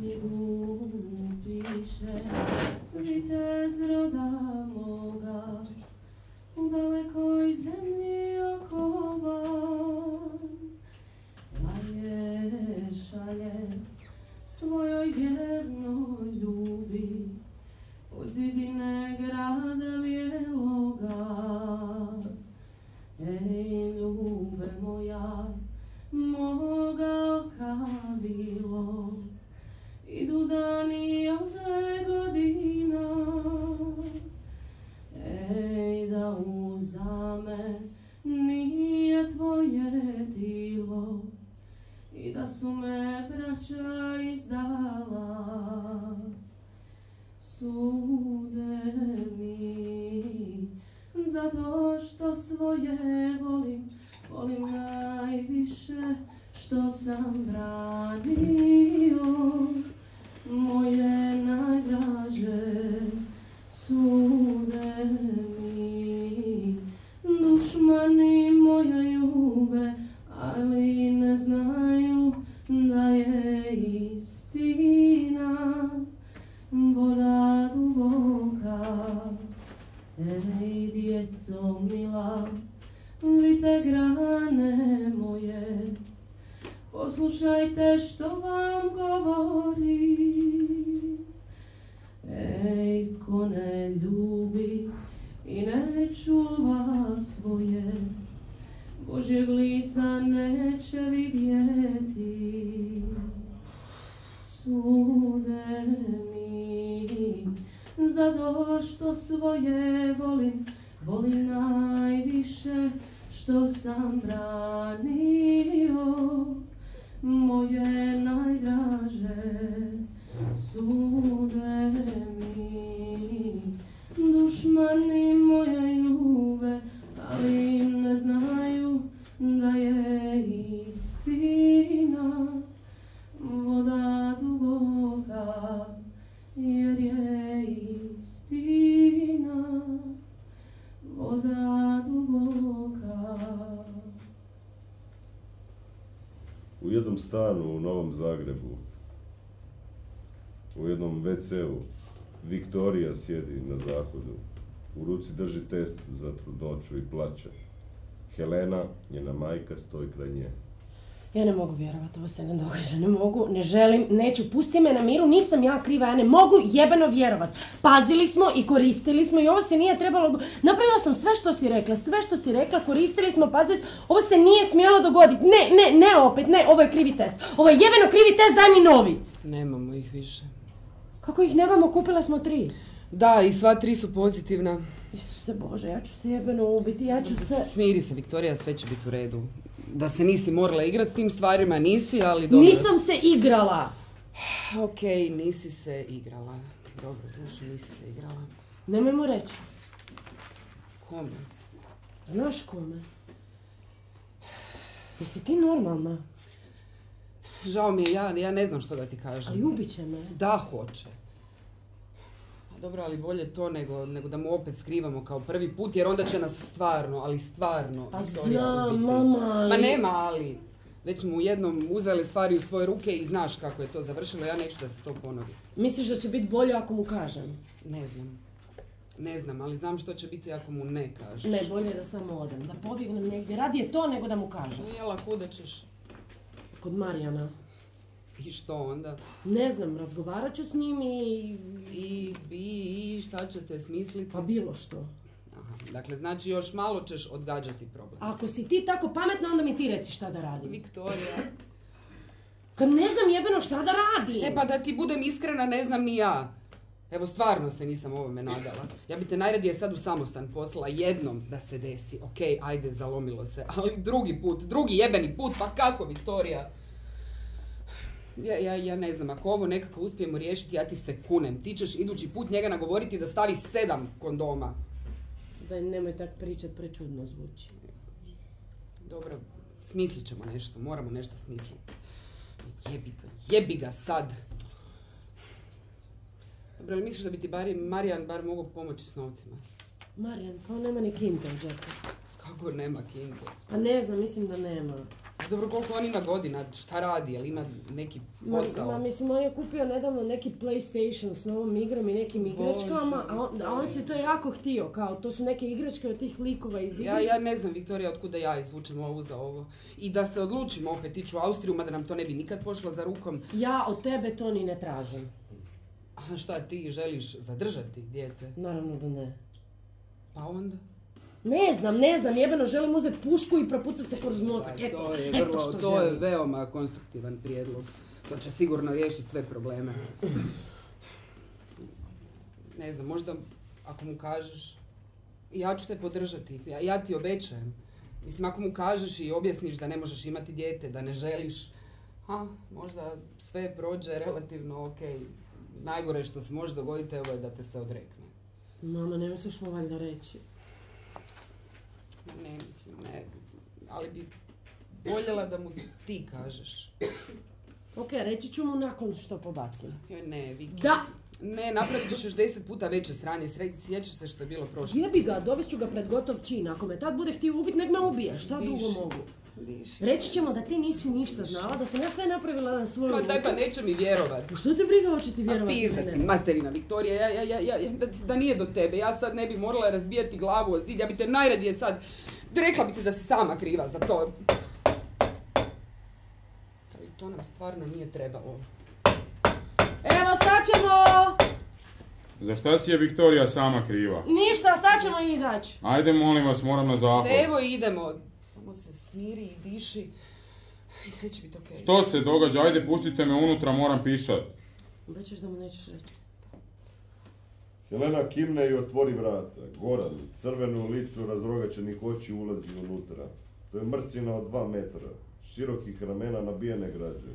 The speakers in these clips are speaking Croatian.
knjigu piše vitez roda moga u dalekoj zemlji okovan, pa je šalje svojoj vjernoj ljubi od zidine grada bijeloga. Ej, ljube moja, moga oka bilo, idu dani ode godina. Ej, da uzame nije tvoje tilo i da su me braća izdala. Sude mi zato što svoje volim, volim najviše što sam branio. Moje najdraže sude mi, dušmani moje ljube, ali ne znaju da je istina voda duboka. Ej, djeco mila, vidite grane moje, poslušajte što vam govorim. Ej, ko ne ljubi i ne čuva svoje, Božjeg lica neće vidjeti. Sude mi zato što svoje volim, volim najviše što sam branio. Moje najdraže sude mi, dušmani moje ljube, ali ne znaju da je istina voda duboka, jer je istina voda duboka. U jednom stanu u Novom Zagrebu, u jednom WC-u, Viktorija sjedi na zahodu. U ruci drži test za trudnoću i plače. Helena, njena majka, stoji kraj nje. Ja ne mogu vjerovati, ovo se ne događa, ne mogu, ne želim, neću, pusti me na miru, nisam ja kriva, ja ne mogu jebeno vjerovati. Pazili smo i koristili smo i ovo se nije trebalo, napravila sam sve što si rekla, koristili smo, pazili, ovo se nije smjelo dogoditi, ne opet, ne, ovo je krivi test, ovo je jebeno krivi test, daj mi novi. Nemamo ih više. Kako ih nemamo, kupila smo 3. Da, i sva 3 su pozitivna. Isuse Bože, ja ću se jebeno ubiti, ja ću se... Smiri se, Viktorija, sve će biti u redu. Da se nisi morala igrati s tim stvarima, nisi, ali dobro... Nisam se igrala! Okej, nisi se igrala. Dobro, dušu, nisi se igrala. Nemoj mu reći. Kome? Znaš kome? Jesi ti normalna? Žao mi je, ja ne znam što da ti kažem. Ali ubit će me. Da, hoće. Dobro, ali bolje to nego da mu opet skrivamo kao prvi put, jer onda će nas stvarno Pa Viktorija znam, ubiti. mama, ali... Ma nema ali. Već smo u jednom uzeli stvari u svoje ruke i znaš kako je to završilo, ja neću da se to ponovi. Misliš da će biti bolje ako mu kažem? Ne znam, ali znam što će biti ako mu ne kažeš. Ne, bolje je da samo odem, da pobjegnem negdje. Radije to nego da mu kažem. Jela, kuda ćeš? Kod Marijana. I što onda? Ne znam, razgovarat ću s njim I šta ćete smisliti? Pa bilo što. Aha, dakle, znači još malo ćeš odgađati problem. Ako si ti tako pametna, onda mi ti reci šta da radim. Viktorija. Kad ne znam jebeno šta da radim. E pa da ti budem iskrena, ne znam ni ja. Evo, stvarno se nisam ovome nadala. Ja bi te najradije sad u samostan poslala jednom da se desi. Okej, ajde, zalomilo se, ali drugi jebeni put, pa kako, Viktorija? Ja ne znam, ako ovo nekako uspijemo riješiti, ja ti se kunem. Ti ćeš idući put njega nagovoriti da stavi 7 kondoma. Daj, nemoj tak pričat, prečudno zvuči. Dobro, smislit ćemo nešto, moramo nešto smisliti. Jebi ga sad. Dobro, ali misliš da bi ti Marijan bar mogao pomoći s novcima? Marijan, pa on nema ni kinte u džepu. Kako nema kinte? Pa ne znam, mislim da nema. Dobro, koliko on ima godina, šta radi, jel ima neki posao? Mislim, on je kupio nedavno neki PlayStation s novom igrom i nekim igračkama, a on se to jako htio, kao to su neke igračke od tih likova iz igrice. Ja ne znam, Viktorija, otkuda ja izvučem lovu za ovo. I da se odlučimo opet ići u Austriju, mada nam to ne bi nikad pošlo za rukom. Ja od tebe to ni ne tražim. A šta, ti želiš zadržati dijete? Naravno da ne. Pa onda? Ne znam, jebeno želim uzeti pušku i propucati se kroz mozak. To je veoma konstruktivan prijedlog. To će sigurno riješiti sve probleme. Ne znam, možda ako mu kažeš, ja ću te podržati, ja ti obećajem. Mislim, ako mu kažeš i objasniš da ne možeš imati dijete, da ne želiš, možda sve prođe relativno okej. Najgore što se može dogoditi evo je da te se odrekne. Mama, ne misliš mu valjda reći? Ne mislim, ne. Ali bi voljela da mu ti kažeš. Ok, reći ću mu nakon što pobacim. Joj ne, Viki. Da! Ne, napravit ćeš još 10 puta veće sranje. Sjećaš se što je bilo prošlo. Jebi ga, dovest ću ga pred gotov čin. Ako me tad bude htio ubiti, nek me ubije. Šta drugo mogu? Reći ćemo da ti nisi ništa znala, da sam ja sve napravila na svoju ruku. Daj pa neće mi vjerovat. Pa što te briga, hoće ti vjerovati? Pa pizda, materina Viktorija, da nije do tebe. Ja sad ne bi morala razbijati glavu o zid. Ja bi te najradije sad... Rekla bi ti da si sama kriva za to. Ali to nam stvarno nije trebalo. Evo, sad ćemo... Za šta si je Viktorija sama kriva? Ništa, sad ćemo izaći. Ajde, molim vas, moram na zahod. Evo idemo. Samo se smiri i diši. I sve će biti okej. Što se događa? Ajde, pustite me unutra, moram pišat. Obećaš da mu nećeš reći. Helena kimne i otvori vrata. Goran, crvenu licu razrogačenih oči ulazi unutra. To je mrcina od 2 metra. Širokih ramena nabijene građe.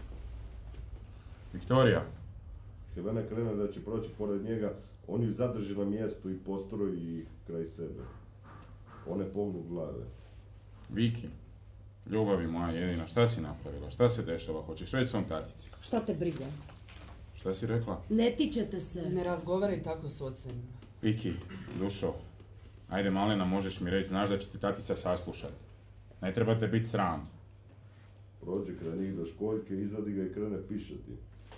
Viktorija. Helena krene da će proći pored njega, on ju zadrži na mjestu i postroji ih kraj sebe. One pognu glave. Viki, ljubavi moja jedina, šta si napravila? Šta se dešava? Hoćeš reći svom tatici? Šta te briga? Šta si rekla? Ne tičete se. Ne razgovaraj tako s ocem. Viki, dušo, ajde malena, možeš mi reći, znaš da će ti tatica saslušat. Ne treba te biti sram. Prođe kraj njih do školjke, izvadi ga i krene pišati.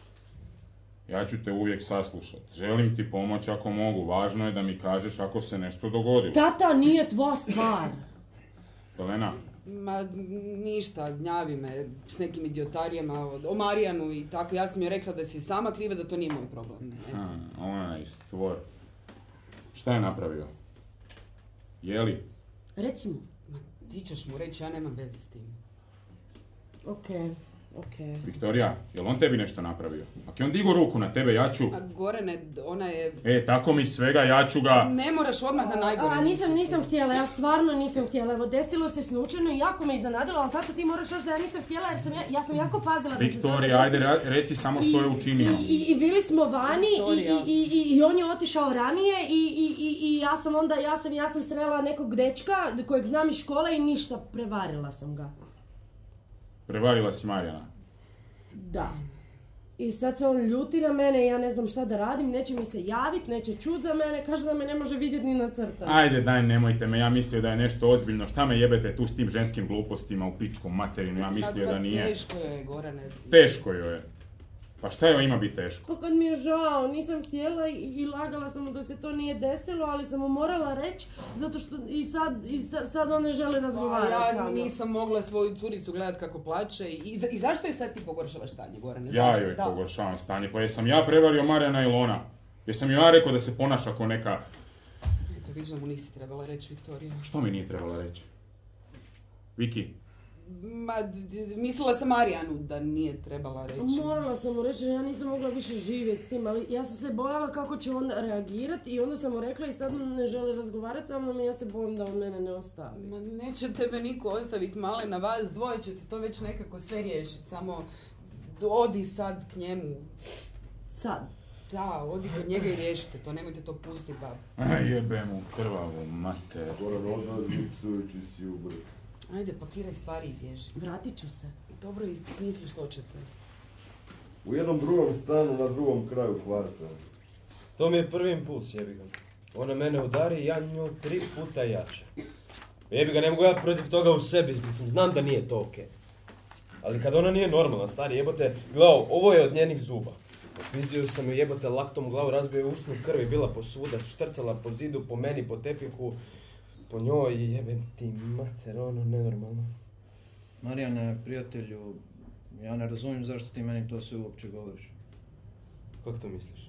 Ja ću te uvijek saslušat. Želim ti pomoć ako mogu. Važno je da mi kažeš ako se nešto dogodilo. Tata, nije tvoja stvar. Helena? Ma ništa, gnjavi me s nekim idiotarijama o Marijanu i tako. Ja sam joj rekla da si sama kriva, da to nije moj problem. Onaj stvor. Šta je napravio? Jeli? Reci mu. Ma ti ćeš mu reći, ja nemam veze s tim. Okej. Viktorija, jel on tebi nešto napravio? Ako je on digo ruku na tebe, ja ću... A Gorane, ona je... Tako mi svega, ja ću ga... Ne moraš odmah na najgore. Nisam htjela, ja stvarno nisam htjela. Evo, desilo se slučajno i jako me iznenadilo, ali tata ti moraš još da ja nisam htjela jer ja sam jako pazila da se... Viktorija, ajde reci samo što je učinio. I bili smo vani i on je otišao ranije i ja sam srela nekog dečka kojeg znam iz škole i ništa, prevarila sam ga. Prevarila si Marijana? Da. I sad se on ljuti na mene i ja ne znam šta da radim, neće mi se javit, neće čut za mene, kaže da me ne može vidjeti ni na crta. Ajde, daj, nemojte me, ja mislio da je nešto ozbiljno, šta me jebete tu s tim ženskim glupostima u pičku materinu, ja mislio da nije. Teško je, Gorane. Teško joj je. Pa šta joj ima biti teško? Pa kad mi je žao, nisam htjela i lagala sam mu da se to nije desilo, ali sam mu morala reći, zato što i sad on ne želi razgovarati sa mnom. Ja nisam mogla svoju curicu gledat kako plače i zašto je sad ti pogoršavaš stanje, Gorane? Ja joj pogoršavam stanje, pa jesam ja prevario Marijana ili ona? Jesam ja rekao da se ponaša kao neka... Eto, vidiš da mu nisi trebala reći, Viktorija. Što mi nije trebala reći? Viki? Mislila sam Marijanu da nije trebala reći. Morala sam mu reći, ja nisam mogla više živjeti s tim, ali ja sam se bojala kako će on reagirati i onda sam mu rekla i sad on ne želi razgovarati sa mnom i ja se bojim da on mene ne ostavi. Ma neće tebe niko ostaviti, malena, vas dvoje ćete to već nekako sve riješiti, samo odi sad k njemu. Sad? Da, odi kod njega i riješite to, nemojte to pustiti da... Jebe mu krvavu mater. Goran odlazi psujući si u brk. Ajde, pakiraj stvari i bježi. Vratit ću se. Dobro, i smisli što ćete. U jednom drugom stanu na drugom kraju kvarta. To mi je prvi impuls, jebi ga. Ona mene udari i ja nju 3 puta jače. Jebi ga, ne mogu ja protiv toga u sebi, mislim, znam da nije to okej. Ali kad ona nije normalna, stari, jebote, gledao, ovo je od njenih zuba. Otpizdio sam ju, jebote, laktom u glavu, razbio je usnu, krv je bila posvuda, štrcala po zidu, po meni, po tepihu, po njoj i jebem ti mater, ono, nenormalno. Marijane, prijatelju, ja ne razumijem zašto ti meni to sve uopće govoriš. Kako to misliš?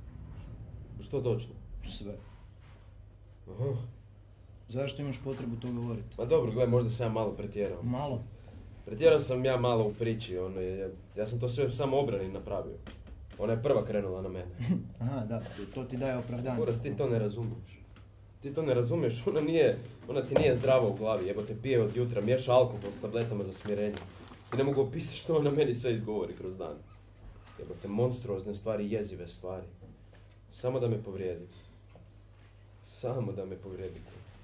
Što točno? Sve. Aha. Zašto imaš potrebu to govoriti? Pa dobro, gledaj, možda sam ja malo pretjerao. Malo? Pretjerao sam ja malo u priči, ja sam to sve u samobrani napravio. Ona je prva krenula na mene. Aha, da, to ti daje opravdanje. Boras, ti to ne razumiješ. Ti to ne razumiješ, ona ti nije zdrava u glavi, jebote, pije od jutra, miješa alkohol s tabletama za smirenje. Ti ne mogu opisati što ona meni sve izgovori kroz dan. Jebote, monstruozne stvari, jezive stvari. Samo da me povrijedi. Samo da me povrijedi.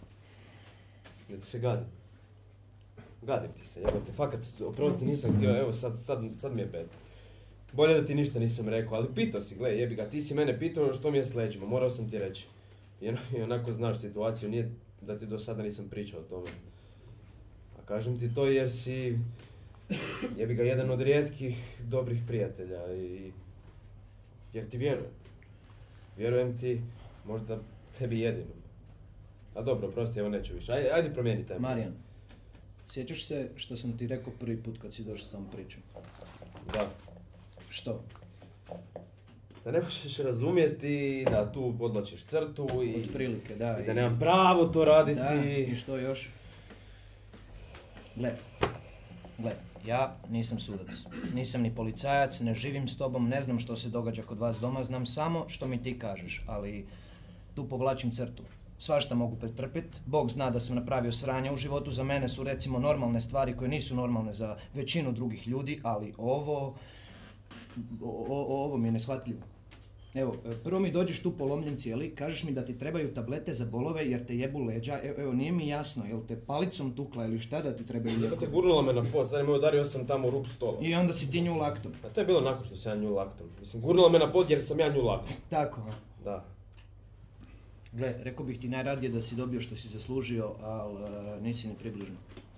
Da ti se gadim. Gadim ti se, jebote, fakat, oprosti, nisam htio, evo sad mi je bed. Bolje da ti ništa nisam rekao, ali pitao si, gle, jebi ga, ti si mene pitao što mi je s leđima, morao sam ti reći. I onako znaš situaciju, nije da ti do sada nisam pričao o tome. A kažem ti to jer si, jebi ga, jedan od rijetkih dobrih prijatelja i jer ti vjerujem. Vjerujem ti, možda tebi jedinom. A dobro, prosti, evo neću više, ajde promijeni temu. Marijan, sjećaš se što sam ti rekao prvi put kad si došao s tom pričom? Da. Što? Da ne možeš razumjeti, da tu podlačiš crtu i... Otprilike, da. I da nemam pravo to raditi. Da, i što još? Gle, ja nisam sudac, nisam ni policajac, ne živim s tobom, ne znam što se događa kod vas doma, znam samo što mi ti kažeš, ali tu povlačim crtu. Svašta mogu pretrpjeti, Bog zna da sam napravio sranja u životu, za mene su recimo normalne stvari koje nisu normalne za većinu drugih ljudi, ali ovo mi je neshvatljivo. Evo, prvo mi dođeš tu polomljen cijeli, kažeš mi da ti trebaju tablete za bolove jer te jebu leđa, evo nije mi jasno, jel te palicom tukla ili šta da ti trebaju lijekovi? Jebote, gurnula me na pod, stari moj, udario sam tamo u rub stola. I onda si ti nju laktom. A to je bilo nakon što sam ja nju laktom. Mislim, gurnula me na pod jer sam ja nju laktom. Tako, ha? Da. Gle, rekao bih ti najradije da si dobio što si zaslužio, ali nisi ni približno.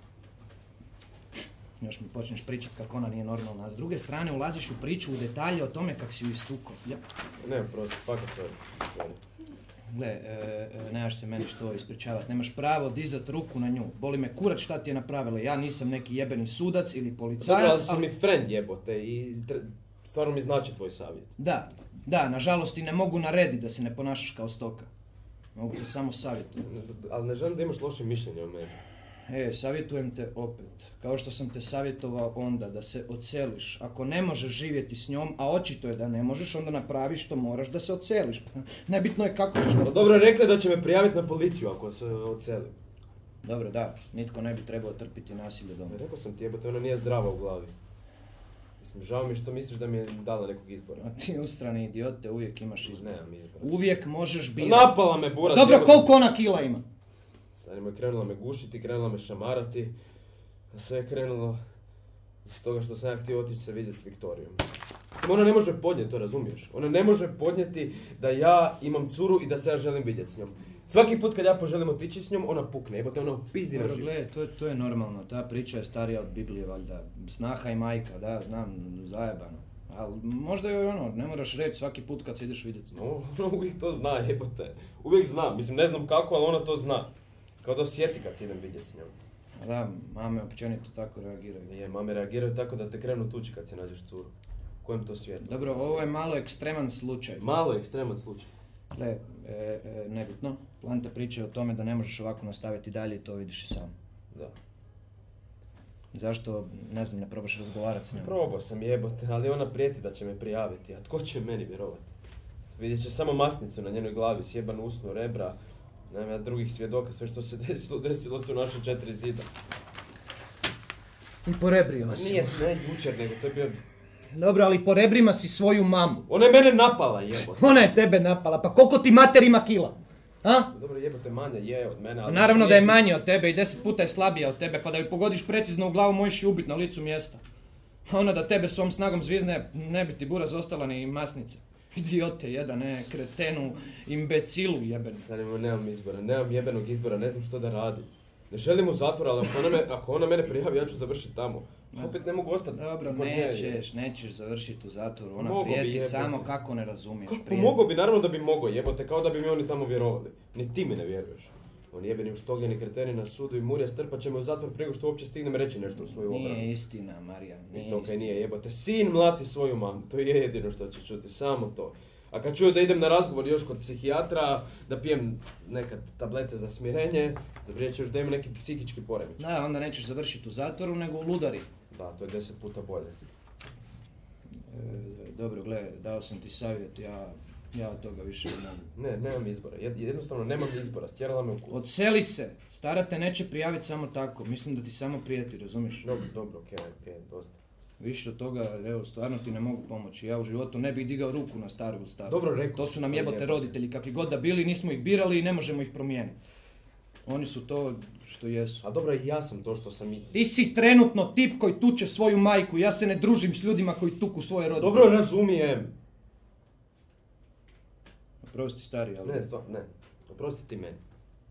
Još mi počneš pričati kako ona nije normalna, a s druge strane ulaziš u priču, u detalje o tome kak si ju istukao. Ja. Ne, prosto, fakat sorry. Gle, nemaš se meni što ispričavati, nemaš pravo dizat ruku na nju. Boli me kurat šta ti je napravila, ja nisam neki jebeni sudac ili policajac. Dobro, ali si mi friend jebote i stvarno mi znači tvoj savjet. Da, nažalost ti ne mogu narediti da se ne ponašaš kao stoka. Mogu te samo savjetovati. Ali ne želim da imaš loše mišljenje o meni. Savjetujem te opet, kao što sam te savjetovao onda, da se odseliš. Ako ne možeš živjeti s njom, a očito je da ne možeš, onda napraviš što moraš da se odseliš. Nebitno je kako ćeš to... No dobro, rekla da će me prijaviti na policiju ako se odselim. Dobro, da, nitko ne bi trebao trpiti nasilje doma. Rekao sam ti jebote, ona nije zdrava u glavi. Mislim, žao mi što misliš da mi je dala nekog izbora. A ti ustrani idiote, uvijek imaš izbora. Nemam izbora. Uvijek možeš biti... Napala me buraz. Dobro, koliko ona kila ima? Stani moj, krenula me gušiti, krenula me šamarati. A sve je krenulo iz toga što sam ja htio otići se vidjeti s Viktorijom. Samo ona ne može podnijeti, to razumiješ? Ona ne može podnijeti da ja imam curu i da se ja želim vidjeti s njom. Svaki put kad ja poželim otići s njom, ona pukne, jebote, ona pizdi na živce. Gle, to je normalno, ta priča je starija od Biblije, valjda. Snaha i majka, da, znam, zajebano. Ali možda je ne moraš reći svaki put kad se ideš vidjeti s njom. No, ona uvijek to zna, jebote. Uvijek zna, mislim, ne znam kako, ali ona to zna. Kao da osjeti kad se idem vidjeti s njom. Da, mame općenito tako reagiraju. Nije, mame reagiraju tako da te krenu tući kad se nađeš curu. U kojem to svijetu? Dobro, ovo je malo ekstreman slučaj. Malo ekstreman slučaj. Gle, nebitno. Planta priče o tome da ne možeš ovako nastaviti dalje i to vidiš i sam. Da. Zašto, ne znam, ne probaš razgovarati s njom? Probao sam jebote, ali ona prijeti da će me prijaviti, a tko će meni vjerovati? Vidjet će samo masnicu na njenoj glavi, sjebanu usnu, rebra. Nema drugih svjedoka, sve što se desilo se u naše 4 zida. I po rebrima si. Nije, ne jučer, nego to je bio... Dobro, ali po rebrima si svoju mamu. Ona je mene napala, jebote. Ona je tebe napala, pa koliko ti mater ima kila? A? Dobro, jebote, manja je od mene, ali... Naravno da je manje od tebe i 10 puta je slabija od tebe, pa da ju pogodiš precizno u glavu možeš ju ubiti na licu mjesta. Ona da tebe svom snagom zvizne, ne bi ti buraz ostala ni masnice. Idiote jedan, kretenu, imbecilu jebenu. Zanimo, nemam izbora, nemam jebenog izbora, ne znam što da radim. Ne želim u zatvor, ali ako ona mene prijavi, ja ću završiti tamo. Opet ne mogu ostati. Dobro, nećeš završiti u zatvoru, ona Mogu bi, prijeti jebote. samo kako ne razumiješ. Kako mogao bi, naravno da bi mogao, jebote, kao da bi mi oni tamo vjerovali. Ni ti mi ne vjeruješ. On jebeni uštogljeni kreteni na sudu i Murija strpat će me u zatvor prije što uopće stignem reći nešto u svoju obranu. Nije istina, Marijan, nije I to kaj istina. nije, jebote. Sin mlati svoju mamu, to je jedino što će čuti, samo to. A kad čuju da idem na razgovor još kod psihijatra, da pijem nekad tablete za smirenje, zavrijet će još da imam neki psihički poremećaj. Da, onda nećeš završiti u zatvoru, nego u ludari. Da, to je 10 puta bolje. Dobro, gle, dao sam ti savjet, ja od toga više ne mogu. Ne, nemam izbora. Jednostavno nemam izbora, stjerala me u kuću. Odseli se, stara te neće prijaviti samo tako, mislim da ti samo prijeti, razumiješ? Dobro, okej, dosta. Više od toga, evo, stvarno ti ne mogu pomoći. Ja u životu ne bih digao ruku na staru ili staru. Dobro, rekao. To su nam jebote roditelji, kakvi god da bili, nismo ih birali i ne možemo ih promijeniti. Oni su to što jesu. A dobro, i ja sam to što sam i... Ti si trenutno tip koji tuče svoju majku, ja se ne družim s ljudima koji tuku svoje roditelje. Dobro, razumijem. Oprosti stari, ali... Ne. Oprosti ti meni.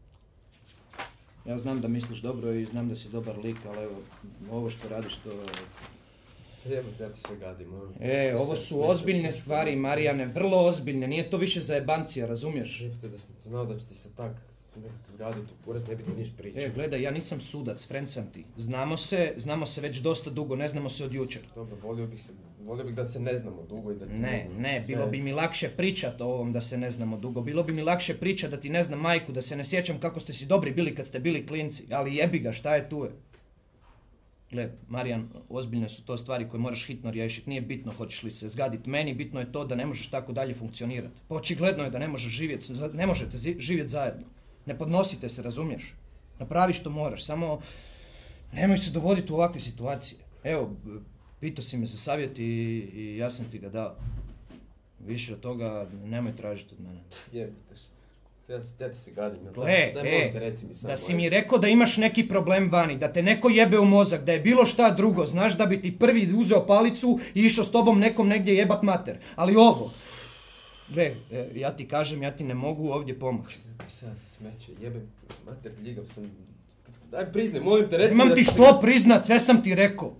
Ja znam da misliš dobro i znam da si dobar lik, ali evo, ovo što radiš to... Jebote, ja ti se gadim. Ovo su ozbiljne stvari, Marijane, vrlo ozbiljne, nije to više za jebancija, razumiješ? Jebote, da sam znao da ću ti se tak nekako zgaditi u poraz, ne bi ti niš pričao. Gledaj, ja nisam sudac, friend sam ti. Znamo se već dosta dugo, ne znamo se od jučer. Dobro, volio bih da se ne znamo dugo i da... Ne, bilo bi mi lakše pričat o ovom da se ne znamo dugo. Bilo bi mi lakše pričat da ti ne znam majku, da se ne sjećam kako ste si dobri bili kad ste bili klinci. Ali jebi ga, šta je tu je? Gle, Marijan, ozbiljne su to stvari koje moraš hitno riješiti. Nije bitno hoćeš li se zgaditi meni, bitno je to da ne možeš tako dalje funkcionirati. Pa očigledno je da ne možete živjeti zajedno. Ne podnosite se, razumiješ? Napravi što moraš, samo nemoj se dovoditi u ovakve situacije. Evo, pitao si me za savjet i ja sam ti ga dao. Više od toga nemoj tražiti od mene. Jebite se. Ja ti se gadim. Da si mi rekao da imaš neki problem vani, da te neko jebe u mozak, da je bilo šta drugo, znaš da bi ti prvi uzeo palicu i išao s tobom nekom negdje jebat mater. Ali ovo, gle, ja ti kažem, ja ti ne mogu ovdje pomoći. Sada smeće, jebem mater, ljigav sam. Daj priznaj, molim te, reci... Imam ti što priznat, sve sam ti rekao.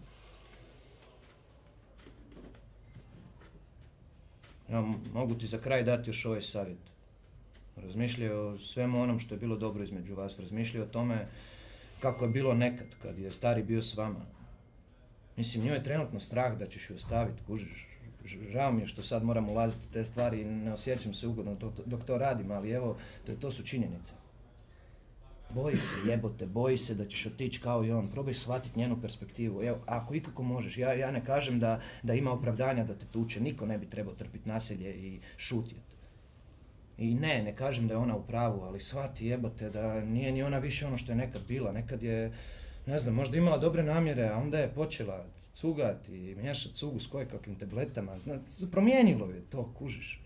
Ja mogu ti za kraj dati još ovaj savjet. Razmišljaj o svemu onom što je bilo dobro između vas. Razmišljaj o tome kako je bilo nekad, kad je stari bio s vama. Mislim, njoj je trenutno strah da ćeš ju ostaviti, kužiš. Žao mi je što sad moram ulaziti u te stvari i ne osjećam se ugodno dok to radim, ali evo, to su činjenice. Boji se, jebote, boji se da ćeš otići kao i on. Probaj shvatiti njenu perspektivu. Evo, ako ikako možeš, ja ne kažem da ima opravdanja da te tuče. Niko ne bi trebao trpiti nasilje i šutjeti. I ne kažem da je ona u pravu, ali shvati, jebote, da nije ni ona više ono što je nekad bila. Nekad je, ne znam, možda imala dobre namjere, a onda je počela cugati i miješati cugu s kojekakvim tabletama. Promijenilo je to, kužiš.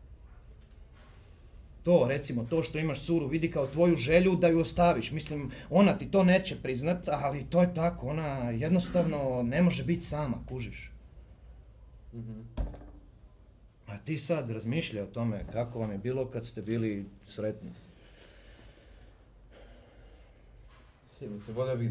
To, recimo, to što imaš curu vidi kao tvoju želju da ju ostaviš. Mislim, ona ti to neće priznat, ali to je tako. Ona jednostavno ne može biti sama, kužiš. A ti sad razmišljaj o tome kako vam je bilo kad ste bili sretni. Volio bih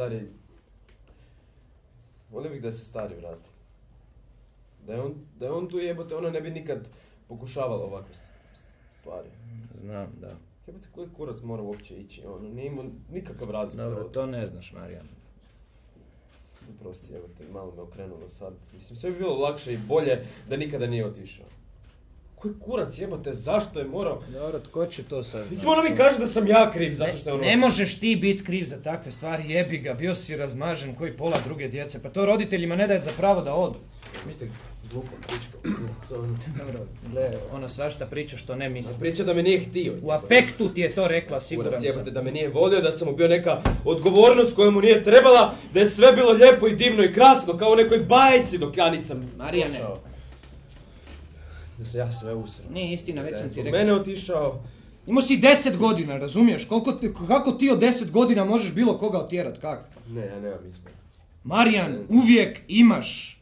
da se stari vrati. Da je on tu, jebote, ona ne bi nikad pokušavala ovakve stvari. Znam, da. Jebote, koji kurac mora uopće ići? Ono, nije imao nikakav razlog. Dobro, to ne znaš, Marijan. Prosti, jebote, malo me okrenulo sad. Mislim, sve bi bilo lakše i bolje da nikada nije otišao. Koji kurac, jebote, zašto je morao? Dobro, tko će to sad? Mislim, ono mi kaže da sam ja kriv zato što je ono... Ne možeš ti biti kriv za takve stvari, jebi ga, bio si razmažen koji pola druge djece, pa to roditeljima ne daje za pravo da odu. Vidite, glupo, pička, kurac, ono... Dobro, gle, ona svašta priča što ne misli. Priča da me nije htio. U afektu ti je to rekla, siguran sam. Kurac, jebote, da me nije volio, da sam mu bio neka odgovornost koja mu nije trebala, da je sve bilo lijepo i divno i krasno, kao u nekoj bajci dok ja nisam Marijane. došao. Da se ja sve usrao. Nije istina, već sam ti rekao. Mene otišao. Imao si 10 godina, razumiješ? Kako ti od 10 godina možeš bilo koga otjerat, kako? Ne, ja nemam izbora. Marijan, uvijek imaš.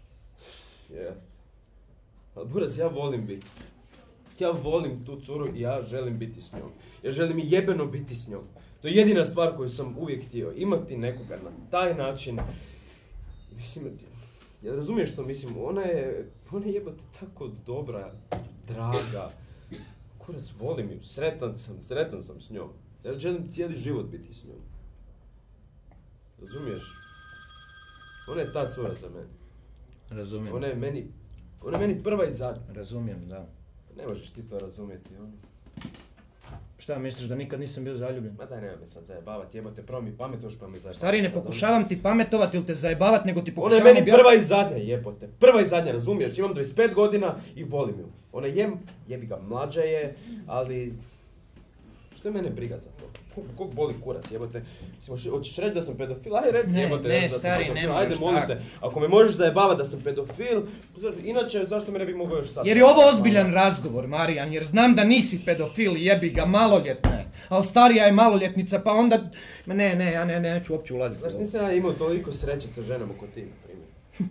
Ali Buraz, ja volim biti. Ja volim tu curu i ja želim biti s njom. Ja želim jebeno biti s njom. To je jedina stvar koju sam uvijek htio. Imati nekoga na taj način Mislim, ja razumiješ što mislim, ona je jebote tako dobra, draga. Kurac, volim ju, sretan sam s njom. Ja želim cijeli život biti s njom. Razumiješ? Ona je ta cura za mene. Razumijem. Ona je meni prva i zadnja. Razumijem, da. Ne možeš ti to razumjeti, ono. Šta misliš da nikad nisam bio zaljubljen? Ma daj, nema me sad zajebavati, jebote, prvo mi pametuješ pa me zajebavati. Stari, ne pokušavam ti pametovati ili te zajebavat, nego ti Ona pokušavam je meni prva i zadnja, jebote. Prva i zadnja, razumiješ? Imam 25 godina i volim ju. Ona jebi ga, mlađa je, ali... Što je mene briga za to? Kog boli kurac, jebote? Mislim, hoćeš reći da sam pedofil? Ajde reci, jebote, ne, da sam stari, pedofil. ne Ajde, možeš molim te. Ako me možeš zajebavati da sam pedofil, inače, zašto me ne bi mogao još sad? Jer je ovo ozbiljan razgovor, Marijan, jer znam da nisi pedofil, jebi ga, maloljetna je. Ali starija je maloljetnica, pa onda... Ja neću uopće ulaziti. Znaš, nisam ja imao toliko sreće sa ženama kod ti, na primjer.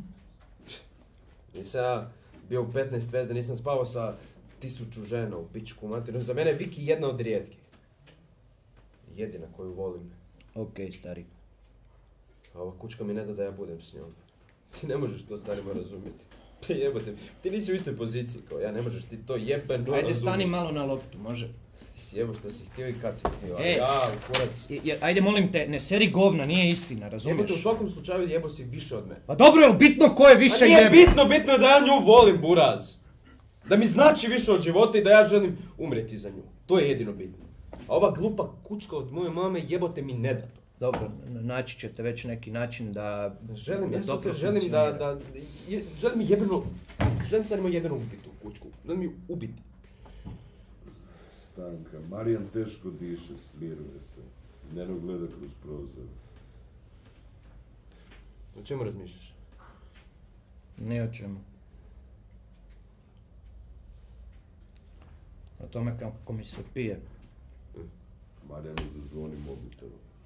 Nisam ja bio u 15 veze, nisam spavao sa 1000 žena u pičku materinu. Za mene je Viki jedna od rijetkih. Jedina koju volim. Okej, stari. A ova kućka mi ne da ja budem s njom. Ti ne možeš to, starima, razumjeti. Jebote, ti nisi u istoj poziciji kao ja, ne možeš ti to jebeno razumjeti. Ajde, stani malo na loptu, može? Ti si jebo što si htio i kad si htio, a Ej. ja, kurac. Ajde, molim te, ne seri govna, nije istina, razumiješ? Jebote, u svakom slučaju jebo si više od mene. Pa dobro, je li bitno ko je više A nije jebe? bitno je da ja nju volim, buraz. Da mi znači više od života i da ja želim umrijeti za nju. To je jedino bitno. A ova glupa kućka od moje mame jebote mi ne da to. Dobro, naći ćete već neki način da... Želim, ja dobro se želim funkcionira. želim sad jebeno ubiti u kućku. Želim ju ubiti. Stanka. Marijan teško diše, smiruje se. Njeno gleda kroz prozor. O čemu razmišljaš? Ne o čemu. O tome kako mi se pije. Marijanu zazvoni mobitel.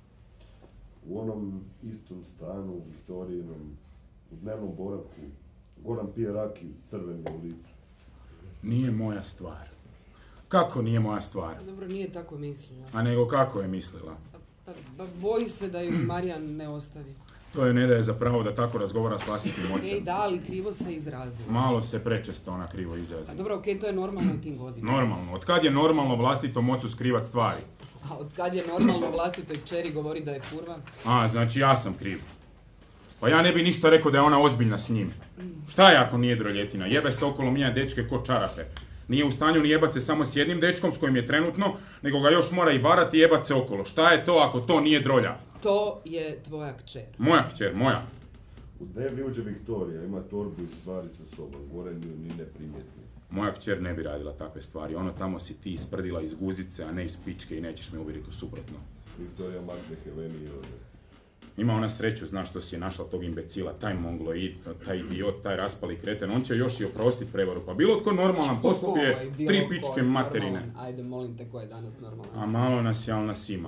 U onom istom stanu, u Viktorijinom, u dnevnom boravku, Goran pije rakiju, crveni u licu. Nije moja stvar. Kako nije moja stvar? Dobro, nije tako mislila. A nego kako je mislila? Pa boji se da ju Marijan ne ostavi. To je ne daje za pravo da tako razgovara s vlastitim Ej, ocem. da, ali krivo se izrazila. Malo se prečesto ona krivo A izrazi. dobro, okej, to je normalno u tim godinama. Normalno. Od kad je normalno vlastitom ocu skrivat stvari? A od kad je normalno vlastitoj kćeri govori da je kurva? A, znači ja sam kriv. Pa ja ne bi ništa rekao da je ona ozbiljna s njim. Šta je ako nije droljetina? Jebe se okolo mijenja dečke ko čarape. Nije u stanju ni jebat se samo s jednim dečkom s kojim je trenutno, nego ga još mora i varati i jebat se okolo. Šta je to ako to nije drolja? To je tvoja kćer. Moja kćer, moja. U dnevni uđe Viktorija, ima torbu i stvari sa sobom. Goran ju ni ne primijeti. Moja kćer ne bi radila takve stvari. Ono tamo si ti isprdila iz guzice, a ne iz pičke i nećeš me uvjeriti u suprotno. Viktorija makne Heleni i ode. Ima ona sreću, znaš što si je našla tog imbecila, taj mongloid, taj idiot, taj raspali kreten, on će još i oprostiti prevaru. Pa bilo tko normalan poslao je 3 pičke materine. Ajde, molim te, ko je danas normalan? A malo nas je, ali nas ima.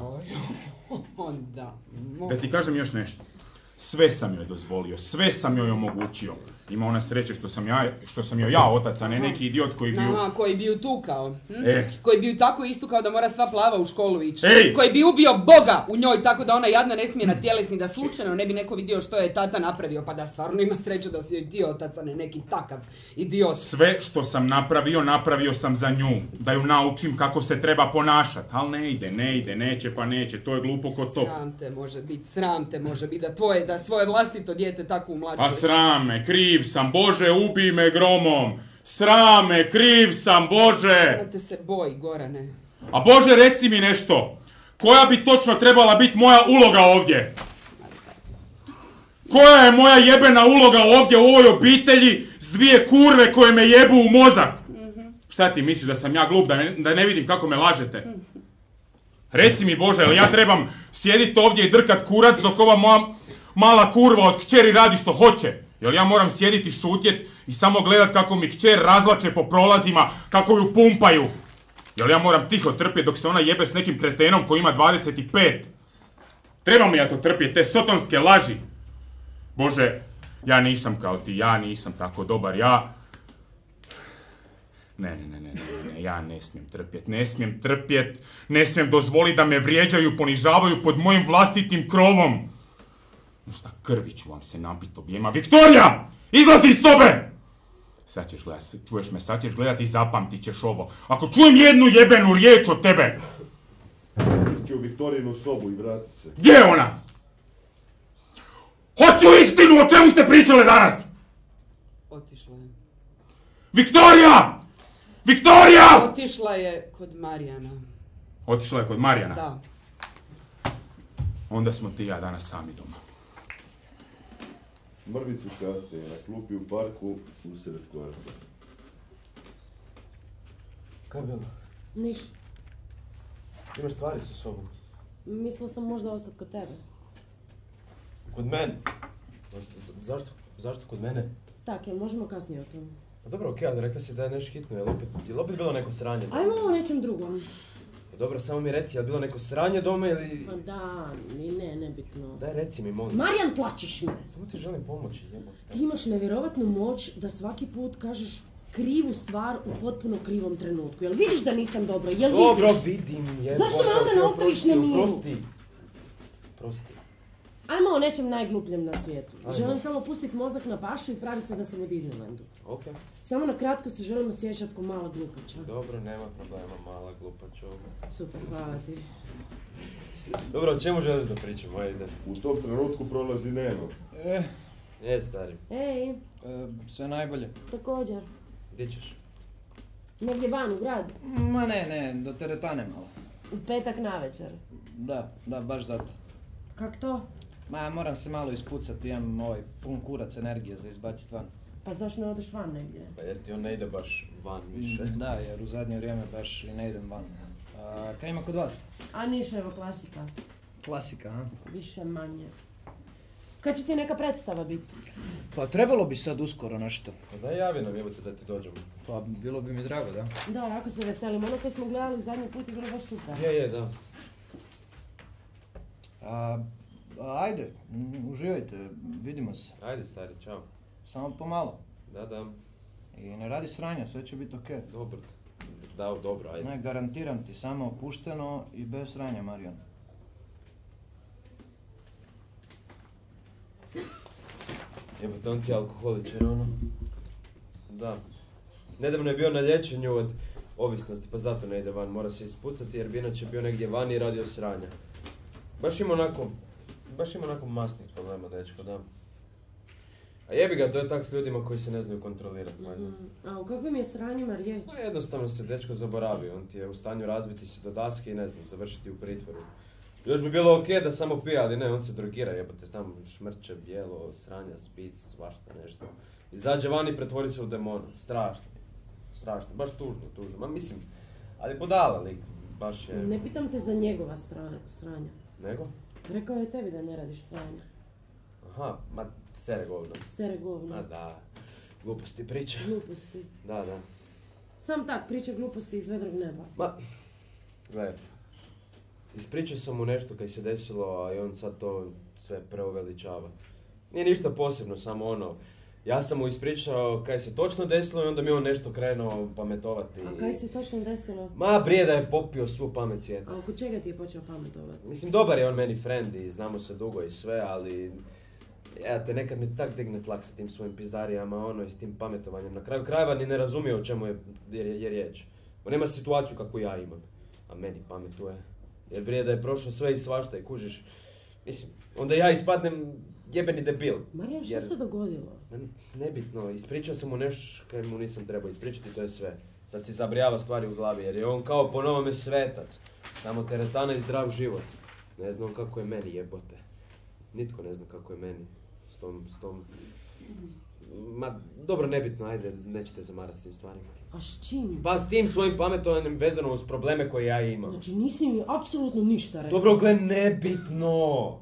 Onda. Da ti kažem još nešto. Sve sam joj dozvolio, sve sam joj omogućio. Ima ona sreće što sam joj ja otac, a ne neki idiot koji bi ju... Aha, koji bi ju tukao. E. Koji bi ju tako istukao da mora sva plava u školu ići. Ej! Koji bi ubio Boga u njoj tako da ona jadna ne smije na tjelesni, da slučajno ne bi neko vidio što je tata napravio, pa da stvarno ima sreću da si joj ti otac, a ne neki takav idiot. Sve što sam napravio sam za nju. Da ju naučim kako se treba ponašati. Ali ne ide, neće pa neće, to je glupo kod tog. Sram te može biti da svoje vlastito dijete tako umlađuješ. A sram me, kriv sam, Bože, ubij me gromom. Sram me, kriv sam, Bože. Ona te se boji, Gorane. A Bože, reci mi nešto. Koja bi točno trebala biti moja uloga ovdje? Koja je moja jebena uloga ovdje u ovoj obitelji s 2 kurve koje me jebu u mozak? Šta ti misliš, da sam ja glup, da ne vidim kako me lažete? Reci mi, Bože, jel ja trebam sjediti ovdje i drkat kurac dok ova moja mala kurva od kćeri radi što hoće? Jel ja moram sjediti, šutjet i samo gledat kako mi kćer razlače po prolazima, kako ju pumpaju? Jel ja moram tiho trpjeti dok se ona jebe s nekim kretenom koji ima 25? Trebam li ja to trpjeti, te sotonske laži? Bože, ja nisam kao ti, ja nisam tako dobar, ja... Ne, ja ne smijem trpjet, ne smijem dozvoliti da me vrijeđaju, ponižavaju pod mojim vlastitim krovom. Šta krvi ću vam se napit objema. Viktorija! Izlazi iz sobe! Sad ćeš gledat, čuješ me, sad ćeš gledat i zapamtit ćeš ovo. Ako čujem jednu jebenu riječ od tebe... Ti u Viktorijinu sobu i vrati se. Gdje je ona? Hoću istinu, o čemu ste pričale danas? Otišla je. Viktorija! Viktorija! Otišla je kod Marijana. Otišla je kod Marijana? Da. Onda smo ti i ja danas sami doma. Mrvicu kasnije, na klupi u parku, usred kvarta. Kaj je bilo? Niš. Imaš stvari sa sobom? Mislila sam možda ostati kod tebe. Kod mene? Zašto kod mene? Tak, jel možemo kasnije o tome? Pa dobro, okej, ali rekla si da je nešto hitno, je li opet bilo neko sranje? Ajmo o nečem drugom. Pa dobro, samo mi reci, je li bilo neko sranje doma ili... Pa da, nebitno. Daj reci mi, molim. Marijan, tlačiš me! Samo ti želim pomoći, jebote. Ti imaš nevjerovatnu moć da svaki put kažeš krivu stvar u potpuno krivom trenutku. Jel vidiš da nisam dobro? Jel vidiš? Dobro, vidim, jebote. Zašto me onda ne ostaviš na miru? Prosti. Ajmo o nečem najglupljem na svijetu. Ajmo. Želim samo pustiti mozak na pašu i praviti se da sam u Disneylandu. Okej. Samo na kratko se želim osjećati ko mala glupača. Dobro, nema problema, mala glupačo. Super, hvala ti. Dobro, o čemu želiš da pričamo, ajde. U tom trenutku prolazi Neno. Stari. Ej, Sve najbolje. također. Gdje ćeš? Negdje van u grad. Ma ne, do teretane malo. U petak navečer. Da, baš zato. Kak to? Ma, moram se malo ispucati, imam pun kurac energije za izbaciti van. Pa zašto ne odeš van negdje? Pa jer ti on ne ide baš van više. Da, jer u zadnje vrijeme baš i ne idem van. Kaj ima kod vas? A niš, evo klasika. Klasika, a? Više manje. Kad će ti neka predstava biti? Pa trebalo bi sad uskoro nešto. Pa daj javi nam, jebote, da ti dođemo. Pa bilo bi mi drago, da. Da, jako se veselim. Ono koje smo gledali zadnji put je bilo baš super. Je, da. Ajde, uživajte, vidimo se. Ajde, stari, čao. Samo pomalo. Da. I ne radi sranja, sve će biti okej. Dobro. Da, dobro, ajde. Ne, garantiram ti, samo opušteno i bez sranja, Marijan. Jebote, on ti je alkoholičar, ono. Da. Nedavno je bio na liječenju od ovisnosti, pa zato ne ide van. Mora se ispucati jer bi inače bio negdje vani i radio sranja. Baš ima onako masnih problema, dečko, da. A jebi ga, to je tak s ljudima koji se ne znaju kontrolirati, valjda. A o kakvim je sranjima riječ? Pa jednostavno se dečko zaboravi, on ti je u stanju razbiti se do daske i ne znam, završiti u pritvoru. Još bi bilo okej da samo pije, ali ne, on se drogira, jebote, tamo šmrče, bijelo, sranja, spit, svašta nešto. Izađe van i pretvori se u demona, strašno, baš tužno, ma mislim, ali budala lik, baš je... Ne pitam te za njegova sranja. Nego? Rekao je tebi da ne radiš sranja. Aha, ma sere govno. Sere govno. Ma da, gluposti priča. Gluposti. Da. Sam tak, priča gluposti iz vedrog neba. Ma, gledaj, ispričao sam mu nešto kaj se desilo, a i on sad to sve preuveličava. Nije ništa posebno, samo ono, ja sam mu ispričao kaj se točno desilo i onda mi on nešto krenuo pametovati. A kaj se točno desilo? Ma, prije da je popio svu pamet svijeta. A oko čega ti je počeo pametovati? Mislim, dobar je on meni friend i znamo se dugo i sve, ali... Ja te nekad mi tak digne tlak sa tim svojim pizdarijama, ono, i s tim pametovanjem. Na kraju krajeva ni ne razumije o čemu je riječ. On nema situaciju kakvu ja imam, a meni pametuje. Jer prije da je prošlo sve i svašta i kužiš. Mislim, onda ja ispadnem jebeni debil. Marijan, što se dogodilo? Nebitno, ispričao sam mu nešto kaj mu nisam trebao ispričati, to je sve. Sad si zabrijava stvari u glavi jer je on kao po novome svetac. Samo teretana i zdrav život. Ne znam kako je meni, jebote. Nitko ne zna kako je meni. S tom... Ma, dobro, nebitno, ajde, nećete zamarati s tim stvarima. A s čim? Pa s tim svojim pametovanjem vezano uz probleme koje ja imam. Znači nisi mi apsolutno ništa rekao. Dobro, gle, nebitno.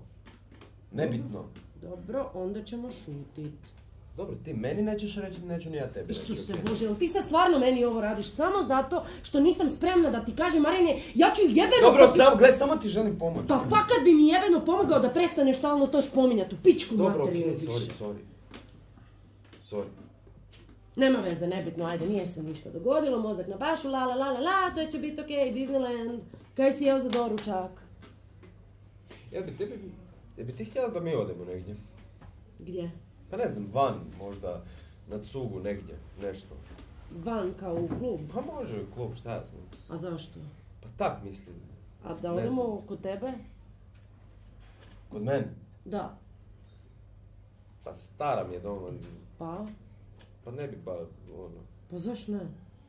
Dobro, onda ćemo šutit. Dobro, ti meni nećeš reći, neću ni ja tebi reći. Isuse okej? Bože, jel ti sad stvarno meni ovo radiš samo zato što nisam spremna da ti kažem, Marijane, ja ću jebeno... Dobro, samo ti želim pomoći. Pa fakat bi mi jebeno pomogao da prestaneš stalno to spominjati, u pičku Dobro, materiju okej, više. sorry. Nema veze, nebitno, ajde, nije se ništa dogodilo, mozak na bašu, la, sve će biti okej, Disneyland, kaj si jeo za doručak? Jel bi tebi bi ti htjela da mi odemo negdje? Gdje? Pa ne znam, van možda, na cugu negdje, nešto. Van kao u klub? Pa može u klub, šta ja znam. A zašto? Pa tak mislim. A da Ne odemo kod tebe? Kod mene? Da. Pa stara mi je doma. Pa? Pa ne bi ba, ono... Pa zašto ne?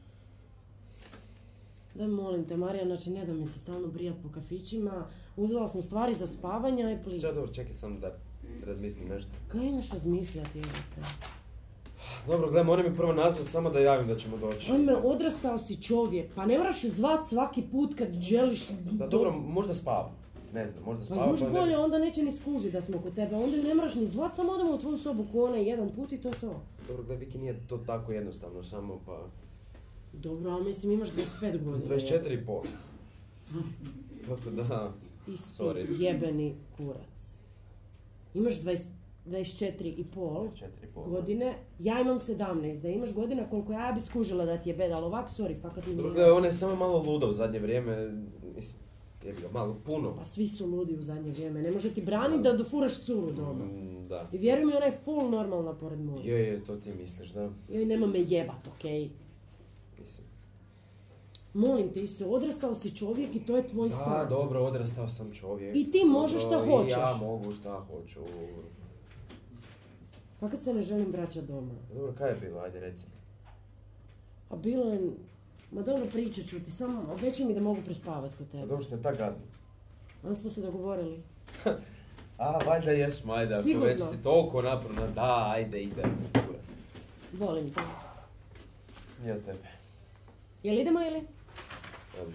Daj molim te, Marija, znači ne da mi se stalno brijat po kafićima. Uzela sam stvari za spavanja i plin. Dobro, čekaj sam da razmislim nešto. Kaj imaš razmišljati, jebate? Dobro, gledaj, moram mi prvo nazvat, samo da javim da ćemo doći. Ajme, odrastao si čovjek, pa ne moraš zvat svaki put kad želiš... Da, dobro, možda spava. Ne znam, možda Pa spava. još Pa ne... bolje, onda neće ni skužiti da smo kod tebe. Onda ju ne moraš ni zvat, samo odemo u tvoju sobu ko onaj jedan put i to je to. Dobro, gledaj, Viki, nije to tako jednostavno, samo pa... Dobro, ali mislim imaš 25 godina. 24,5. Tako da... Isti sorry. jebeni kurac. Imaš 24,5 godine, ja imam 17, da imaš godina koliko ja bi skužila da ti je bed, ali ovak, sorry, fakat mi nije. Dobro, gledaj, ona je samo malo luda u zadnje vrijeme, mislim, jebi ga, malo, puno. Pa svi su ludi u zadnje vrijeme, ne može ti braniti da dofuraš curu doma. Da. I vjeruj mi, ona je full normalna pored moja. Je, to ti misliš, da? Joj, nema me jebat, okej? Mislim. Molim te, Isuse, odrastao si čovjek i to je tvoj stan. Da, dobro, odrastao sam čovjek. I ti možeš šta Dobro, hoćeš. I ja mogu šta hoću. Fakat se ne želim vraćat doma. Dobro, kaj je bilo, ajde reci. A bilo je... Ma dobro, pričat ću ti, samo obećaj mi da mogu prespavat kod A tebe. dobro, što je tak gadno. Onda smo se dogovorili. A, valjda jesmo, ajde, ako Sigurno. već si toliko naporna, da, ajde, idemo, kurac. Volim te. Ja tebe. Jel idemo ili? Ajde.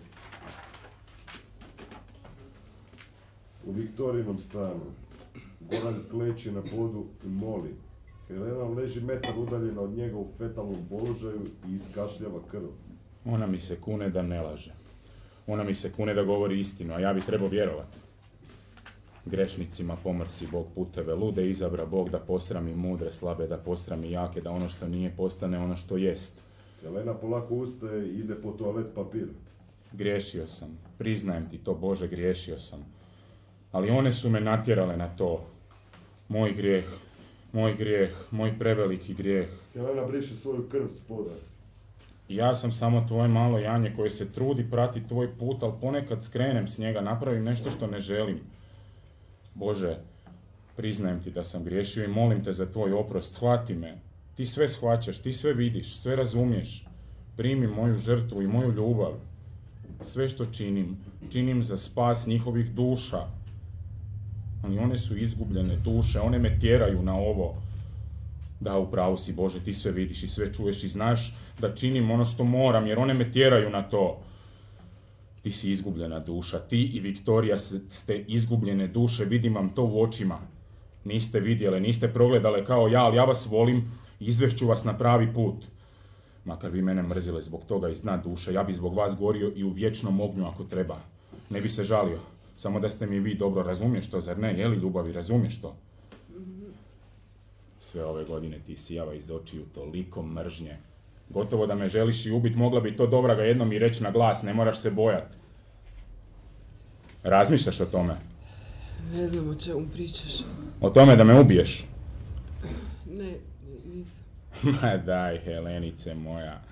U Viktorijinom stanu Goran kleči na podu i moli. Helena leži metar udaljena od njega u fetalnom položaju i iskašljava krv. Ona mi se kune da ne laže. Ona mi se kune da govori istinu, a ja bi trebao vjerovati. Grešnicima pomrsi Bog puteve lude, izabra Bog da posrami mudre, slabe da posrami jake, da ono što nije postane ono što jest. Helena polako ustaje i ide po toalet papir. Griješio sam, priznajem ti to, Bože, griješio sam. Ali one su me natjerale na to. Moj grijeh, moj preveliki grijeh. Helena briše svoju krv s poda. I ja sam samo tvoje malo janje koje se trudi prati tvoj put, ali ponekad skrenem s njega, napravim nešto što ne želim. Bože, priznajem ti da sam griješio i molim te za tvoj oprost, shvati me. Ti sve shvaćaš, ti sve vidiš, sve razumiješ. Primi moju žrtvu i moju ljubav. Sve što činim za spas njihovih duša. Ali one su izgubljene duše, one me tjeraju na ovo. Da, upravo si, Bože, ti sve vidiš i sve čuješ i znaš da činim ono što moram, jer one me tjeraju na to. Ti si izgubljena duša, ti i Viktorija ste izgubljene duše, vidim vam to u očima. Niste vidjele, niste progledale kao ja, ali ja vas volim i izvešću vas na pravi put. Makar vi mene mrzile zbog toga iz dna duše, ja bi zbog vas gorio i u vječnom ognju ako treba. Ne bi se žalio, samo da ste mi vi dobro, razumiješ to, zar ne? Je li ljubavi, razumiješ to? Sve ove godine ti sijava iz očiju toliko mržnje. Gotovo da me želiš i ubit, mogla bi to Dovraga jednom i reći na glas, ne moraš se bojat. Razmišljaš o tome? Ne znam o čemu pričaš. O tome da me ubiješ? Ne, nisam. Ma daj, Helenice moja.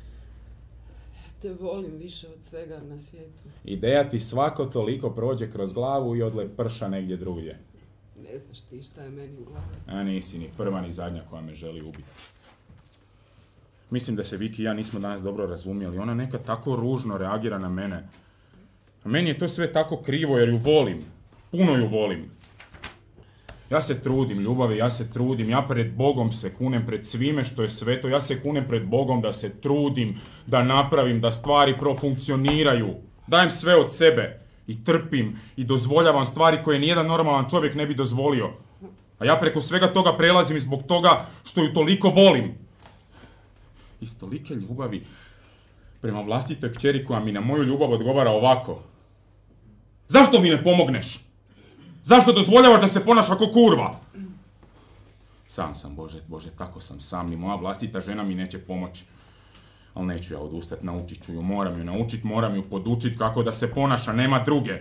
Te volim više od svega na svijetu. Ideja ti svako toliko prođe kroz glavu i odle prša negdje drugdje. Ne znaš ti šta je meni u glavi. A nisi ni prva ni zadnja koja me želi ubiti. Mislim da se Viki i ja nismo danas dobro razumjeli. Ona nekad tako ružno reagira na mene. A meni je to sve tako krivo jer ju volim. Puno ju volim. Ja se trudim, ljubavi, ja se trudim. Ja pred Bogom se kunem, pred svime što je sveto. Ja se kunem pred Bogom da se trudim, da napravim, da stvari profunkcioniraju. Dajem sve od sebe. I trpim i dozvoljavam stvari koje nijedan normalan čovjek ne bi dozvolio. A ja preko svega toga prelazim zbog toga što ju toliko volim. Iz tolike ljubavi prema vlastitoj kćeri koja mi na moju ljubav odgovara ovako. Zašto mi ne pomogneš? Zašto dozvoljavaš da se ponaša kao kurva? Sam sam, Bože, tako sam sam. Ni moja vlastita žena mi neće pomoći. Ali neću ja odustati, naučit ću ju, moram ju naučit, moram ju podučit kako da se ponaša, nema druge.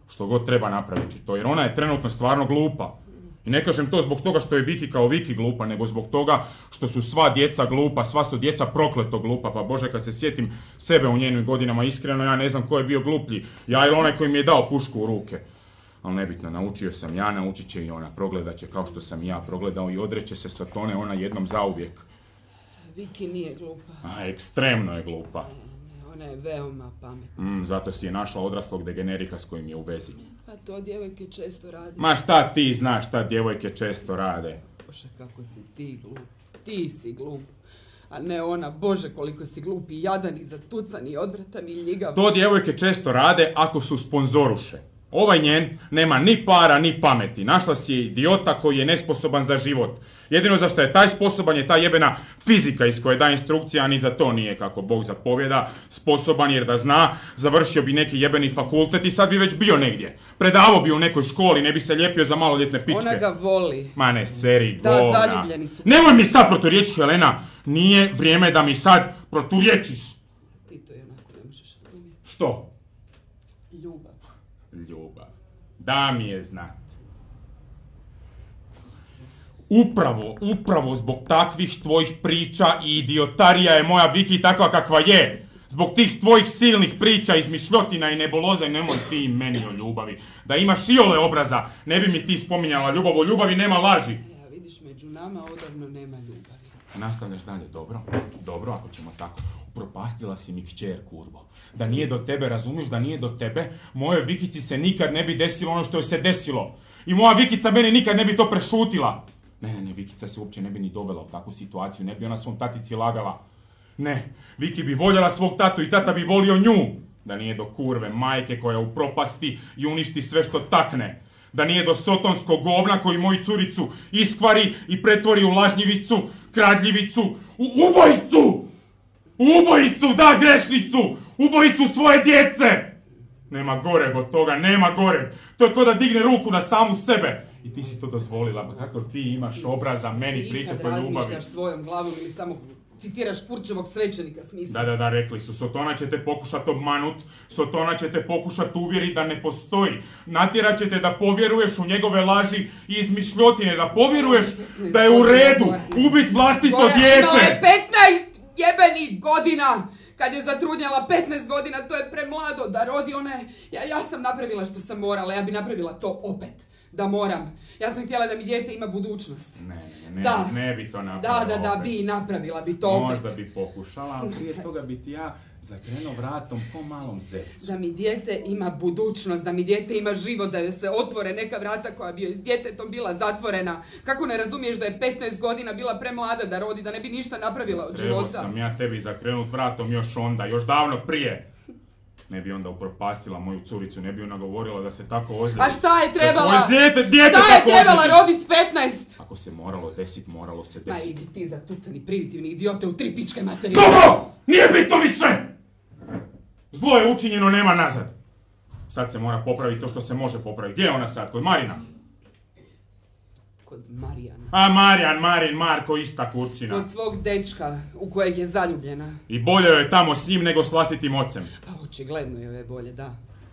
Što god treba napravit ću to, jer ona je trenutno stvarno glupa. I ne kažem to zbog toga što je Viki kao Viki glupa, nego zbog toga što su sva djeca glupa, sva su djeca prokleto glupa. Pa Bože, kad se sjetim sebe u njenim godinama, iskreno ja ne znam ko je bio gluplji. Ja ili onaj koji mi je dao pušku u ruke. Ali nebitno, naučio sam ja, naučit će i ona. Progledat će kao što sam ja progledao i odreće se Sotone ona jednom zauvijek. Viki nije glupa. Ekstremno je glupa. Ona je veoma pametna. Zato si je našla odraslog degenerika s kojim je u vezi. Pa to djevojke često rade. Ma šta ti znaš šta djevojke često rade? Bože, kako si ti glup. Ti si glup. A ne ona, Bože, koliko si glup i jadan i zatucan i odvratan i ljigav. To djevojke često rade ako su sponzoruše. Ovaj njen nema ni para ni pameti. Našla si je idiota koji je nesposoban za život. Jedino za što je taj sposoban je ta jebena fizika iz koje da instrukcija, a ni za to nije, kako Bog zapovjeda, sposoban jer da zna, završio bi neki jebeni fakultet i sad bi već bio negdje. Predavao bi u nekoj školi, ne bi se lijepio za maloljetne pičke. Ona ga voli. Ma ne seri, Da, govna. zaljubljeni su. Nemoj mi sad proturječiš, Helena. Nije vrijeme da mi sad proturječiš. Ti to i onako ne možeš razumjeti. Što? Ljubav. Ljubav. Da mi je znat. Upravo zbog takvih tvojih priča i idiotarija je moja Viki takva kakva je. Zbog tih tvojih silnih priča, izmišljotina i nebuloza, nemoj ti meni o ljubavi. Da imaš iole obraza, ne bi mi ti spominjala ljubav, o ljubavi nema laži. Ja, vidiš, među nama odavno nema ljubavi. Nastavljaš dalje, dobro? Dobro, ako ćemo tako. Upropastila si mi kćer, kurvo. Da nije do tebe, razumiješ, da nije do tebe, mojoj Vikici se nikad ne bi desilo ono što joj se desilo. I moja Vikica meni nikad ne bi to prešutila. Ne, Vikica se uopće ne bi ni dovela u takvu situaciju, ne bi ona svom tatici lagala. Ne, Viki bi voljela svog tatu i tata bi volio nju. Da nije do kurve majke koja upropasti i uništi sve što takne. Da nije do sotonskog govna koji moju curicu iskvari i pretvori u lažnjivicu, kradljivicu, u ubojicu! Ubojicu, da, grešnicu! Ubojicu svoje djece! Nema goreg od toga, nema goreg. To je ko da digne ruku na samu sebe. I ti si to dozvolila, pa kako ti imaš obraza meni pričati o ljubavi? Ti kad razmišljaš svojom glavom ili samo citiraš Kurčevog svećenika smisla. Da, rekli su, Sotona će te pokušat obmanut, Sotona će te pokušat uvjeriti da ne postoji. Natjerat će te da povjeruješ u njegove laži i izmišljotine, da povjeruješ da je u redu ubit vlastito dijete. Imala je 15 jebenih godina! Kad je zatrudnjala 15 godina, to je premlado da rodi, ona je... Ja sam napravila što sam morala, ja bi napravila to opet. Da moram. Ja sam htjela da mi dijete ima budućnost. Ne bi to napravila Da, bi napravila bi to opet. Možda bi pokušala, ali prije toga bi ti ja zakrenuo vratom ko malom zecu. Da mi dijete ima budućnost, da mi dijete ima život, da joj se otvore neka vrata koja bi joj s djetetom bila zatvorena. Kako ne razumiješ da je 15 godina bila premlada da rodi, da ne bi ništa napravila od života? Trebao sam ja tebi zakrenut vratom još onda, još davno prije. Ne bi onda upropastila moju curicu, ne bi ona govorila da se tako ozljedi. A šta je trebala? Šta je trebala rodit s 15? Ako se moralo desit, moralo se desit. Ma idi ti zatucani primitivni idiote u 3 pičke materije. Dobro! Nije bitno više! Zlo je učinjeno, nema nazad. Sad se mora popraviti to što se može popraviti. Gdje je ona sad? Kod Marina? Kod Marijana. A Marin, Marko, ista kurčina. Kod svog dečka u kojeg je zaljubljena. I bolje joj je tamo s njim nego s vlastitim ocem. Pa očigledno joj je bolje, da.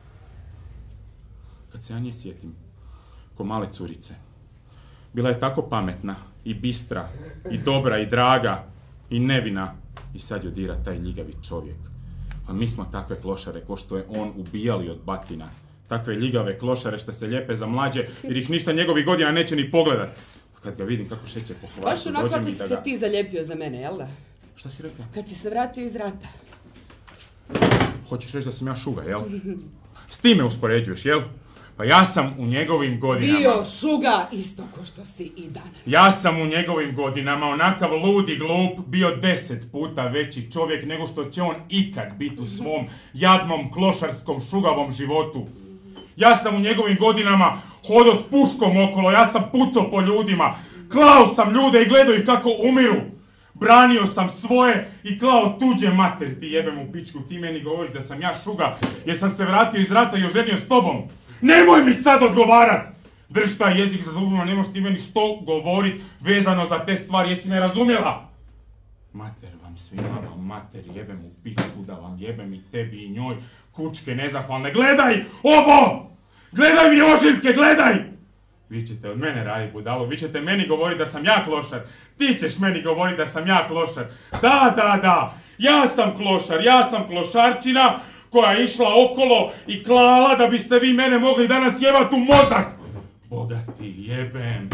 Kad se ja nje sjetim, ko male curice, bila je tako pametna i bistra i dobra i draga i nevina i sad joj dira taj ljigavi čovjek. Pa mi smo takve klošare ko što je on ubijali od batina. Takve ljigave klošare što se lijepe za mlađe jer ih ništa njegovih godina neće ni pogledat. Pa kad ga vidim kako šeće po hlasu, baš onako kako si se ti zalijepio za mene, jel da? Šta si rekla? Kad si se vratio iz rata. Hoćeš reći da sam ja šuga, jel? S time uspoređuješ, jel? Pa ja sam u njegovim godinama... Bio šuga isto ko što si i danas. Ja sam u njegovim godinama onakav ludi glup bio 10 puta veći čovjek nego što će on ikad biti u svom jadnom klošarskom šugavom životu. Ja sam u njegovim godinama hodao s puškom okolo, ja sam pucao po ljudima, klao sam ljude i gledao ih kako umiru. Branio sam svoje i klao tuđe mater, ti jebem u pičku, ti meni govoriš da sam ja šuga jer sam se vratio iz rata i oženio s tobom. Nemoj mi sad odgovarat! Drž taj jezik za zubima, ne možeš ti meni što govorit vezano za te stvari, jesi me razumjela? Mater vam svima, vam mater jebem u pičku, da vam jebem i tebi i njoj, kučke nezahvalne. Gledaj ovo! Gledaj mi ožiljke, gledaj! Vi ćete od mene raditi budalu, vi ćete meni govoriti da sam ja klošar. Ti ćeš meni govoriti da sam ja klošar. Da. Ja sam klošar, ja sam klošarčina koja je išla okolo i klala da biste vi mene mogli danas jebat u mozak. Boga ti jebem.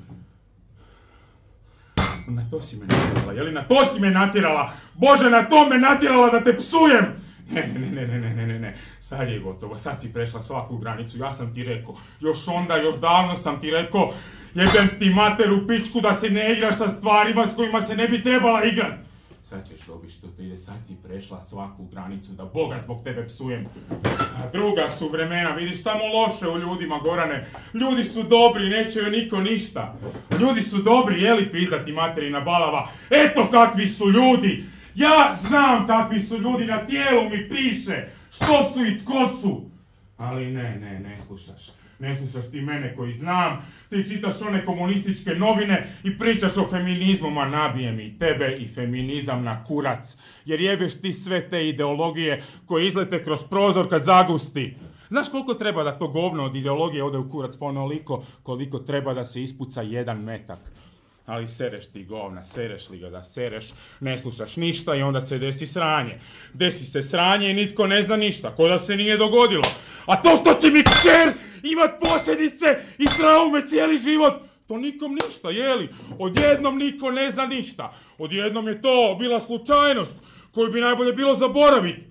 Na to si me natjerala, jeli na to si me natjerala? Bože, na to me natjerala da te psujem! Ne, sad je gotovo, sad si prešla svaku granicu, ja sam ti rekao, još davno sam ti rekao, jebem ti mater u pičku da se ne igraš sa stvarima s kojima se ne bi trebala igrat. Sad ćeš dobiti što te ide, sad si prešla svaku granicu, da Boga zbog tebe psujem. A druga su vremena, vidiš samo loše u ljudima, Gorane. Ljudi su dobri, neće joj niko ništa. Ljudi su dobri, jeli pizdati materina balava. Eto kakvi su ljudi! Ja znam kakvi su ljudi, na tijelu mi piše što su i tko su. Ali ne slušaš. Ne slušaš ti mene koji znam, ti čitaš one komunističke novine i pričaš o feminizmu, ma nabije mi tebe i feminizam na kurac. Jer jebeš ti sve te ideologije koje izlete kroz prozor kad zagusti. Znaš koliko treba da to govno od ideologije ode u kurac? Pa onoliko koliko treba da se ispuca jedan metak. Ali sereš ti govna, sereš li ga da sereš, ne slušaš ništa i onda se desi sranje. Desi se sranje i nitko ne zna ništa, ko da se nije dogodilo. A to što će mi kćer imat posljedice i traume cijeli život, to nikom ništa, jeli? Odjednom niko ne zna ništa. Odjednom je to bila slučajnost koju bi najbolje bilo zaboraviti.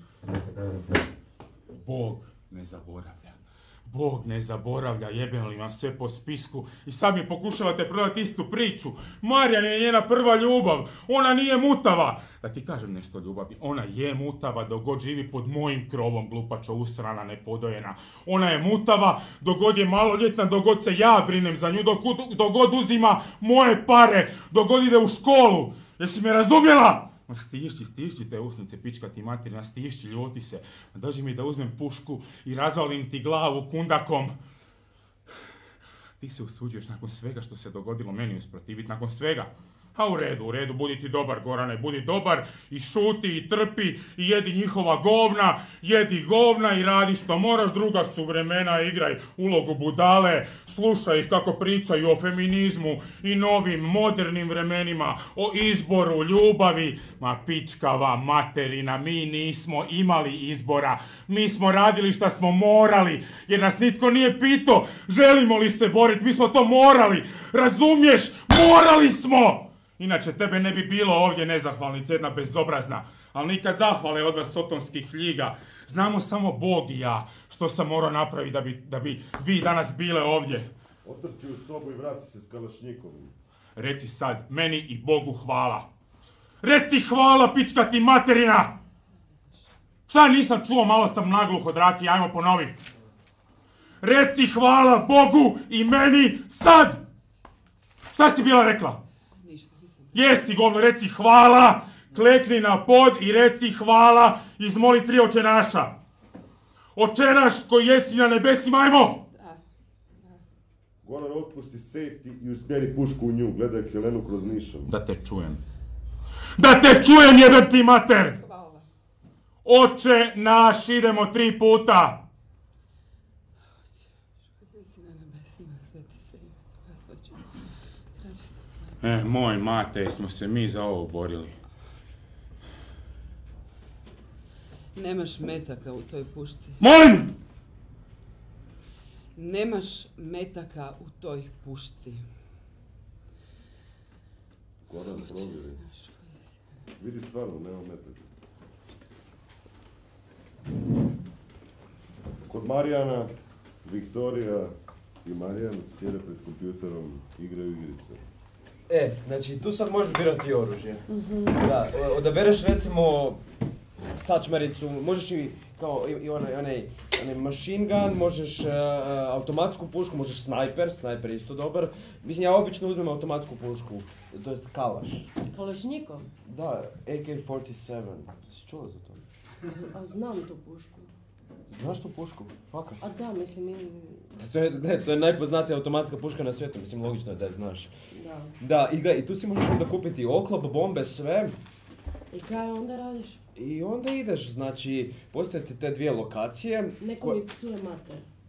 Bog ne zaboravlja. Bog ne zaboravlja, jebem li vam sve po spisku i sad mi pokušavate prodati istu priču. Marjan je njena prva ljubav, ona nije mutava. Da ti kažem nešto o ljubavi, ona je mutava dok god živi pod mojim krovom, glupačo usrana, nepodojena. Ona je mutava dok god je maloljetna, dok god se ja brinem za nju, dok god uzima moje pare, dok god ide u školu. Jesi me razumjela? Stišći te usnice, pička ti materina, stišći, ljuti se. Dođi mi da uzmem pušku i razvalim ti glavu kundakom. Ti se usuđuješ nakon svega što se dogodilo meni usprotiviti, nakon svega. A u redu, budi ti dobar, Gorane, budi dobar i šuti i trpi i jedi njihova govna, jedi govna i radi što moraš, druga su vremena, igraj ulogu budale, slušaj ih kako pričaju o feminizmu i novim, modernim vremenima, o izboru, ljubavi. Ma pičkava materina, mi nismo imali izbora, mi smo radili šta smo morali, jer nas nitko nije pitao želimo li se boriti, mi smo to morali, razumiješ, morali smo! Inače, tebe ne bi bilo ovdje nezahvalnica, jedna bezobrazna, ali nikad zahvale od vas sotonskih ljiga. Znamo samo Bog i ja što sam morao napraviti da bi vi danas bile ovdje. Otrči u sobu i vrati se s kalašnjikovim. Reci sad, meni i Bogu hvala. Reci hvala, pička ti materina! Šta nisam čuo, malo sam nagluh od raki, ajmo ponovi. Reci hvala Bogu i meni sad! Šta si bila rekla? Jesi, govno, reci hvala, klekni na pod i reci hvala, izmoli 3 očenaša. Očenaš koji jesi na nebesima, ajmo! Goran, otpusti safety i usmjeri pušku u nju, gledaj Helenu kroz nišom. Da te čujem. Da te čujem, jebem ti mater! Hvala. Oče naš, idemo 3 puta! Moj mate, smo se mi za ovo borili. Nemaš metaka u toj pušci. Molim! Nemaš metaka u toj pušci. Goran, provjeri. Vidi stvarno, nema metaka. Kod Marijana, Viktorija i Marijan sjede pred kompjuterom, igraju igrice. Znači tu sad možeš birati oružje. Da, odabereš recimo sačmaricu, možeš i kao i onaj machine gun, možeš automatsku pušku, možeš snajper je isto dobar. Mislim, ja obično uzmem automatsku pušku, to jest kalaš. Kalašnjikov? Da, AK-47, si čula za to? A znam tu pušku. Znaš tu pušku? Fakat? A da, mislim... To je najpoznatija automatska puška na svijetu, mislim, logično je da je znaš. Da. Da, i tu si možeš onda kupiti oklop, bombe, sve. I kaj onda radiš? I onda ideš, znači, postoje te 2 lokacije. Neko mi psuje mater.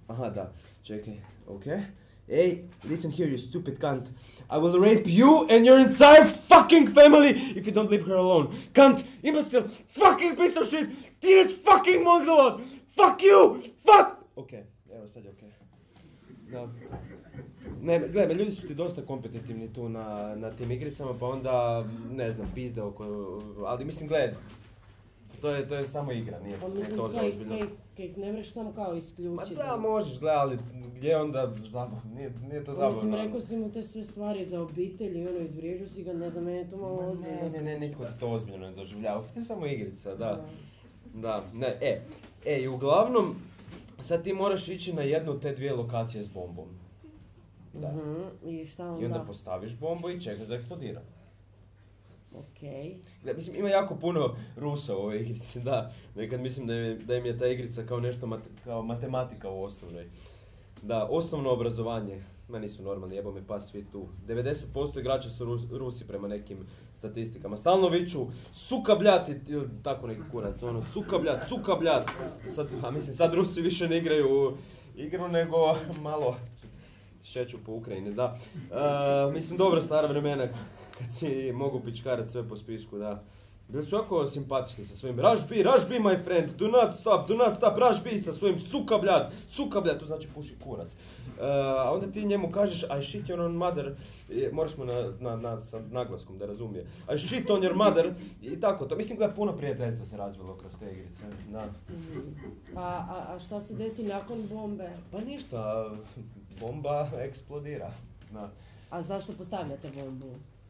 Aha, da. Čekaj, okej. Hey, listen here, you stupid cunt. I will rape you and your entire fucking family if you don't leave her alone. Cunt, imbecile, fucking piece of shit, teenage fucking mongolot. Fuck you, fuck! Okej, evo sad je okej. Da. Ne, gledaj, ljudi su ti dosta kompetitivni tu na tim igricama, pa onda, ne znam, pizde oko, ali mislim, gledaj, to je samo igra, nije to za ozbiljno. Kaj ne mreš samo kao isključiti. Ma da, možeš, gledaj, ali gdje je onda zabavno, nije to zabavno. Mislim, rekao si mu te sve stvari za obitelj i izvrijeđu si ga, ne znam, meni je to malo ozbiljno. Ne, nitko ti to ozbiljno ne doživljava, to je samo igrica, da. Da, ne, i uglavnom, sad ti moraš ići na jednu te dvije lokacije s bombom. Da. I šta onda? I onda postaviš bombu i čekaš da eksplodira. Okej. Mislim, ima jako puno Rusa u ovoj igrici, da. Nekad mislim da im je ta igrica kao nešto kao matematika u osnovnoj. Da, osnovno obrazovanje. Ma nisu normalni, jebo me pas svi tu. 90% igrača su Rusi prema nekim statistikama. Stalno viču, suka bljat, ili tako neki kurac, ono, suka bljat. Sad Rusi više ne igraju igru, nego malo šeću po Ukrajini, da. Mislim, dobra stara vremena kad si mogu pičkarat sve po spisku, da. Bili su jako simpatični sa svojim rush B, my friend, do not stop, rush B sa svojim suka bljad, to znači puši kurac. A onda ti njemu kažeš, I shit on your mother, moraš mu sa naglaskom da razumije, I shit on your mother, i tako to. Mislim da je puno prijateljstva se razvilo kroz te igrice, da. A šta se desi nakon bombe? Pa ništa, bomba eksplodira, da. A zašto postavljate bombu?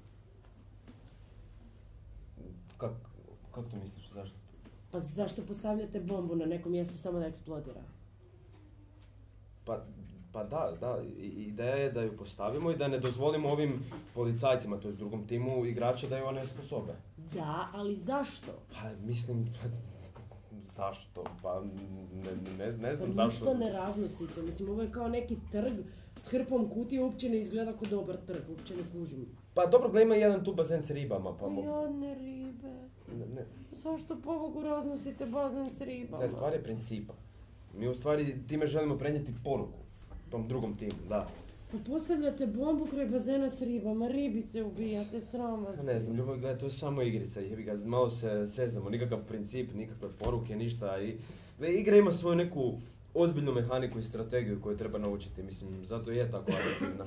Kako to misliš, zašto? Pa zašto postavljate bombu na nekom mjestu samo da eksplodira? Pa da, ideja je da ju postavimo i da ne dozvolimo ovim policajcima, to je drugom timu igrača, da ju one sposobe. Da, ali zašto? Pa mislim, zašto? Pa ne znam zašto. Pa ništa ne raznosite, mislim ovo je kao neki trg s hrpom kutije, uopće ne izgleda kao dobar trg, uopće ne kužim. Pa dobro, gledaj, ima jedan tu bazen s ribama, pa Jadne ribe. Ne. Zašto pobogu raznosite bazen s ribama? Ne, stvar je principa. Mi u stvari time želimo prenijeti poruku tom drugom timu, da. Pa postavljate bombu kraj bazena s ribama, ribice ubijate, sram vas. Ne znam, ljubav, gledaj, to je samo igrica, jebi ga, malo se sezamo, nikakav princip, nikakve poruke, ništa. Igra ima svoju neku ozbiljnu mehaniku i strategiju koju treba naučiti, mislim, zato je tako adiktivna.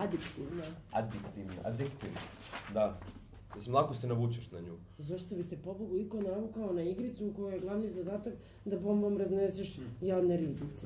Adiktivna, da. Mislim, lako se navučeš na nju. Zašto bi se pobogu iko navukao na igricu u kojoj je glavni zadatak da bombom razneseš jadne ribice?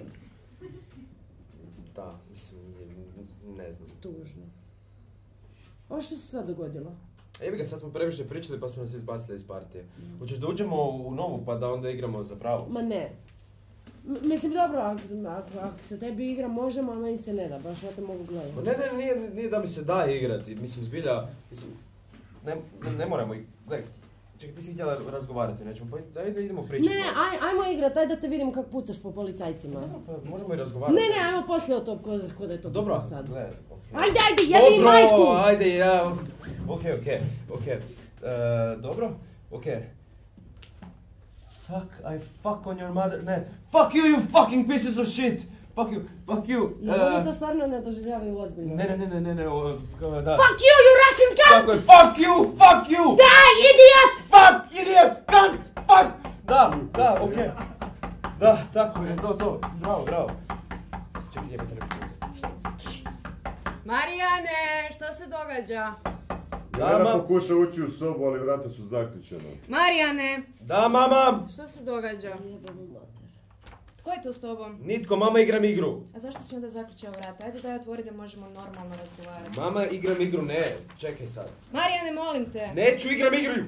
Da, mislim, ne znam. Tužno. A što se sad dogodilo? Evi ga, sad smo previše pričali pa su nas izbacili iz partije. Hoćeš da uđemo u novu pa da onda igramo za pravo? Ma ne. Mislim, dobro, ako se tebi igra možemo, a meni se ne da, baš ja te mogu gledati. Nije da mi se da igrati, mislim, zbilja, mislim, ne moramo gledati. Čekaj, ti si htjela razgovarati, nećemo, pa da idemo pričati. Ne, ajmo igrat, aj da te vidim kako pucaš po policajcima. Dobro, pa možemo i razgovarati. Ne, ajmo poslije o to, ko da je to dobro sad. Gledaj, Ajde, jebi majku! Dobro, ajde, ja, okej. Dobro, okej. Fuck on your mother, ne. Fuck you fucking pieces of shit! Fuck you! Ja, oni to stvarno ne doživljavaju ozbiljno. Ne, da. Fuck you Russian cunt! Tako je, fuck you! Da, idiot! Fuck, idiot, cunt, fuck! Da, okej. Da, tako je, to, bravo. Čekaj, jebate ne puca. Marijane, što se događa? Jana pokuša ući u sobu, ali vrata su zaključena. Marijane! Da, mama! Što se događa? Tko je tu s tobom? Nitko, mama, igram igru. A zašto si onda zaključao vrata? Ajde da je otvori da možemo normalno razgovarati. Mama, igram igru, ne, čekaj sad. Marijane, molim te! Neću igram igru!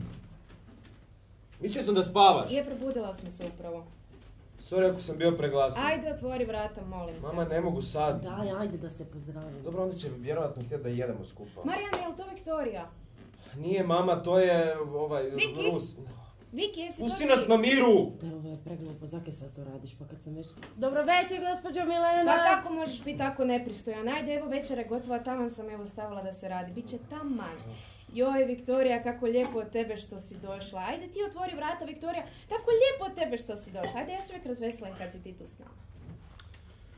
Mislio sam da spavaš. Probudila sam se upravo. Sorry ako sam bio preglasan. Ajde, otvori vrata, molim te. Mama, ne mogu sad. Daj, ajde da se pozdravim. Dobro, onda će vjerojatno htjeti da jedemo skupa. Marijane, je li to Viktorija? Nije, mama, to je Viki? Rus. Viki, jesi to Pusti ti? nas na miru! Da, ovo je preglupo, zakaj sad to radiš, pa kad sam već... Dobro večer, gospođo Milena! Pa kako možeš biti tako nepristojan? Ajde, evo večera je gotova, taman sam evo stavila da se radi. Biće taman. Joj, Viktorija, kako lijepo od tebe što si došla. Ajde ti otvori vrata, Viktorija. Kako lijepo od tebe što si došla. Ajde, ja se uvijek razveselim kad si ti tu s nama.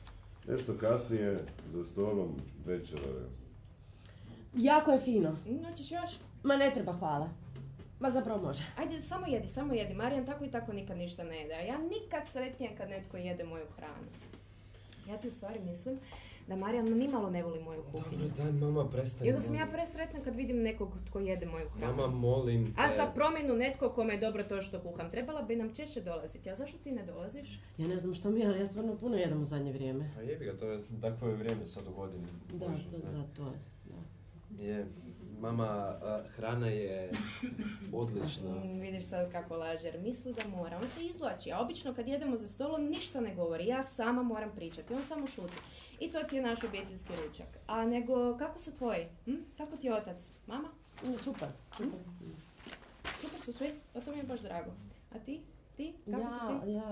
Nešto kasnije, za stolom, večera je. Jako je fino. Hoćeš još? Ma ne treba, hvala. Ma zapravo može. Ajde, samo jedi. Marijan tako i tako nikad ništa ne jede. A ja nikad sretnijem kad netko jede moju hranu. Ja ti u stvari mislim da Marijan nimalo ne voli moju kuhinju. Dobro, daj mama, prestani. I onda sam ja presretna kad vidim nekog tko jede moju hranu. Mama, molim te. A za promjenu netko kome je dobro to što kuham. Trebala bi nam češće dolaziti. A zašto ti ne dolaziš? Ja ne znam što mi je, ali ja stvarno puno jedem u zadnje vrijeme. Pa jebi ga, to je takvo je vrijeme sad u godini. Da, Bože, to je. Je, mama, hrana je odlična. Vidiš sad kako laže, jer misli da mora. On se izvlači, a obično kad jedemo za stolom ništa ne govori. Ja sama moram pričati, on samo šuti. I to ti je naš obiteljski ručak. A nego, kako su tvoji? Kako ti je otac? Mama? Super. Super su svi, o to mi je baš drago. A ti? Kako si ti? Ja.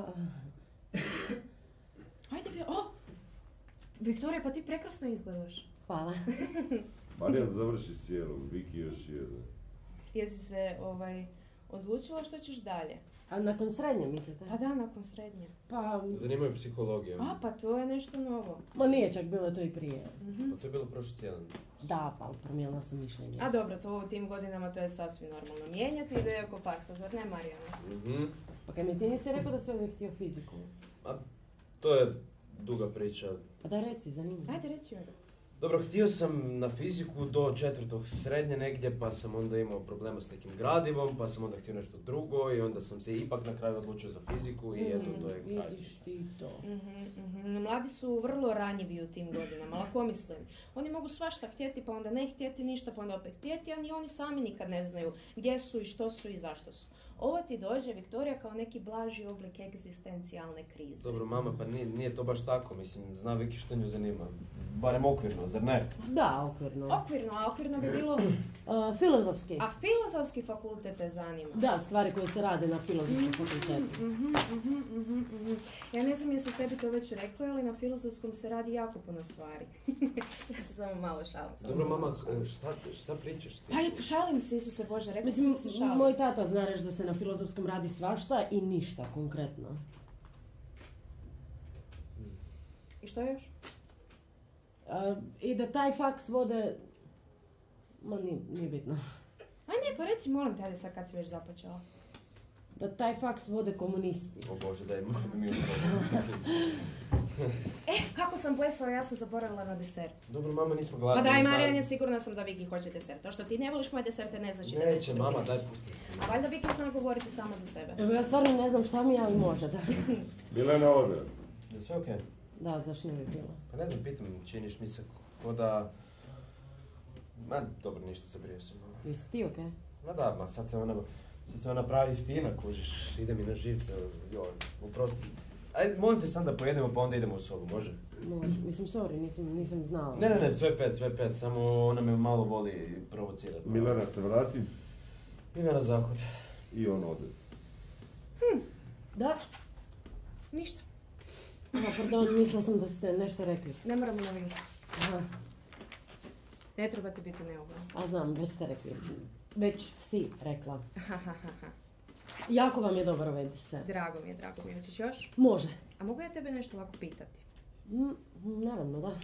Ajde, Viktorija, pa ti prekrasno izgledaš. Hvala. Marijan završi s jelom, Viki još jede. Jesi se odlučila što ćeš dalje? A nakon srednje, mislite? Pa da, nakon srednje. Pa... Zanimaju psihologiju. A, pa to je nešto novo. Ma nije čak bilo to i prije. Pa to je bilo prošli tjedan. Da, pa promijenila sam mišljenje. A dobro, to u tim godinama to je sasvim normalno. Mijenjati ide oko faksa, zar ne, Marijana? Pa kaj mi ti nisi rekao da si uvijek htio fiziku? A to je duga priča. Pa da reci, zanima. Ajde, reci joj. Dobro, htio sam na fiziku do 4. srednje negdje, pa sam onda imao problema s nekim gradivom, pa sam onda htio nešto drugo i onda sam se ipak na kraju odlučio za fiziku i eto, to je kraj. Vidiš ti to. Mladi su vrlo ranjivi u tim godinama, lakomisleni. Oni mogu svašta htjeti, pa onda ne htjeti ništa, pa onda opet htjeti, a ni oni sami nikad ne znaju gdje su i što su i zašto su. Ovo ti dođe, Viktorija, kao neki blaži oblik egzistencijalne krize. Dobro, mama, pa nije to baš tako, mislim, zna Viki što nju zanima. Barem okvirno, zar ne? Da, okvirno. Okvirno bi bilo... Filozofski. A filozofski fakultet te zanima? Da, stvari koje se rade na filozofskom fakultetu. Ja ne znam jesu tebi to već rekli, ali na filozofskom se radi jako puno stvari. Ja se samo malo šalim. Dobro, mama, šta pričaš ti? Pa šalim se, Isuse Bože, rekli Mislim, da se šalim. moj tata zna reći da se na filozofskom radi svašta i ništa konkretno. I što još? I da taj faks vode... Ma nije bitno. Aj ne, pa reci, molim te, ajde sad kad si već započela. Da taj faks vode komunisti. O Bože, daj mi Kako sam plesala, ja sam zaboravila na desert. Dobro, mama, nismo gladni. Pa daj, Marijane, sigurna sam da Viki hoće desert. To što ti ne voliš moje deserte ne znači da neće. Mama, daj pusti. A valjda Viki zna govoriti sama za sebe. Evo, ja stvarno ne znam šta mi je, ali može, da. Milena ode. Je sve okej? Da, zašto ne bi bilo? Pa ne znam, pitam, činiš mi se ko da... Ma, dobro, ništa, zabrio sam. Jesi ti okej? Ma da, sad se ona pravi fina, kužiš, ide mi na živce, joj, uprosti. Ajde, molim te sam da pojedemo pa onda idemo u sobu, može? Može, mislim, sorry, nisam znala. Ne, sve pet, samo ona me malo voli provocirati. Milena se vrati Ide na zahod. i on ode. Da? Ništa. Pardon, mislila sam da ste nešto rekli. Ne moramo na Viki. Aha, Ne trebate biti neugodni. a znam, već ste rekli. Već si rekla. Jako vam je dobar ovaj desert. Drago mi je. Hoćeš još? Može. A mogu ja tebe nešto ovako pitati? Naravno, da.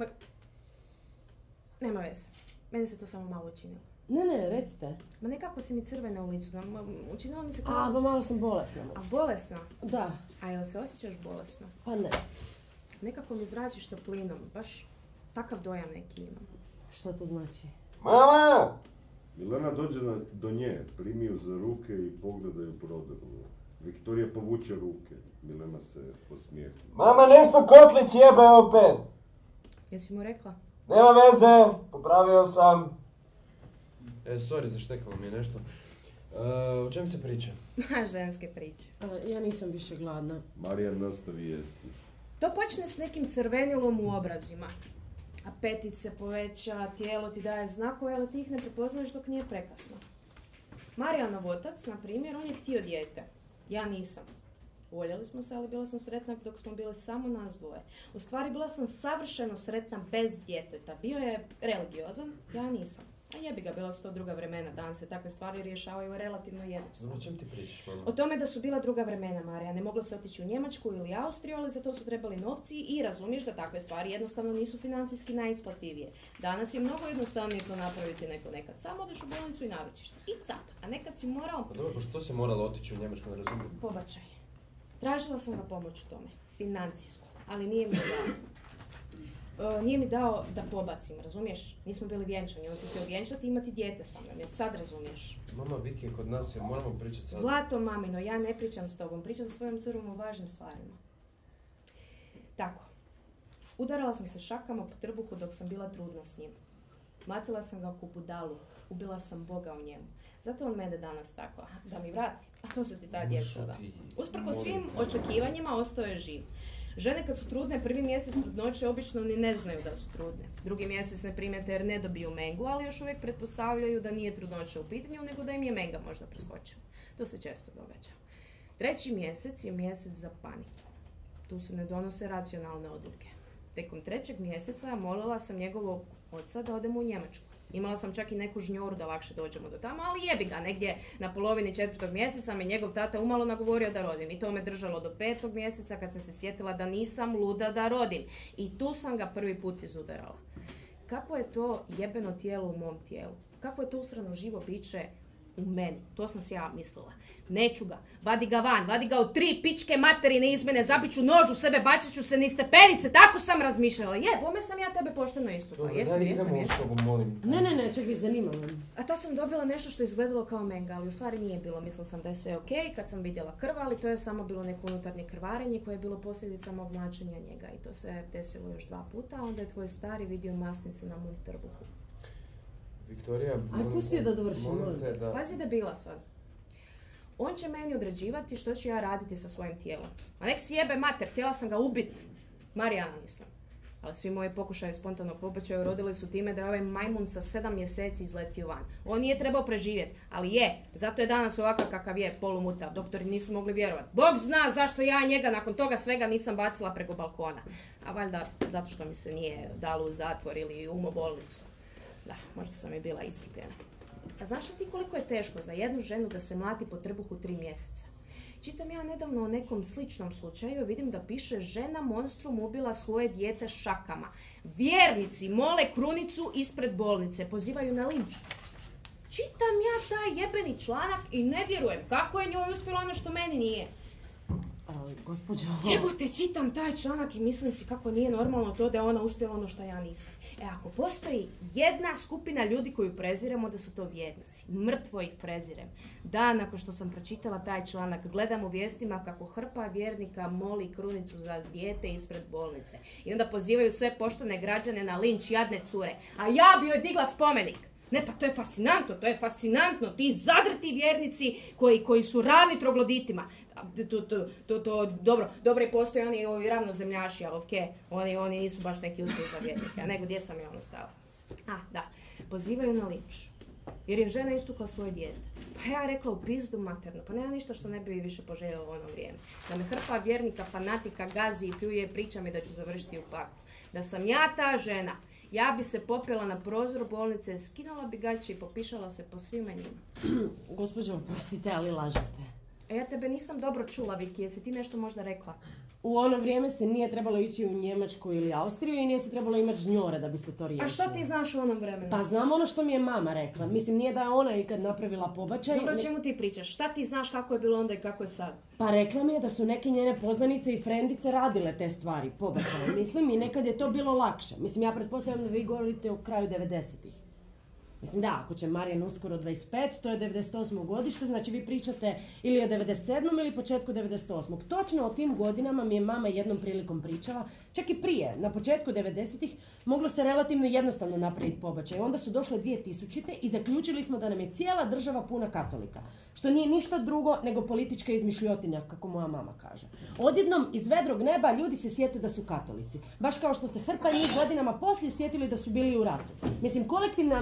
Nema veze. Meni se to samo malo učinilo. Ne, recite. Ma nekako si mi crvena u licu, znam, učinilo mi se A, kao... pa malo sam bolesna. A bolesno? Da, A jel se osjećaš bolesno? pa ne. Nekako mi zračiš toplinom, baš takav dojam neki imam. Što to znači? Mama! Milena dođe do nje, primi ju za ruke i pogleda ju prodrno. Viktorija povuče ruke, Milena se posmijeha. Mama, nešto kotlić jebe opet! Jesi mu rekla? Nema veze, popravio sam. Sorry, zaštekalo mi je nešto. O čem se priča? Ženske priče. Ja nisam više gladna. Marijan nastavi jesti. To počne s nekim crvenilom u obrazima. Apetit se poveća, tijelo ti daje znakove, ali ti ih ne prepoznaješ dok nije prekasno. Marijanov otac, na primjer, on je htio dijete. Ja nisam. Voljeli smo se, ali bila sam sretna dok smo bili samo nas dvoje. U stvari bila sam savršeno sretna bez djeteta. Bio je religiozan, ja nisam. A jebi ga, bila su to druga vremena, danas se takve stvari rješavaju relativno jednostavno. O čem ti pričaš, mama? O tome da su bila druga vremena, Marija. Ne moglo se otići u Njemačku ili Austriju, ali za to su trebali novci i razumiješ da takve stvari jednostavno nisu financijski najisplativije. Danas je mnogo jednostavnije to napraviti nego nekad. Samo odeš u bolnicu i naručiš se. I cap. A nekad si morao... Pa dobro, što si morala otići u Njemačku, ne razumijem? Pobačaj. Tražila sam ga pomoć u tome. Financijsku. Ali nije mi dao. Nije mi dao da pobacim, razumiješ? Nismo bili vjenčani, on sam htio vjenčati i imati dijete sa mnom, jer sad razumiješ. Mama, Viki je kod nas, jer moramo pričati sad. Zlato, mamino, ja ne pričam s tobom, pričam s tvojom curom o važnim stvarima. Tako. Udarala sam se šakama po trbuhu dok sam bila trudna s njim. Mlatila sam ga oko budalu, ubila sam Boga u njemu. Zato on mene danas tako, da mi vrati. A to su ti ta djeca, da. Usprkos svim očekivanjima ostao je živ. Žene kad su trudne, prvi mjesec trudnoće obično ni ne znaju da su trudne. Drugi mjesec ne primete jer ne dobiju mengu, ali još uvijek pretpostavljaju da nije trudnoća u pitanju, nego da im je menga možda preskočila. To se često događa. Treći mjesec je mjesec za paniku. Tu se ne donose racionalne odluke. Tijekom 3. mjeseca molila sam njegovog oca da odemo u Njemačku. Imala sam čak i neku žnjoru da lakše dođemo do tamo, ali jebi ga, negdje na polovini 4. mjeseca me njegov tata umalo nagovorio da rodim. I to me držalo do 5. mjeseca kad sam se sjetila da nisam luda da rodim. I tu sam ga prvi put izudarala. Kako je to jebeno tijelo u mom tijelu? Kako je to usrano živo biće u meni? To sam si ja mislila. Neću ga. Vadi ga van. Vadi ga u 3 pičke materine izmene. Zabit ću nož u sebe. Bacit ću se niz stepenice. Tako sam razmišljala. Bome sam ja tebe pošteno istukla. Jesam. Ne, čekaj, zanima me. A tad sam dobila nešto što je izgledalo kao menga, ali u stvari nije bilo. Mislila sam da je sve okej kad sam vidjela krv, ali to je samo bilo neko unutarnje krvarenje koje je bilo posljedica mog mlačenja njega. I to se desilo još 2 puta. A onda je tvoj stari vidio masnice na mom trbuhu. Viktorija, pusti da dovršim, molim te da... Pazi da bila sad. On će meni određivati što ću ja raditi sa svojim tijelom. A nek si jebe mater, htjela sam ga ubiti. Marijana mislim. Ali svi moji pokušaje spontanog pobačaja urodili su time da je ovaj majmun sa 7 mjeseci izletio van. On nije trebao preživjeti, ali je. Zato je danas ovakav kakav je, polumutav. Doktori nisu mogli vjerovati. Bog zna zašto ja njega nakon toga svega nisam bacila preko balkona. A valjda zato što mi se nije dalo u zatvor ili u umobolnicu. Da, možda sam i bila iscrpljena. A znaš li ti koliko je teško za jednu ženu da se mlati po trbuhu 3 mjeseca? Čitam ja nedavno o nekom sličnom slučaju, vidim da piše žena monstrum ubila svoje dijete šakama. Vjernici mole krunicu ispred bolnice, pozivaju na linč. Čitam ja taj jebeni članak i ne vjerujem kako je njoj uspjelo ono što meni nije. Gospođo... Evo te čitam taj članak i mislim si kako nije normalno to da je ona uspjela ono što ja nisam. Ako postoji jedna skupina ljudi koju preziremo, da su to vjernici. Mrtvo ih prezirem. Da, nakon što sam pročitala taj članak, gledam u vijestima kako hrpa vjernika moli krunicu za dijete ispred bolnice. I onda pozivaju sve poštene građane na linč jadne cure. A ja bi joj digla spomenik. Ne, pa to je fascinantno, ti zadrti vjernici koji su ravni trogloditima. Dobro, postoje oni ovi ravnozemljaši, ali okej, oni nisu baš neki uspjeh za vjernike, a nego gdje sam je ono stala. Da, pozivaju na linč, jer je žena istukla svoje dijete. Pa ja rekla u pizdu materno, pa nema ništa što ne bi više poželjela u ono vrijeme. Da me hrpa vjernika, fanatika, gazi i pljuje, priča mi da ću završiti u paklu. Da sam ja ta žena, ja bi se popela na prozor bolnice, skinula bi gaće i popišala se po svima njima. Gospođo, prostite, ali lažete. Ja tebe nisam dobro čula, Viki, jesi ti nešto možda rekla? U ono vrijeme se nije trebalo ići u Njemačku ili Austriju i nije se trebalo imati žnjore da bi se to riješilo. A što ti znaš u onom vremenu? Pa znam ono što mi je mama rekla. Mislim, nije da je ona ikad napravila pobačaj. Dobro, čemu ti pričaš? Šta ti znaš kako je bilo onda i kako je sad? Pa rekla mi je da su neke njene poznanice i frendice radile te stvari, pobačaje. Mislim, i nekad je to bilo lakše. Mislim, ja pretpostavljam da vi govorite o kraju 90-ih. Mislim da, ako će Marijan uskoro 25, to je 98. godište, znači vi pričate ili o 97. ili početku 98. Točno o tim godinama mi je mama jednom prilikom pričala, čak i prije, na početku 90-ih, moglo se relativno jednostavno napraviti pobačaj. Onda su došle 2000-te i zaključili smo da nam je cijela država puna katolika. Što nije ništa drugo nego politička izmišljotina, kako moja mama kaže. Odjednom, iz vedrog neba, ljudi se sjete da su katolici. Baš kao što se hrpa njih godinama poslije sjetili da su bili u ratu. Mislim, kolektivna amnezija je jedna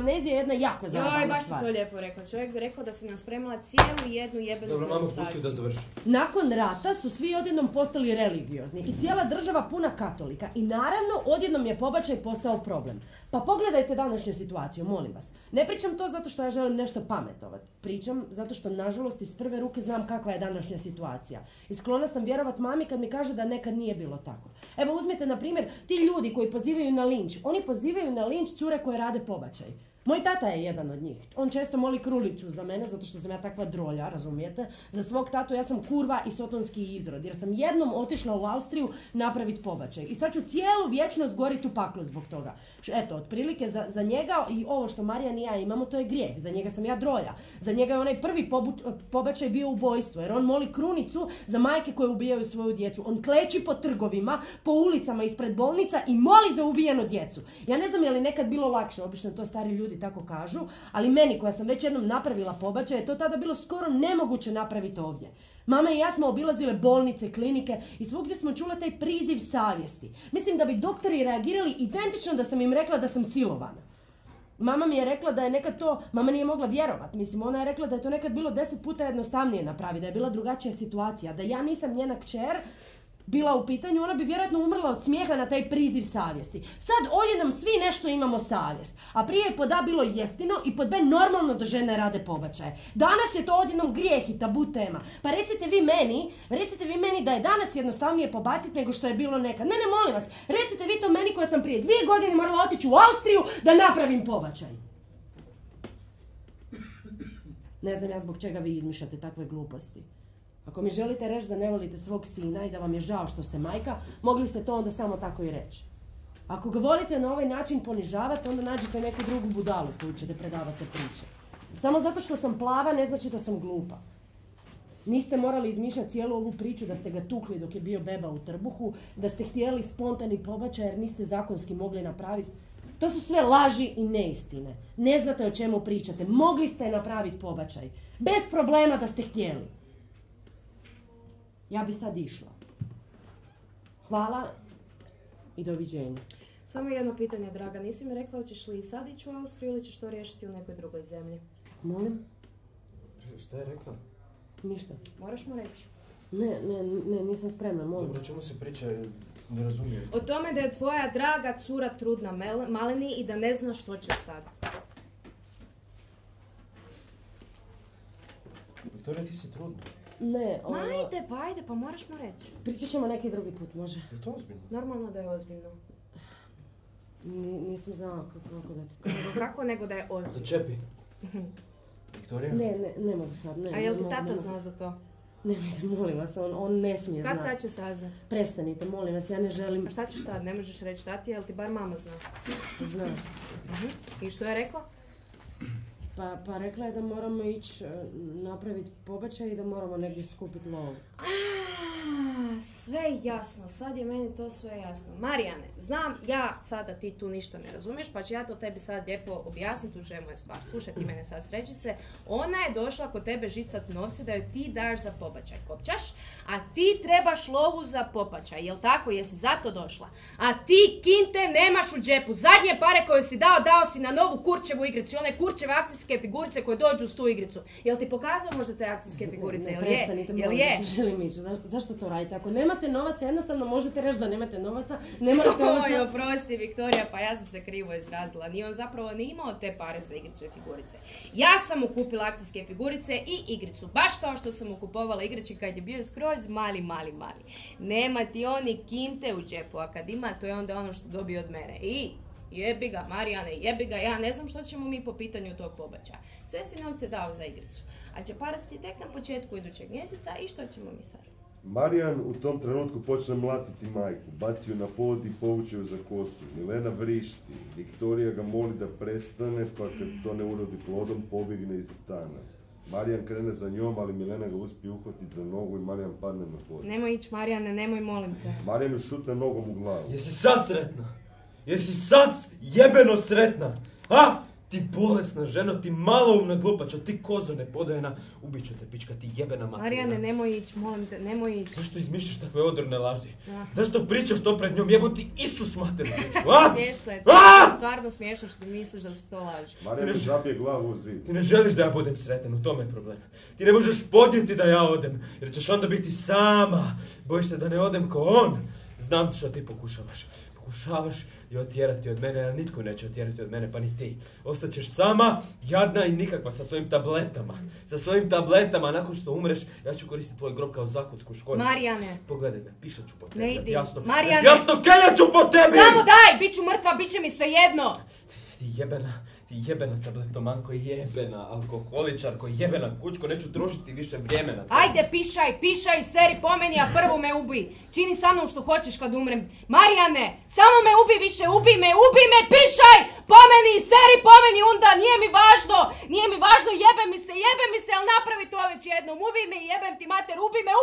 jedna jako zabavna Joj, baš si stvar. to lijepo rekao. Čovjek bi rekao da si nam spremala cijelu jednu jebenu Dobro, mamo, prezentaciju. pusti da završi. Nakon rata su svi odjednom postali religiozni i cijela država puna katolika i naravno odjednom je pobačaj postao problem. Pa pogledajte današnju situaciju, molim vas. Ne pričam to zato što ja želim nešto pametovati. Pričam zato što nažalost iz prve ruke znam kakva je današnja situacija. I sklona sam vjerovat mami kad mi kaže da nekad nije bilo tako. Evo uzmite na primjer ti ljudi koji pozivaju na linč. Oni pozivaju na linč cure koje rade pobačaj. Moj tata je jedan od njih. On često moli krulicu za mene, zato što sam ja takva drolja, razumijete? Za svog tatu ja sam kurva i sotonski izrod, jer sam jednom otišla u Austriju napraviti pobačaj. I sad ću cijelu vječnost goriti u paklu zbog toga. Eto, otprilike za njega i ovo što Marijan i ja imamo, to je grijeh. Za njega sam ja drolja. Za njega je onaj prvi pobačaj bio ubojstvo, jer on moli krunicu za majke koje ubijaju svoju djecu. On kleči po trgovima, po ulicama ispred bolnica i moli za ubijenu djecu. Ja ne znam je li nekad bilo lakše, obično to stari ljudi tako kažu, ali meni koja sam već jednom napravila pobačaj je to tada bilo skoro nemoguće napraviti ovdje. Mama i ja smo obilazile bolnice, klinike i svugdje smo čule taj priziv savjesti. Mislim da bi doktori reagirali identično da sam im rekla da sam silovana. Mama mi je rekla da je nekad to, mama nije mogla vjerovat, mislim, ona je rekla da je to nekad bilo 10 puta jednostavnije napraviti, da je bila drugačija situacija, da ja nisam njena kćer bila u pitanju, ona bi vjerojatno umrla od smijeha na taj priziv savjesti. Sad odjednom svi nešto imamo savjest, a prije je pod A bilo jeftino i pod B normalno da žene rade pobačaje. Danas je to odjednom grijeh i tabu tema. Pa recite vi meni da je danas jednostavnije pobaciti nego što je bilo nekad. Ne, molim vas, recite vi to meni koja sam prije 2 godine morala otići u Austriju da napravim pobačaj. Ne znam ja zbog čega vi izmišljate takve gluposti. Ako mi želite reći da ne volite svog sina i da vam je žao što ste majka, mogli ste to onda samo tako i reći. Ako ga volite na ovaj način ponižavati, onda nađite neku drugu budalu koju ćete predavati priče. Samo zato što sam plava ne znači da sam glupa. Niste morali izmišljati cijelu ovu priču da ste ga tukli dok je bio beba u trbuhu, da ste htjeli spontani pobačaj jer niste zakonski mogli napraviti. To su sve laži i neistine. Ne znate o čemu pričate. Mogli ste napraviti pobačaj. Bez problema da ste htjeli. Ja bi sad išla. Hvala i doviđenja. Samo jedno pitanje, draga. Nisi mi rekla hoćeš li i sad ići u Austriju ili ćeš to riješiti u nekoj drugoj zemlji? Molim? Šta je rekla? Ništa. Moraš mu reći. Ne, nisam spremna, molim. Dobro, čemu se priča? Ne razumijem. O tome da je tvoja draga cura trudna maleni i da ne zna što će sad. Viktorija, ti si trudna. Ne, Ajde, pa moraš mu reći. Pričat ćemo neki drugi put, može. Je to ozbiljno? Normalno da je ozbiljno. Nisam znala kako da ti... Kako nego da je ozbiljno? Začepi. Viktorija? Ne mogu sad, ne. A jel ti tata zna za to? Nemojte, molim vas, on ne smije znati. Kad ta će saznat? Prestanite, molim vas, ja ne želim... A šta ćeš sad? Ne možeš reći tati, jel ti bar mama zna? Znam. I što je rekla? Pa rekla je da moramo ići napraviti pobačaj i da moramo negdje skupiti lovu. Sve jasno, sad je meni to sve jasno. Marijane, znam ja sad da ti tu ništa ne razumiješ, pa ću ja to tebi sad lijepo objasniti u čemu je stvar. Slušaj ti mene sad srećice, ona je došla kod tebe žicat novce da joj ti daš za pobačaj, kopčaš, a ti trebaš lovu za pobačaj, jel tako? Jesi zato došla? A ti kinte nemaš u džepu, zadnje pare koje si dao si na novu Kurčevu igricu i one Kurčeve akcijske figurice koje dođu uz tu igricu. Jel ti pokazao možda te akcijske figurice, jel je? Prestanite, molim vas, želim ići. Zašto to radite? Ako nemate novaca, jednostavno možete reći da nemate novaca, ne morate ovo sad... Oprosti Viktorija, pa ja sam se krivo izrazila. Nije on zapravo ni imao te pare za igricu i figurice. Ja sam mu kupila akcijske figurice i igricu, baš kao što sam mu kupovala igrače kad je bio skroz mali. Nema ti oni kinte u džepu, a kad ima, to je onda ono što dobije od mene. I jebi ga, Marijane, jebi ga, ja ne znam što ćemo mi po pitanju tog pobačaja. Sve si novce dao za igricu, a džeparac ti tek na početku idućeg mjeseca i što ćemo mi sad? Marijan u tom trenutku počne mlatiti majku, baci ju na pod i povuče ju za kosu. Milena vrišti, Viktorija ga moli da prestane, pa kad to ne urodi plodom, pobjegne iz stana. Marijan krene za njom, ali Milena ga uspije uhvatiti za nogu i Marijan padne na pod. Nemoj ići, Marijane, nemoj, molim te. Marijan ju šutne nogom u glavu. Jesi sad sretna? Jesi sad jebeno sretna? A? Ti bolesna ženo, ti maloumna glupača, ti kozo nepodajena, ubit ću te pička, ti jebena materina. Marijane, nemoj ići, molim te, nemoj ići. Zašto izmišljaš takve odorne laži? Ja. Zašto pričaš to pred njom, jebo ti Isus materinu? Smiješno je, to je stvarno smiješno što ti misliš da su to laži. Marijane, zabije glavu u zid. Ti ne želiš da ja budem sretan, u tome je problem. Ti ne možeš podnijeti da ja odem, jer ćeš onda biti sama. Bojiš se da ne odem ko on. Znam što ti pokušavaš. Pokušavaš i otjerati od mene, ali nitko neće otjerati od mene, pa ni ti. Ostaćeš sama, jadna i nikakva sa svojim tabletama. Sa svojim tabletama, nakon što umreš, ja ću koristiti tvoj grob kao zakucku školjku. Marijane. Pogledaj me, pišat ću po tebi. Ne idi. Jasno, Marijane. jasno, kenjat ću po tebi! Samo daj, bit ću mrtva, bit će mi svejedno. Ti jebena tabletomanko, jebena alkoholičarko, jebena kučko, neću trošiti više vrijeme na to. Ajde, pišaj, seri po meni, a prvo me ubij. Čini sa mnom što hoćeš kad umrem. Marijane, samo me ubij više, ubij me, pišaj! Po meni, seri po meni, onda nije mi važno, jebe mi se, ali napravi to već jednom. Ubij me, jebem ti mater, ubij me!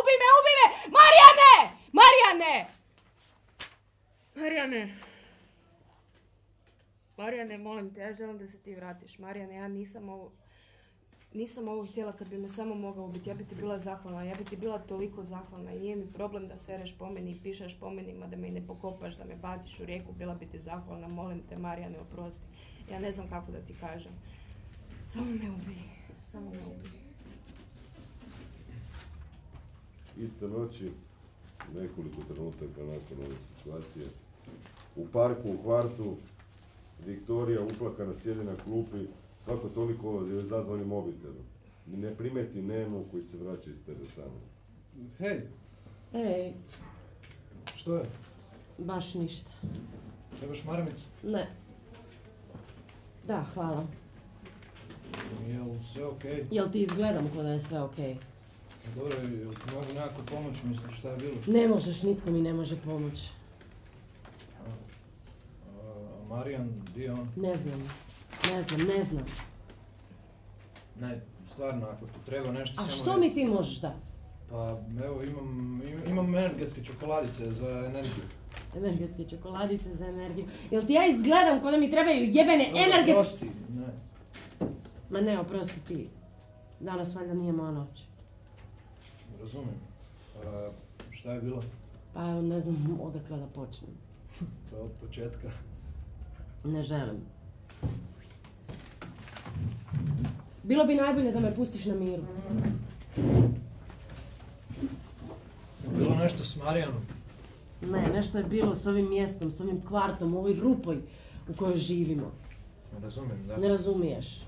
Marijane, molim te, ja želim da se ti vratiš. Marijane, ja nisam ovo htjela. Kad bi me samo mogao ubiti, ja bi ti bila zahvalna. Ja bi ti bila toliko zahvalna i nije mi problem da sereš po meni i pišeš po meni, da me ne pokopaš, da me baciš u rijeku. Bila bi ti zahvalna. Molim te, Marijane, oprosti. Ja ne znam kako da ti kažem. Samo me ubij. Iste noći, nekoliko trenutaka nakon ove situacije, u parku, u kvartu, Viktorija uplakana sjedi na klupi, svako toliko je zazvani mobitelom. Ne primeti Nenu koji se vraća iz teretana. Hej, Ej, što je? baš ništa. Trebaš maramicu? Ne. Da, hvala. Jel sve okej? Jel ti izgledam ko da je sve okej? Dobro, jel ti mogu nekako pomoći, mislim šta je bilo? Ne možeš, nitko mi ne može pomoći. Marijan, di je on? Ne znam. Ne, stvarno, ako ti treba nešto A samo što reci. mi ti možeš da? Pa, evo, imam energetske čokoladice za energiju. Energetske čokoladice za energiju. Jel ti ja izgledam ko da mi trebaju jebene energetske... Oprosti, ne. Ma ne, oprosti ti. Danas valjda nije moja noć. Razumijem. Šta je bilo? Pa evo, ne znam odakle da počnem. To od početka. Ne želim. Bilo bi najbolje da me pustiš na miru. Bilo nešto s Marijanom? Ne, nešto je bilo s ovim mjestom, s ovim kvartom, u ovoj rupoj u kojoj živimo. Ne razumijem, da. Ne razumiješ.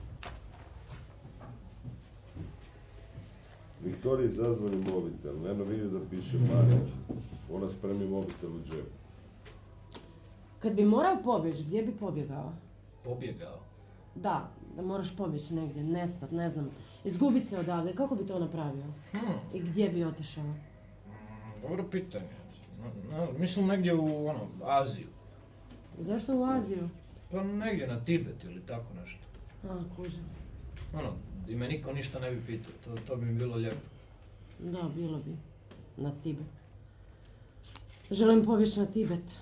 Viktorija zazvoni mobitel, Neno vidi da piše Marić. Ona spremi mobitel u džep. Kad bi morao pobjeći, gdje bi pobjegao? Pobjegao? Da moraš pobjeći negdje, nestat, ne znam. Izgubit se odavde, kako bi to napravio? I gdje bi otišao? Dobro pitanje. Mislim negdje u, Aziju. Zašto u Aziju? Pa negdje na Tibet ili tako nešto. Kužim. I me niko ništa ne bi pitao, to bi mi bilo lijepo. Da, bilo bi. Na Tibet. Želim pobjeći na Tibet.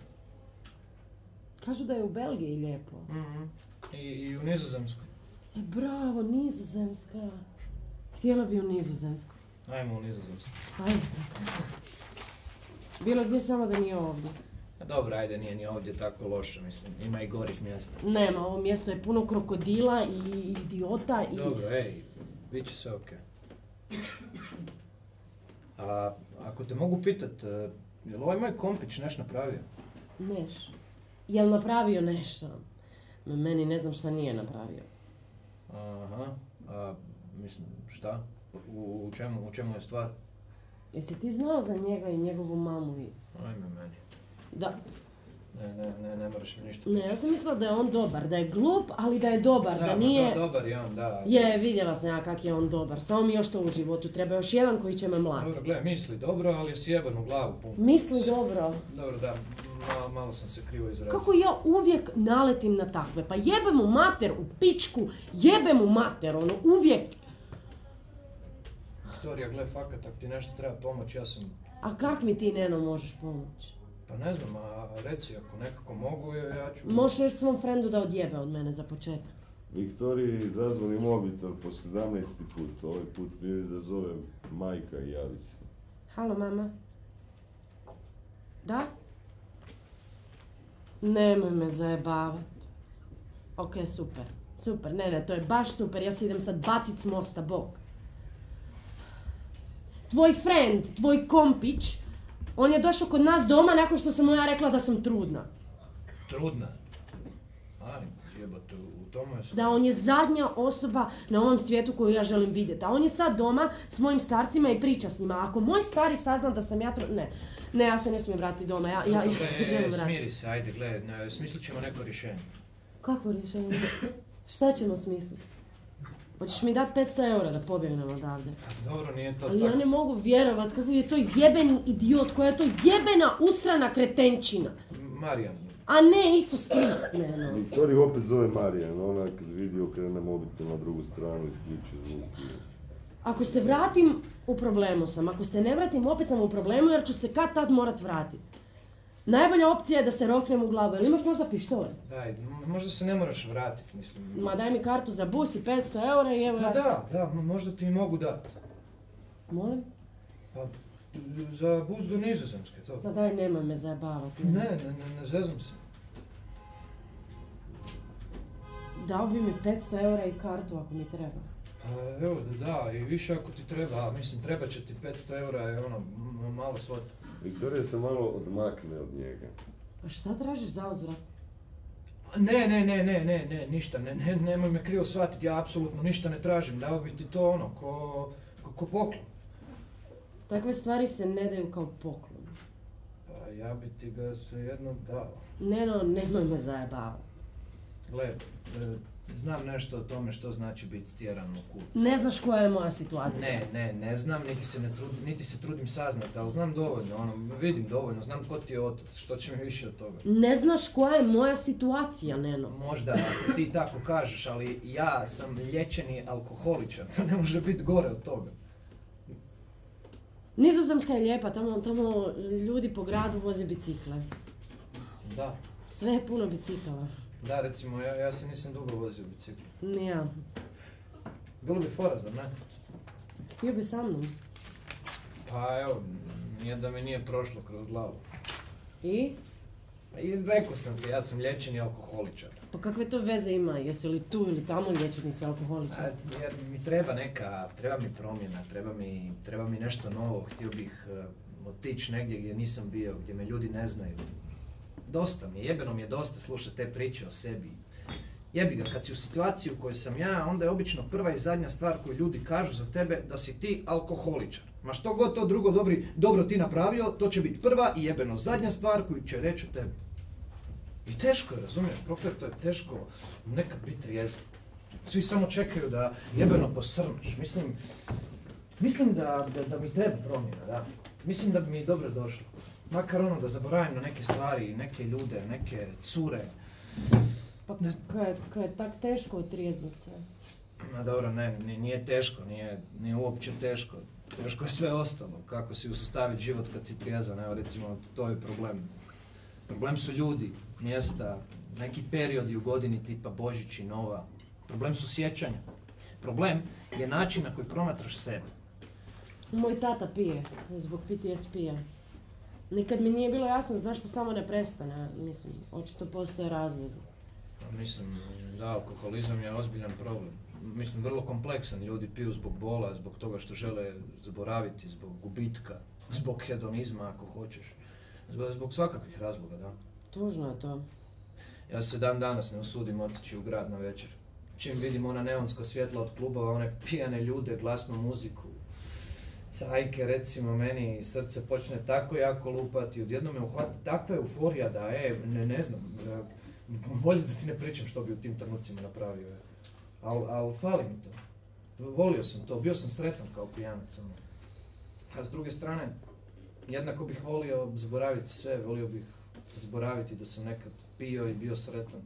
Kažu da je u Belgiji lijepo. I u Nizozemskoj. Bravo, Nizozemska. Htjela bi u Nizozemsku. Ajmo u Nizozemsku. Ajde. Bilo gdje, samo da nije ovdje. Dobro, ajde, nije ni ovdje tako loše, mislim. Ima i gorih mjesta. Nema, ovo mjesto je puno krokodila i idiota i... Dobro, bit će sve okej. A ako te mogu pitat, je li ovaj moj kompić nešto napravio? Neš. Jel napravio nešto? Meni ne znam šta nije napravio. Aha, mislim, šta? U čemu je stvar? Jesi ti znao za njega i njegovu mamu i... Ajme meni. Da. Ne moraš mi ništa. Ne, ja sam mislila da je on dobar, da je glup, ali da je dobar, da nije... Da, dobar je on, da. Je, vidjela sam ja kak je on dobar, samo mi još to u životu treba, još jedan koji će me mlatiti. Dobro, gledaj, misli dobro, ali je sjeban u glavu pun. Misli dobro. Dobro, da, malo sam se krivo izrazio. Kako ja uvijek naletim na takve, pa jebem u mater, u pičku, jebem u mater, uvijek. Viktorija, gledaj, fakat, ako ti nešto treba pomoć, ja sam... A kak mi ti, Neno, možeš pomoći? Pa ne znam, a reci, ako nekako mogu, ja ću... Možeš reći svom frendu da odjebe od mene za početak. Viktoriji je izazvani mobitel po 17. put. Ovaj put vidi da zove majka i javi se. Halo, mama. Da? Nemoj me zajebavat. Ok, super. Super, ne, to je baš super. Ja se idem sad bacit s mosta, bok. Tvoj friend, tvoj kompić, on je došao kod nas doma nakon što sam mu ja rekla da sam trudna. Trudna? Aj, jebote, u tomu je... Da, on je zadnja osoba na ovom svijetu koju ja želim vidjeti. A on je sad doma s mojim starcima i priča s njima. Ako moj stari sazna da sam ja trudna... Ne, ja se ne smijem vratiti doma. Ja se želim vratiti. Smiri se, ajde, gledaj, smislit ćemo neko rješenje. Kakvo rješenje? Šta ćemo smisliti? Hoćeš mi dati 500 eura da pobjegnem odavde? Dobro, nije to ali tako. Ja ne mogu vjerovat kako je to jebeni idiot, koja je to jebena usrana kretenčina. Marijan. A ne Isus Krist, ne no. Viktorija opet zove Marijan, ona kad vidi okrene mobitel na drugu stranu isključi zvuk. Ako se vratim, u problemu sam. Ako se ne vratim, opet sam u problemu jer ću se kad tad morat vratiti. Najbolja opcija je da se roknem u glavu. Jel imaš možda pištolj? Daj, možda se ne moraš vratiti, mislim. Ma daj mi kartu za bus i 500 eura i evo ja sam. Da, možda ti i mogu dati. Molim? Pa, za bus do Nizozemske, to. Pa daj, nemoj me zajebavati. Ne zezam se. Dao bi mi 500 eura i kartu ako mi treba. Pa evo da, i više ako ti treba, mislim treba će ti 500 eura, je ono, malo svota. Viktorija se malo odmakne od njega. Pa šta tražiš za uzvrat? Ne, ništa, nemoj me krivo shvatiti, ja apsolutno ništa ne tražim, dao bi ti to ono, ko poklon. Takve stvari se ne daju kao poklon. Pa ja bi ti ga svejedno dao. Nemoj me zajebavati. Gle, znam nešto o tome što znači biti stjeran u kut. Ne znaš koja je moja situacija? Ne znam, niti se trudim saznati, ali znam dovoljno, vidim dovoljno, znam tko ti je otac, što će mi više od toga. Ne znaš koja je moja situacija, Neno. Možda, ako ti tako kažeš, ali ja sam liječeni alkoholičar, to ne može biti gore od toga. Nizozemska je lijepa, tamo ljudi po gradu voze bicikle. Da. Sve je puno bicikala. Da, recimo, ja se nisam dugo vozio biciklu. Nija. Bilo bi fora, zar ne? Htio bi sa mnom. Pa evo, nije da mi nije prošlo kroz glavu. I? I rekao sam ti, ja sam liječeni alkoholičar. Pa kakve to veze ima? Jesi li tu ili tamo liječeni si alkoholičar? Jer mi treba mi promjena, treba mi nešto novo. Htio bih otići negdje gdje nisam bio, gdje me ljudi ne znaju. Dosta mi je, jebeno mi je dosta slušati te priče o sebi. Jebi ga, kad si u situaciji u kojoj sam ja, onda je obično prva i zadnja stvar koju ljudi kažu za tebe da si ti alkoholičar. Ma što god to drugo dobro ti napravio, to će biti prva i jebeno zadnja stvar koju će reći o tebi. I teško je, razumiješ, prokleto je teško nekad biti trijezan. Svi samo čekaju da jebeno posrneš. Mislim da mi treba promjena, da. Mislim da bi mi dobro došlo. Makar da zaboravim na neke stvari, neke ljude, neke cure. Pa kaj je tak teško od trijeznice? Ma dobro, nije teško, nije uopće teško. Teško je sve ostalo, kako si usustaviti život kad si trijezan, evo recimo, to je problem. Problem su ljudi, mjesta, neki periodi u godini tipa Božić i Nova. Problem su sjećanja. Problem je način na koji promatraš sebe. Moj tata pije, zbog PTSP-a. Nikad mi nije bilo jasno zašto samo ne prestane, mislim, očito postoje razlozi. Mislim, da, alkoholizam je ozbiljan problem. Mislim, vrlo kompleksan, ljudi piju zbog bola, zbog toga što žele zaboraviti, zbog gubitka, zbog hedonizma ako hoćeš. Zbog svakakvih razloga, da. Tužno je to. Ja se dan danas ne usudim otići u grad na večer. Čim vidim ona neonska svjetla od klubova, one pijane ljude, glasnu muziku, cajke, recimo, meni srce počne tako jako lupati, odjednom me uhvati takva euforija da, ne znam, bolje da ti ne pričam što bi u tim trenucima napravio. Ali fali mi to. Volio sam to, bio sam sretan kao pijanac. A s druge strane, jednako bih volio zaboraviti sve, volio bih zaboraviti da sam nekad pio i bio sretan.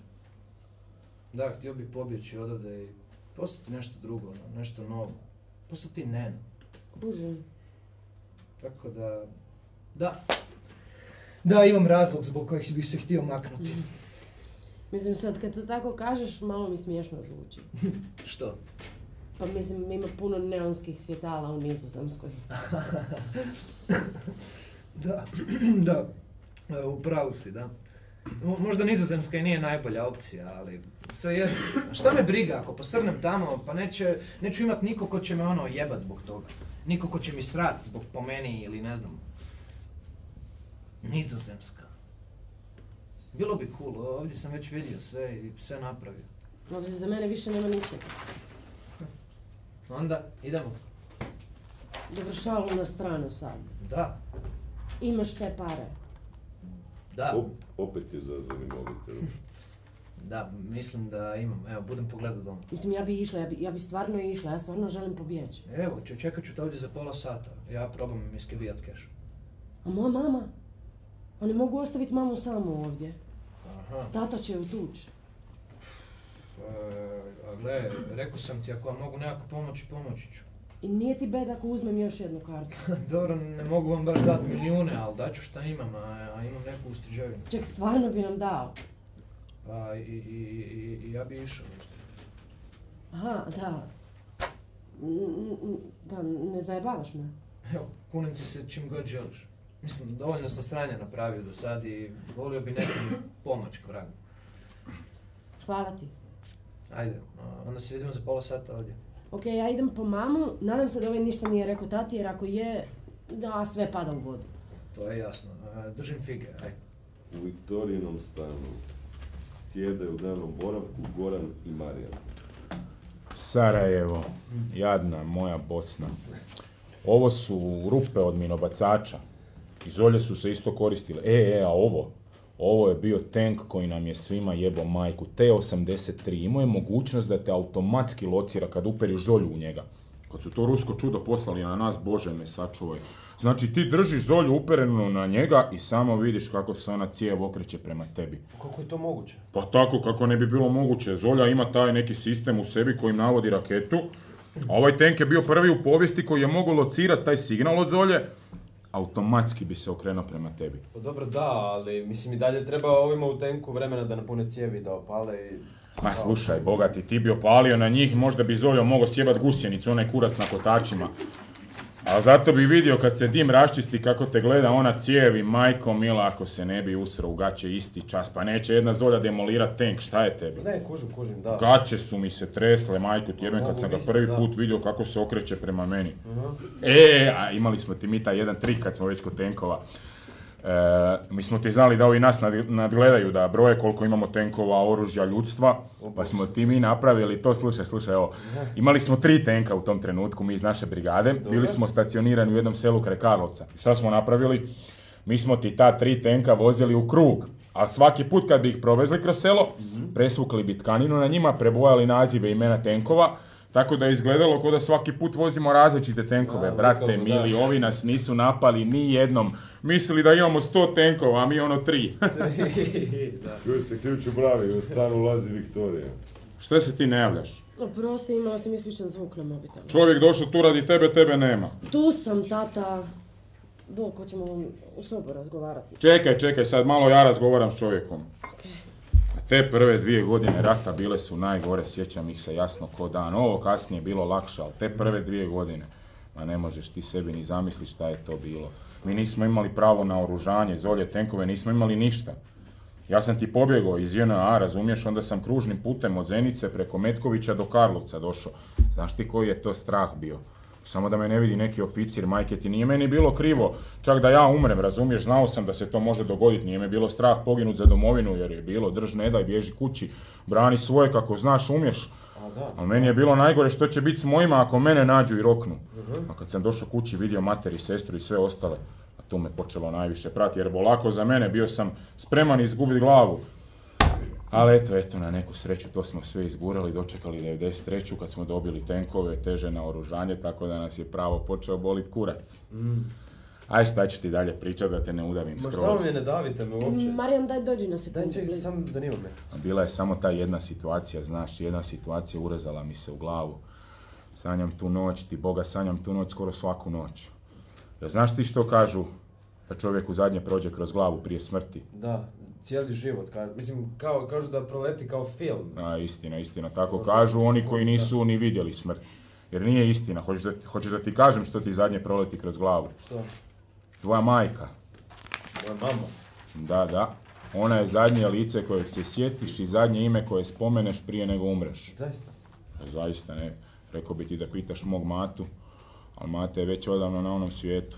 Da, htio bih pobjeći odavde i postati nešto drugo, nešto novo. Postati Neno. Kužim. Tako da, imam razlog zbog kojih bih se htio maknuti. Mislim, sad kad to tako kažeš, malo mi smiješno zvuči. Što? Pa mislim, ima puno neonskih svjetala u Nizozemskoj. Da, upravo si, da. Možda Nizozemska i nije najbolja opcija, ali sve jedno. Šta me briga, ako posrnem tamo, pa neću imat niko ko će me jebat zbog toga. Niko ko će mi srat zbog po meni ili ne znam. Nizozemska. Bilo bi cool, ovdje sam već vidio sve i sve napravio. Ovdje za mene više nema ničega. Onda, idemo. Dovršalu na stranu sad. Da. Imaš te pare. Da. Opet je zazvani mobitel. Da, mislim da imam. Evo, budem pogledao doma. Mislim, ja bi išla, ja bi stvarno išla, ja stvarno želim pobjeći. Evo, čekat ću te ovdje za pola sata. Ja probam iskebijat keš. A moja mama? Oni mogu ostaviti mamu samu ovdje. Aha. Tata će ju tući. A gle, rekao sam ti, ako vam mogu nekako pomoći ću. I nije ti bed ako uzmem još jednu kartu. Dobro, ne mogu vam baš dati milijune, ali daću šta imam, a imam neku ustiđevinu. Ček, stvarno bi nam dao. Pa i ja bi išao. Aha, da. Da, ne zajebavaš me. Evo, kunim ti se čim god želiš. Mislim, dovoljno sam sranja napravio do sad i volio bi nekom pomoć koragu. Hvala ti. Ajde, onda se vidimo za pola sata ovdje. Ok, ja idem po mamu, nadam se da ovaj ništa nije rekao tati, jer ako je, da sve pada u vodu. To je jasno. Držim fige, aj. U Viktorijinom stanu sjede u dnevnom boravku Goran i Marijan. Sarajevo, jadna moja Bosna. Ovo su rupe od minobacača. Iz Olje su se isto koristile. A ovo je bio tank koji nam je svima jebo majku. T-83. Imao je mogućnost da te automatski locira kad uperiš zolju u njega. Kad su to rusko čudo poslali na nas, Bože me sačuvaj. Znači ti držiš zolju uperenu na njega i samo vidiš kako se ona cijev okreće prema tebi. Kako je to moguće? Pa tako kako ne bi bilo moguće. Zolja ima taj neki sistem u sebi koji navodi raketu. A ovaj tank je bio prvi u povijesti koji je mogao locirati taj signal od zolje. Automatski bi se okrenuo prema tebi. Pa dobro da, ali mislim i dalje treba ovima u tenku vremena da napune cijevi, da opale i... Ma slušaj, bogati, ti bi opalio na njih, možda bi Zoljom mogao sjebat gusjenicu, onaj kurac na kotačima. A zato bi vidio kad se dim raščisti kako te gleda ona cijevi, majko mila, ako se ne bi usrao u gaće isti čas, pa neće jedna Zolja demolirat tank, šta je tebi? Ne, kužim, da. Gaće su mi se tresle, majku tjeben, kad sam ga prvi put vidio kako se okreće prema meni. A imali smo ti mi taj jedan trik kad smo već kod tenkova. Mi smo ti znali da ovi nas nadgledaju, da broje koliko imamo tenkova, oružja, ljudstva, pa smo ti mi napravili to, slušaj, evo, imali smo 3 tenka u tom trenutku, mi iz naše brigade, bili smo stacionirani u jednom selu kraj Karlovca. Šta smo napravili? Mi smo ti ta 3 tenka vozili u krug, a svaki put kad bi ih provezli kroz selo, presvukli bi tkaninu na njima, prebojali nazive i imena tenkova, tako da je izgledalo kao da svaki put vozimo različite tenkove. Brate mili, ovi nas nisu napali ni jednom. Mislili da imamo 100 tenkova, a mi 3. Čuje se ključ u bravi, u stanu ulazi Viktorija. Šta se ti ne javljaš? Oprosti, imala sam isključen zvuk na mobitelu. Čovjek došao tu radi tebe, tebe nema. Tu sam, tata. Bok, hoćemo u sobu razgovarati. Čekaj, sad malo ja razgovaram s čovjekom. Okay. Te prve 2 godine rata bile su najgore, sjećam ih se jasno ko dan. Ovo kasnije je bilo lakše, ali te prve 2 godine, ma ne možeš ti sebi ni zamisliti šta je to bilo. Mi nismo imali pravo na oružanje, Zolje, tenkove, nismo imali ništa. Ja sam ti pobjegao iz JNA, razumiješ, onda sam kružnim putem od Zenice preko Metkovića do Karlovca došao. Znaš ti koji je to strah bio? Samo da me ne vidi neki oficir, majke ti, nije meni bilo krivo, čak da ja umrem, razumiješ, znao sam da se to može dogoditi, nije me bilo strah poginut za domovinu, jer je bilo drž ne daj, bježi kući, brani svoje kako znaš, umješ. Ali meni je bilo najgore što će biti s mojima ako mene nađu i roknu. A kad sam došao kući, vidio materi, sestru i sve ostale, a tu me počelo najviše prati, jer bolako za mene, bio sam spreman izgubiti glavu. Ali eto, na neku sreću to smo sve izgurali, dočekali 93. kad smo dobili tenkove, teže naoružanje, tako da nas je pravo počeo bolit kurac. Aj šta ću ti dalje pričat da te ne udavim skroz. Ma šta mi ne davite me uopće? Marijan, daj dođi na sekundu. Daj, čekaj, sam zanima me. Bila je samo ta jedna situacija, znaš, jedna situacija urezala mi se u glavu. Sanjam tu noć, ti Boga sanjam tu noć skoro svaku noć. Ja znaš ti što kažu? da čovjeku zadnje prođe kroz glavu prije smrti. Da, cijeli život, mislim, kažu da proleti kao film. Istina, tako kažu oni koji nisu ni vidjeli smrt. Jer nije istina, hoćeš da ti kažem što ti zadnje proleti kroz glavu? Što? Tvoja majka. Moja mama? Da. Ona je zadnje lice kojeg se sjetiš i zadnje ime koje spomeneš prije nego umreš. Zaista? Zaista ne. Rekao bi ti da pitaš mog matu, ali mate je već odavno na onom svijetu.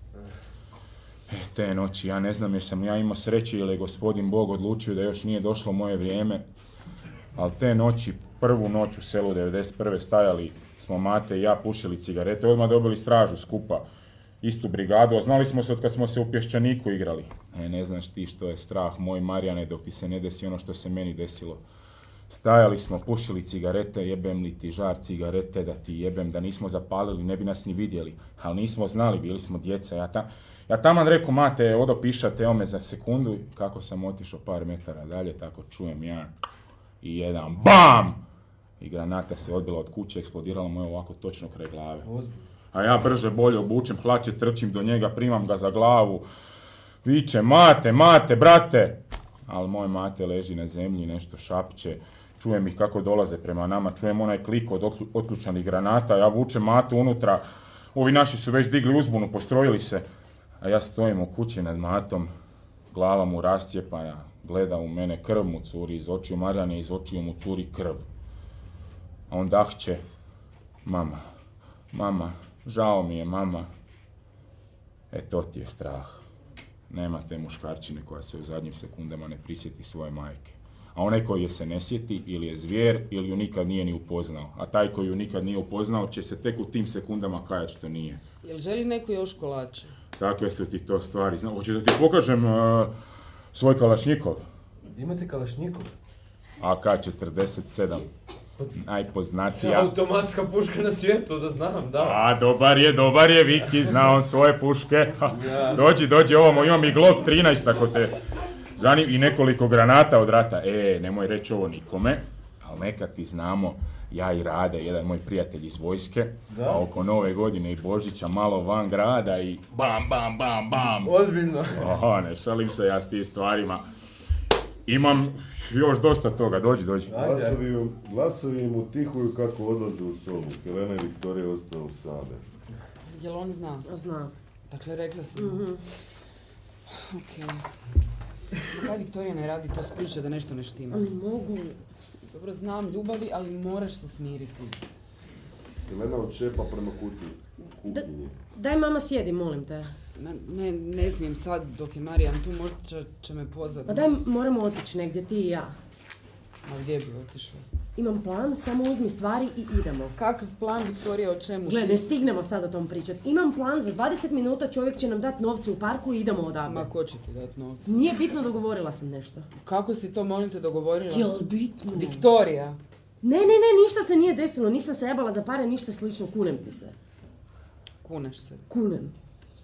Te noći, ja ne znam jesam ja imao sreće ili je gospodin Bog odlučio da još nije došlo moje vrijeme, ali te noći, prvu noć u selu 91. stajali smo mate i ja pušili cigarete, odmah dobili stražu skupa, istu brigadu, a znali smo se od kad smo se u Pješčaniku igrali. Ne znaš ti što je strah, moj Marijane, dok ti se ne desi ono što se meni desilo. Stajali smo, pušili cigarete, jebem li ti žar cigarete da ti jebem, da nismo zapalili, ne bi nas ni vidjeli, ali nismo znali, bili smo djeca. Ja taman rekao, mate, odo pišate, evo me za sekundu, kako sam otišao par metara dalje, tako čujem ja i jedan BAM! I granata se odbila od kuće, eksplodirala mu je ovako točno kraj glave. A ja brže bolje obučem hlače, trčim do njega, primam ga za glavu, viče, mate, brate! Ali moj mate leži na zemlji, nešto šapće, čujem ih kako dolaze prema nama, čujem onaj klik od otključanih granata, ja vučem matu unutra, ovi naši su već digli uzbunu, postrojili se, a ja stojim u kući nad matom, glava mu rascijepana, gleda u mene, krv mu curi iz očiju, Marijane, iz očiju mu curi krv. A on dahće, mama, žao mi je, mama. To ti je strah. Nema te muškarčine koja se u zadnjim sekundama ne prisjeti svoje majke. A onaj koji je se ne sjeti ili je zvijer ili ju nikad nije ni upoznao. A taj koji ju nikad nije upoznao će se tek u tim sekundama kajat što nije. Jel želi neko još kolače? Takve su ti to stvari. Hoćeš da ti pokažem svoj kalašnjikov? Imate kalašnjikov? AK-47. Najpoznatija. Automatska puška na svijetu, da znam, da. A, dobar je, Viki, znao svoje puške. Dođi ovamo, imam i Glock 13 ako te zanima i nekoliko granata od rata. Nemoj reći ovo nikome, ali neka ti znamo, ja i Rade, jedan moj prijatelj iz vojske, a oko Nove godine i Božića malo van grada i bam. Ozbiljno. Ne šalim se ja s tim stvarima. Imam još dosta toga, dođi. Glasovi im utihuju kako odlaze u sobu. Helena i Viktorija ostaju same. Jel on zna? Zna. Dakle, rekla sam. Okej. Kaj Viktorija ne radi, to skužiće da nešto ne štima. Ali mogu. Dobro, znam ljubavi, ali moraš se smiriti. Helena odšepa prema kuhinji. Daj mama sjedi, molim te. Ne smijem sad dok je Marijan tu, možda će me pozvati. Pa daj, moramo otići negdje, ti i ja. A gdje bi otišla? Imam plan, samo uzmi stvari i idemo. Kakav plan, Viktorija, o čemu? Gle, ne stignemo sad o tom pričati. Imam plan, za 20 minuta čovjek će nam dati novce u parku i idemo odavde. Ma ko će ti dati novce? Nije bitno, dogovorila sam nešto. Kako si to, molim te, dogovorila? Jel bitno? Viktorija! Ne, ništa se nije desilo, nisam se jebala za pare, ništa slično, kunem ti se. Kuneš se? Kunem.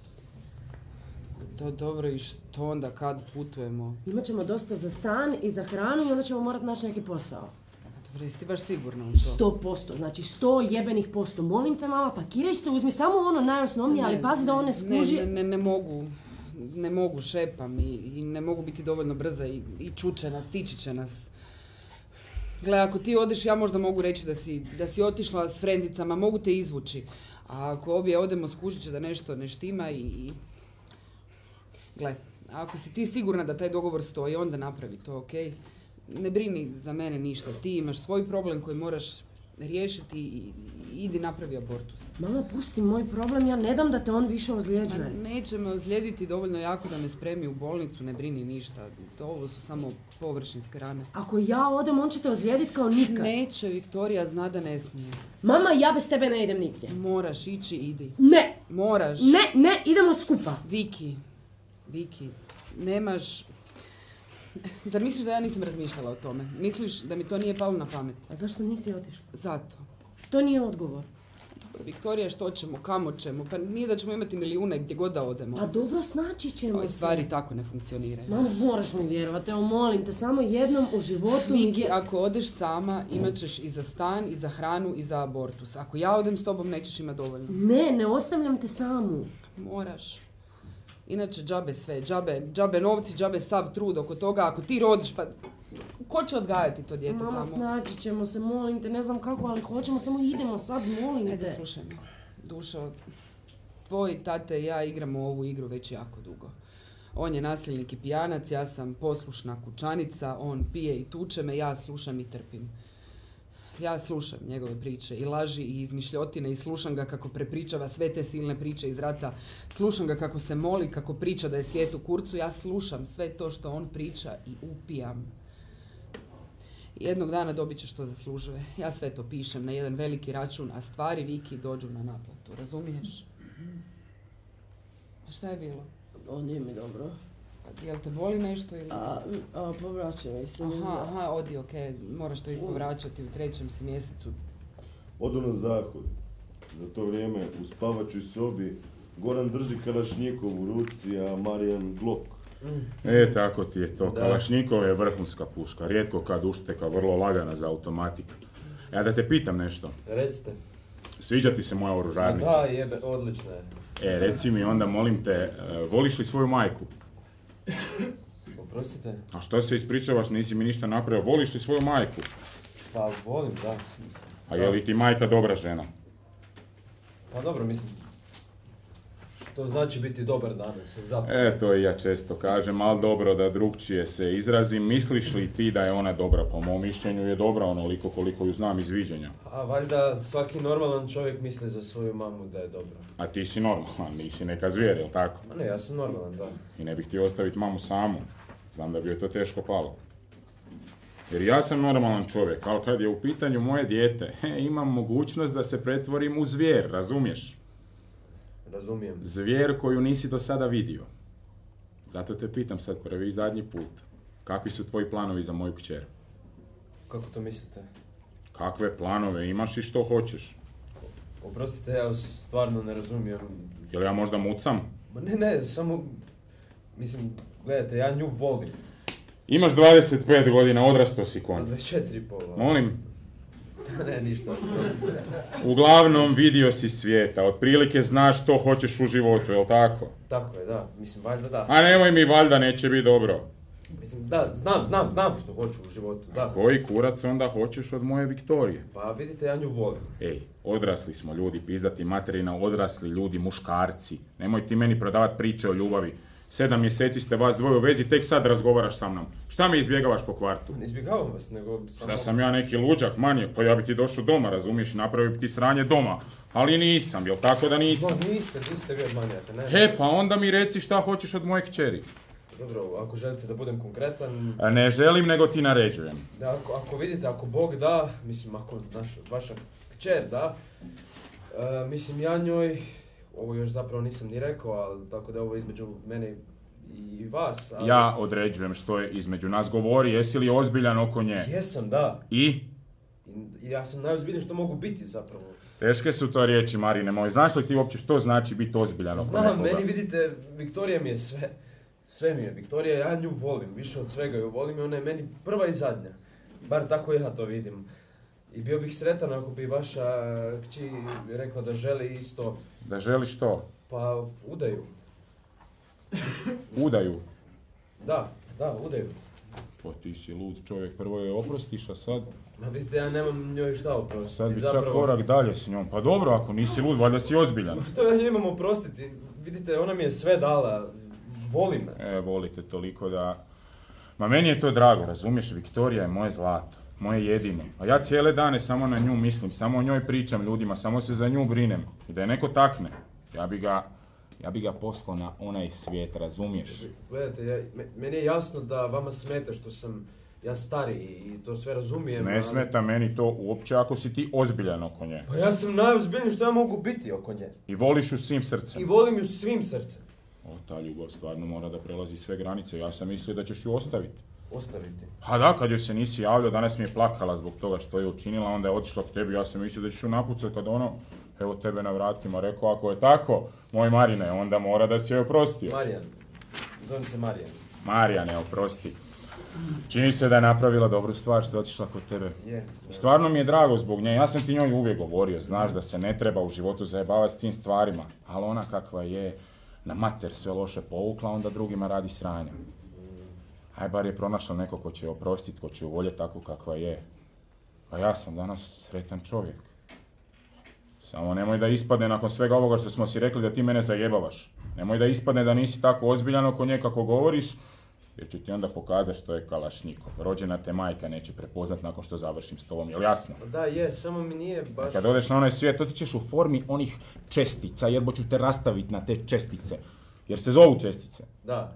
Dobro, i što onda, kad putujemo? Imat ćemo dosta za stan i za hranu i onda ćemo morat naći neki posao. Dobro, jesi ti baš sigurna u to? 100%, znači 100 jebenih posto. Molim te, mama, pakiraj se, uzmi samo ono najosnovnije, ali pazi da on ne skuži. Ne mogu, šepam i ne mogu biti dovoljno brza i čuče nas, stići će nas. Gle, ako ti odeš, ja možda mogu reći da si otišla s frendicama, mogu te izvući. A ako obje odemo, skužit će da nešto ne štima i... Gle, ako si ti sigurna da taj dogovor stoji, onda napravi to, okej? Ne brini za mene ništa, ti imaš svoj problem koji moraš riješiti i idi napravi abortus. Mama, pusti moj problem, ja ne dam da te on više ozljeđuje. Neće me ozlijediti dovoljno jako da me spremi u bolnicu, ne brini ništa. Ovo su samo površinske rane. Ako ja odem, on će te ozlijediti kao nikad. Neće, Viktorija zna da ne smije. Mama, ja bez tebe ne idem nigdje. Moraš ići, idi. Ne! Moraš. Ne, idemo skupa. Viki, nemaš... Zar misliš da ja nisam razmišljala o tome? Misliš da mi to nije palo na pamet? A zašto nisi otišla? Zato. To nije odgovor. Dobro, Viktorija, što ćemo, kamo ćemo? Pa nije da ćemo imati milijune gdje god da odemo. Pa dobro, snaći ćemo se. Stvari tako ne funkcioniraju. Mama, moraš mi vjerovati, evo molim te, samo jednom u životu... Viki, ako odeš sama, imat ćeš i za stan, i za hranu, i za abortus. Ako ja odem s tobom, nećeš imati dovoljno. Ne ostavljam te samu. Moraš. Inače, džabe sve, džabe novci, džabe sav trud oko toga. Ako ti rodiš, pa ko će odgajati to dijete tamo? Mama, snaći ćemo se, molim te, ne znam kako, ali hoćemo, samo idemo sad, molim te. Ajde, slušaj me, Dušo, tvoj tate i ja igramo ovu igru već jako dugo. On je nasilnik i pijanac, ja sam poslušna kućanica, on pije i tuče me, ja slušam i trpim. Ja slušam njegove priče i laži i izmišljotine i slušam ga kako prepričava sve te silne priče iz rata. Slušam ga kako se moli, kako priča da je svijet u kurcu. Ja slušam sve to što on priča i upijam. Jednog dana dobit će što zaslužuje. Ja sve to pišem na jedan veliki račun, a stvari Viki dođu na naplatu. Razumiješ? A šta je bilo? Nije mi dobro. Jel te boli nešto ili? Povraćaj mi se. Aha, odi, okej. Moraš to ispovraćati, u 3. si mjesecu. Odu na zahod. Za to vrijeme u spavačoj sobi Goran drži kalašnjikov u ruci, a Marijan Glock. Tako ti je to. Kalašnjikov je vrhunska puška. Rijetko kad ušteka, vrlo lagana za automatik. Ja da te pitam nešto. Recite. Sviđa ti se moja oružarnica? Da, jebe, odlična je. Reci mi onda, molim te, voliš li svoju majku? Oprostite? A što se ispričavaš, nisi mi ništa napravio, voliš li svoju majku? Pa volim, da. A je li ti majka dobra žena? Pa dobro, mislim, što znači biti dobar danas, To i ja često kažem, ali dobro da drugčije se izrazim. Misliš li ti da je ona dobra? Po mom mišljenju je dobra onoliko koliko ju znam iz viđenja. A valjda svaki normalan čovjek misli za svoju mamu da je dobra. A ti si normalan, nisi neka zvijer, jel tako? A ne, ja sam normalan, da. I ne bih ti ostaviti mamu samu. Znam da bi joj to teško palo. Jer ja sam normalan čovjek, ali kad je u pitanju moje dijete, imam mogućnost da se pretvorim u zvijer, razumiješ? Razumijem. Zvijer koju nisi do sada vidio. Zato te pitam sad prvi i zadnji put. Kakvi su tvoji planovi za moju kćer? Kako to mislite? Kakve planove imaš i što hoćeš? Oprostite, ja stvarno ne razumijem. Jel ja možda mucam? Ne, samo... Mislim, gledajte, ja nju volim. Imaš 25 godina, odrasto si konj. 24,5. Molim? Ne, ništa. Uglavnom vidio si svijeta, otprilike znaš što hoćeš u životu, jel tako? Tako je, da. Mislim, valjda da. A nemoj mi, valjda neće biti dobro. Mislim, da, znam što hoću u životu, da. Koji kurac onda hoćeš od moje Viktorije? Pa vidite, ja nju volim. Odrasli smo ljudi, pizdati materina, odrasli ljudi, muškarci. Nemoj ti meni prodavati priče o ljubavi. 7 mjeseci ste vas dvoje u vezi, tek sad razgovaraš sa mnom. Šta me izbjegavaš po kvartu? Ne izbjegavam vas, nego samo... Da sam ja neki luđak, manijak, pa ja bi ti došao doma, razumiješ, napravio bi ti sranje doma. Ali nisam, jel tako da nisam? Niste vi od manijaka, ne? Pa onda mi reci šta hoćeš od moje kćeri. Dobro, ako želite da budem konkretan... Ne želim, nego ti naređujem. Da, ako vidite, ako Bog da, mislim, ako vaša kćer da, mislim, ja njoj... Ovo još zapravo nisam ni rekao, ali tako da je ovo između mene i vas. Ali... Ja određujem što je između nas. Govori, jesi li ozbiljan oko nje? Jesam, da. I ja sam najozbiljniji što mogu biti zapravo. Teške su to riječi, Marine moj. Znaš li ti uopće što znači biti ozbiljan oko nekoga? Znam, meni vidite, Viktorija mi je sve. Sve mi je Viktorija, ja nju volim, više od svega ju volim i ona je meni prva i zadnja. Bar tako ja to vidim. I bio bih sretan ako bi vaša kći rekla da želi isto... Da želi što? Pa, udaju. Udaju? Da, udaju. Pa ti si lud čovjek, prvo je oprostiš, a sad... Ma vidite, ja nemam njoj šta oprostiti. Sad bi čak korak dalje s njom. Pa dobro, ako nisi lud, valjda si ozbiljan. Što ja nju imam oprostiti? Vidite, ona mi je sve dala. Voli me. Volite toliko da... Ma meni je to drago, razumiješ, Viktorija je moje zlato. Moje jedino. A ja cijele dane samo na nju mislim, samo o njoj pričam ljudima, samo se za nju brinem. I da je neko takne, ja bi ga poslao na onaj svijet, razumiješ? Gledajte, meni je jasno da vama smeta što sam ja stariji i to sve razumijem. Ne smeta meni to uopće ako si ti ozbiljan oko nje. Pa ja sam najozbiljniji što ja mogu biti oko nje. I voliš ju svim srcem. I volim ju svim srcem. Ta ljubav stvarno mora da prelazi sve granice, ja sam mislio da ćeš ju ostaviti. Ostaviti? Pa da, kad joj se nisi javljao, danas mi je plakala zbog toga što je učinila, onda je otišla k tebi, ja sam mislio da ćeš ju napucati kad ono, evo tebe na vratima, rekao ako je tako, moj Marine, onda mora da si joj oprostio. Marijan, zovem se Marijan. Marijane, oprosti. Čini se da je napravila dobru stvar što je otišla kod tebe. Stvarno mi je drago zbog nje, ja sam ti njoj uvijek govorio, znaš da se ne treba u životu zajebavati s tim stvarima, ali ona kakva je, na mater sve loše povukla, onda drugima radi sranja. Aj bar je pronašla neko ko će je oprostiti, ko će ju voljeti tako kakva je. Pa ja sam danas sretan čovjek. Samo nemoj da ispadne nakon svega ovoga što smo si rekli da ti mene zajebavaš. Nemoj da ispadne da nisi tako ozbiljan oko nje kako govoriš, jer ću ti onda pokazati što je Kalašnikov. Rođena te majka neće prepoznat nakon što završim s tobom, jel jasno? Da, je, samo mi nije baš... Kad odeš na onaj svijet, to ti ćeš u formi onih čestica, jer ću te rastaviti na te čestice. Jer se zovu čestice. Da.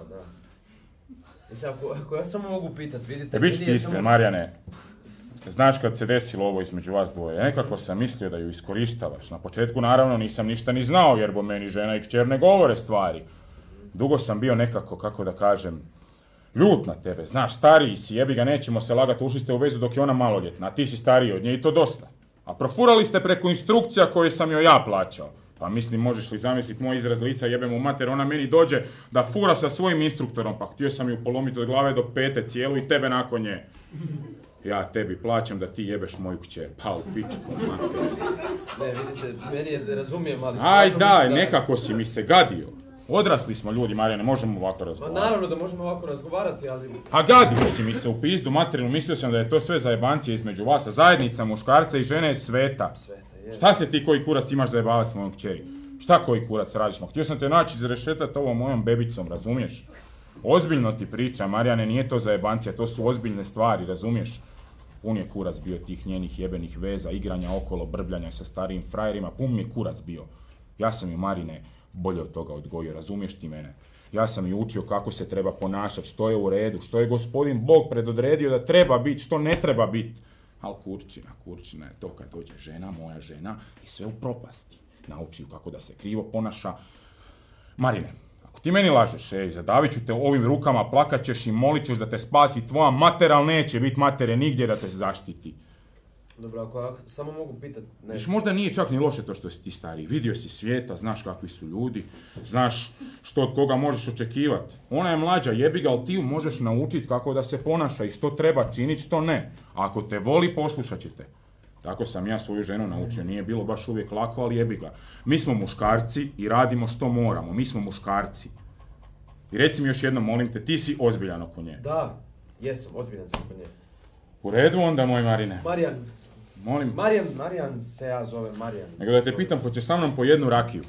Mislim, ako ja samo mogu pitat, vidite... Bit ću ti iskren, Marijane. Znaš kad se desilo ovo između vas dvoje, nekako sam mislio da ju iskorištavaš. Na početku naravno nisam ništa ni znao, jer bo meni žena i kćer ne govore stvari. Dugo sam bio nekako, kako da kažem, ljut na tebe. Znaš, stariji si, jebi ga, nećemo se lagati, ušli ste u vezu dok je ona maloljetna, a ti si stariji od nje i to dosta. A profurali ste preko instrukcija koje sam joj ja plaćao. Pa mislim, možeš li zamisliti moj izraz lica, jebem u mater, ona meni dođe da fura sa svojim instruktorom, pa htio sam ju polomiti od glave do pete cijelu i tebe nakon nje. Ja tebi plaćam da ti jebeš moju kćer. Pa u pičku, mater. Ne, vidite, meni je, razumijem, ali... Aj daj, nekako si mi se gadio. Odrasli smo ljudi, Marijane, možemo ovako Ma razgovarati. naravno da možemo ovako razgovarati, ali... A gadio si mi se u pizdu materinu, mislio sam da je to sve zajebancije između vas, a zajednica muškarca i žene je sveta. Sveta, je. Šta se ti koji kurac imaš zajebavati s mojom kćeri? Šta koji kurac radiš? Ma htio sam te naći izrešetati ovom mojom bebicom, razumiješ? Ozbiljno ti pričam, Marijane, nije to zajebancija, to su ozbiljne stvari, razumiješ? Pun je kurac bio tih njenih jebenih veza, igranja okolo, brbljanja sa starijim frajerima, pun mi je kurac bio. Ja sam ju, Marine, bolje od toga odgojio, razumiješ ti mene? Ja sam ju učio kako se treba ponašati, što je u redu, što je gospodin Bog predodredio da treba biti, što ne treba biti. Al kurčina je to kad dođe žena, moja žena, i sve u propasti. Nauči ju kako da se krivo ponaša. Marine, ako ti meni lažeš, zadavit ću te ovim rukama, plakat ćeš i molit ćeš da te spasi tvoja mater, ali neće biti matere nigdje da te zaštiti. Dobro, ako samo mogu pitat... Viš, možda nije čak ni loše to što si ti stariji. Vidio si svijeta, znaš kakvi su ljudi, znaš što od koga možeš očekivati. Ona je mlađa, jebi ga, ali ti ju možeš naučiti kako da se ponaša i što treba činiti, što ne. A ako te voli, poslušat će te. Tako sam ja svoju ženu naučio. Nije bilo baš uvijek lako, ali jebi ga. Mi smo muškarci i radimo što moramo. Mi smo muškarci. I reci mi još jednom, molim te, ti si ozbiljan oko nje. Da, jesam, ozbiljan sam oko nje. U redu onda, moj Marine. Marijan. Molim. Marijan se ja zovem, Marijan. Nego da te pitam, hoćeš sa mnom po jednu rakiju?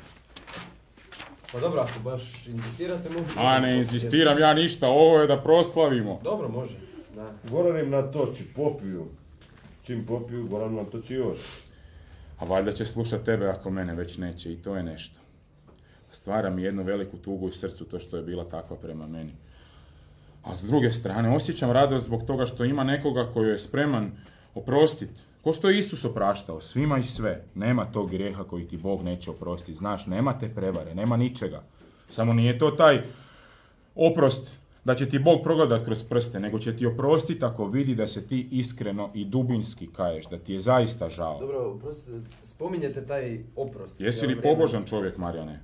Pa dobro, ako baš inzistirate, mogu... A ne inzistiram ja ništa, ovo je da proslavimo. Dobro, može. Da. Goran im natoči, popiju. Čim popiju, Goran natoči još. A valjda će slušat tebe ako mene već neće, i to je nešto. Stvara mi jednu veliku tugu u srcu to što je bila takva prema meni. A s druge strane, osjećam radost zbog toga što ima nekoga koji je spreman oprostiti. Ko što je Isus opraštao, svima i sve. Nema tog grijeha koji ti Bog neće oprostiti. Znaš, nema te prevare, nema ničega. Samo nije to taj oprost da će ti Bog progledat kroz prste, nego će ti oprostiti ako vidi da se ti iskreno i dubinski kaješ, da ti je zaista žao. Dobro, oprostite, spominjete taj oprost. Jesi li pobožan čovjek, Marijane?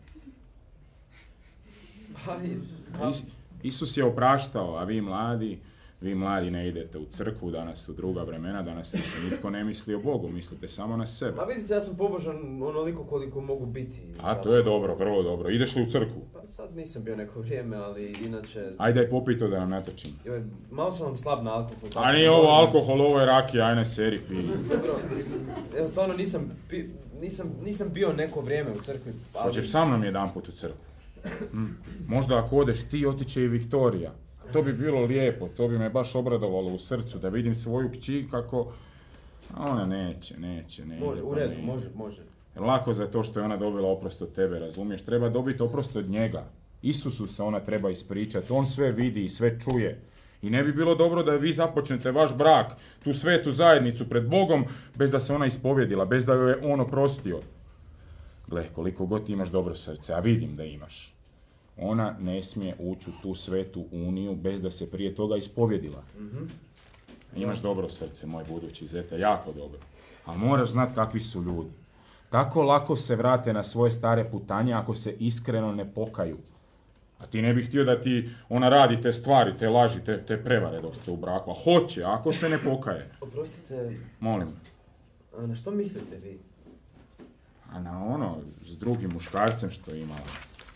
Isus je opraštao, a vi mladi ne idete u crkvu, danas su druga vremena, danas više nitko ne misli o Bogu, mislite samo na sebe. A vidite, ja sam pobožan onoliko koliko mogu biti. A to je dobro, vrlo dobro. Ideš li u crkvu? Pa sad nisam bio neko vrijeme, ali inače... Ajde, popij to da nam natočim. Joj, malo sam vam slab na alkohol. A nije ovo alkohol, ovo je rakija, ajne seri pi. Dobro, evo stvarno nisam bio neko vrijeme u crkvi. Ali... Hoćeš sa mnom jedanput u crkvu? Možda ako odeš ti, otiće i Viktorija. To bi bilo lijepo, to bi me baš obradovalo u srcu, da vidim svoju kći kako... Ona neće, ne može, ide u po redu, meni. može. Lako za to što je ona dobila oprost od tebe, razumiješ? Treba dobiti oprost od njega. Isusu se ona treba ispričati, on sve vidi i sve čuje. I ne bi bilo dobro da vi započnete vaš brak, tu svetu zajednicu pred Bogom, bez da se ona ispovjedila, bez da joj je on oprostio. Gle, koliko god imaš dobro srce, a vidim da imaš. Ona ne smije ući u tu svetu uniju bez da se prije toga ispovjedila. Imaš dobro srce, moj budući zeta, jako dobro. A moraš znati kakvi su ljudi. Tako lako se vrate na svoje stare putanje ako se iskreno ne pokaju. A ti ne bih htio da ti ona radi te stvari, te laži, te prevare dok ste u braku. A hoće, ako se ne pokaje. Oprostite, Molim. a na što mislite vi? A na ono, s drugim muškarcem što je imala.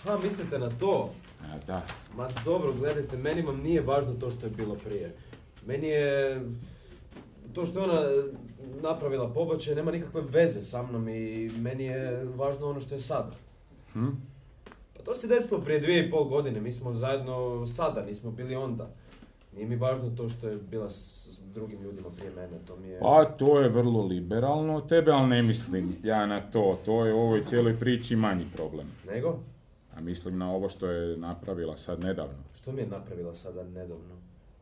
Ha, mislite na to? A da. Ma dobro, gledajte, meni vam nije važno to što je bilo prije. Meni je... To što je ona napravila pobačaj nema nikakve veze sa mnom i meni je važno ono što je sada. Pa to se desilo prije 2,5 godine, mi smo zajedno sada, nismo bili onda. Nije mi važno to što je bila s drugim ljudima prije mene, to mi je... Pa to je vrlo liberalno od tebe, ali ne mislim ja na to. To je u ovoj cijeloj priči manji problem. Nego? A mislim na ovo što je napravila sad nedavno. Što mi je napravila sada nedavno?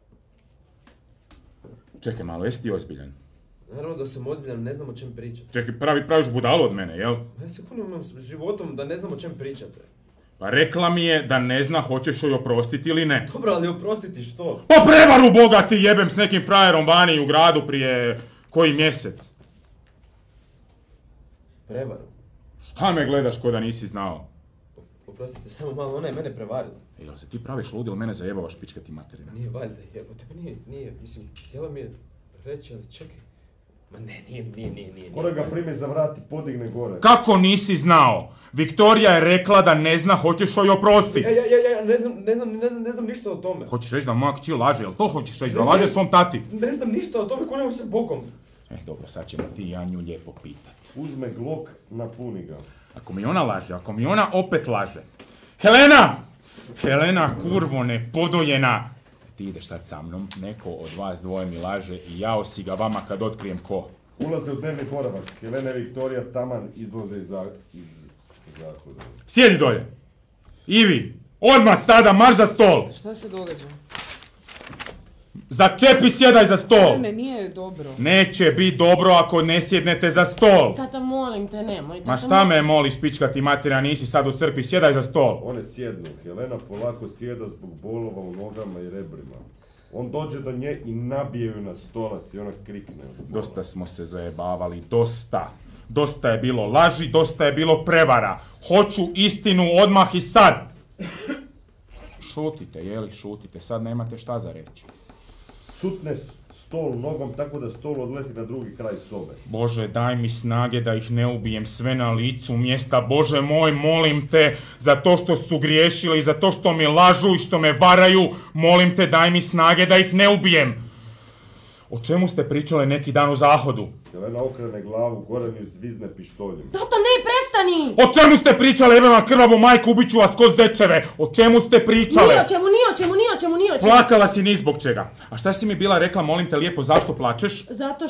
Čekaj malo, jesi ti ozbiljan? Naravno da sam ozbiljan, ne znam o čem pričate. Čekaj, praviš budalu od mene, jel? Ja se kunim s životom da ne znam o čem pričate. Pa rekla mi je da ne zna hoćeš joj oprostiti ili ne. Dobro, ali oprostiti što? Pa prevaru Boga ti jebem s nekim frajerom vani u gradu prije koji mjesec. Prevaru? Šta me gledaš ko da nisi znao? Oprostite, samo malo, ona je mene prevarila. Jel se ti praviš ludi ili mene zajebavaš pička ti materina? Nije valjda jebote, pa nije, mislim, htjela mi je reći, ali čekaj. Ma ne, nije. Mora ga prime za vrat i podigne gore. Kako nisi znao? Viktorija je rekla da ne zna hoćeš joj oprostiti. Ja ne znam ništa o tome. Hoćeš reći da moja kći laže, jel to hoćeš reći? Da laže svom tati? Ne znam ništa o tome, kunemo se Bogom. Dobro, sad ćemo ti i ja nju lijepo pitat. Uzme glok, napuni ga. Ako mi ona laže, ako mi ona opet laže. Helena! Helena, kurvo nepodojena! Ti ideš sad sa mnom, neko od vas dvoje mi laže i jao si ga vama kad otkrijem ko. Ulaze u dnevni boravak. Helena i Viktorija taman izlaze iz zahoda. Sjedi dolje! Ivi, odmah sada marš za stol! Šta se događa? Začepi, sjedaj za stol! Ne, nije dobro. Neće biti dobro ako ne sjednete za stol! Tata, molim te, nemoj. Ma šta me moliš, pička ti materina, nisi sad u crkvi, sjedaj za stol! One sjednu. Helena polako sjeda zbog bolova u nogama i rebrima. On dođe do nje i nabije ju na stolac i ona krikne. Dosta smo se zajebavali, dosta. Dosta je bilo laži, dosta je bilo prevara. Hoću istinu odmah i sad! Šutite, jeli, šutite, sad nemate šta za reći. Šutne stol nogom tako da stol odleti na drugi kraj sobe. Bože, daj mi snage da ih ne ubijem sve na licu mjesta. Bože moj, molim te, za to što su griješili, za to što mi lažu i što me varaju, molim te, daj mi snage da ih ne ubijem. O čemu ste pričali neki dan u zahodu? Helena okrene glavu, Goran ju zvizne pištoljem. Tata, ne, prestani! O čemu ste pričali, jebem vam krvavu majku, ubiću vas kod zečeve? O čemu ste pričali? Ni o čemu. Plakala si ni zbog čega. A šta si mi bila rekla, molim te lijepo, zašto plačeš?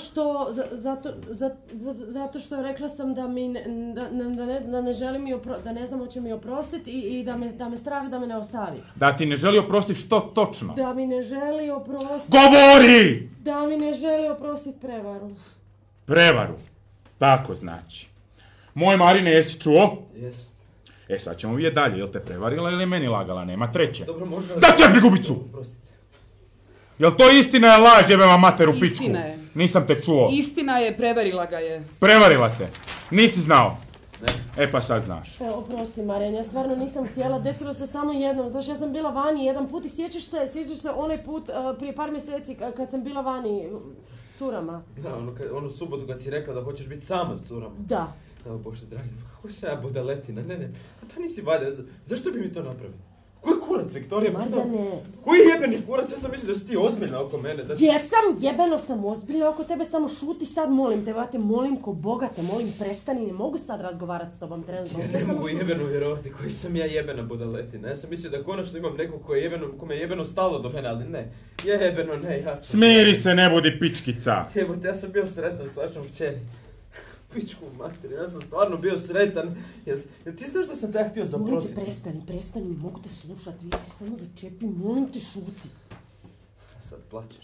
Zato što rekla sam da mi da ne želim da ne znam hoće mi oprostiti i da me strah da me ne ostavi. Da ti ne želi oprostiti što točno? Da mi ne želi oprostiti. Govori! Da mi ne želi oprostiti prevaru. Prevaru. Tako znači. Moj Marine, jesi čuo? Jes. Sad ćemo vidjeti dalje, jel te prevarila ili je meni lagala, nema treće. Dobro, možda... Začepi gubicu! Prostite. Jel to istina je laž, jebem vam materu pičku? Istina je. Nisam te čuo. Istina je, prevarila ga je. Prevarila te. Nisi znao. Ne. Pa sad znaš. Oprosti, Marijan, ja stvarno nisam htjela, desilo se samo jednom. Znaš, ja sam bila vani jedan put i sjećaš se onaj put prije par mjeseci kad sam bila vani s curama. Da, onu subotu kad si rekla da hoćeš biti sama s curama. Da. O Bože dragi, kako se ja budaletina, ne, a to nisi valjda, zašto bi mi to napravio? Koji kurac, Viktorija? Marjane. Koji jebeni kurac? Ja sam mislio da si ti ozbiljna oko mene. Jebeno sam ozbiljna oko tebe, samo šuti sad, molim te, ja te molim ko Boga te, molim prestani, ne mogu sad razgovarati s tobom trenutno. Ja ne mogu jebeno vjerovati koji sam ja jebena budaletina. Ja sam mislio da konačno imam nekog kome je jebeno stalo do mene, ali ne. Jebeno ne, ja sam... Smiri se, ne budi pičkica. Jebote, ja sam bio sretan s vašom kćeri. Pičku materiju, ja sam stvarno bio sretan. Jel ti znaš da sam te ja htio zaprositi? Molim te, prestani, mogu te slušati, vi se samo začepi, molim te, šuti. Sad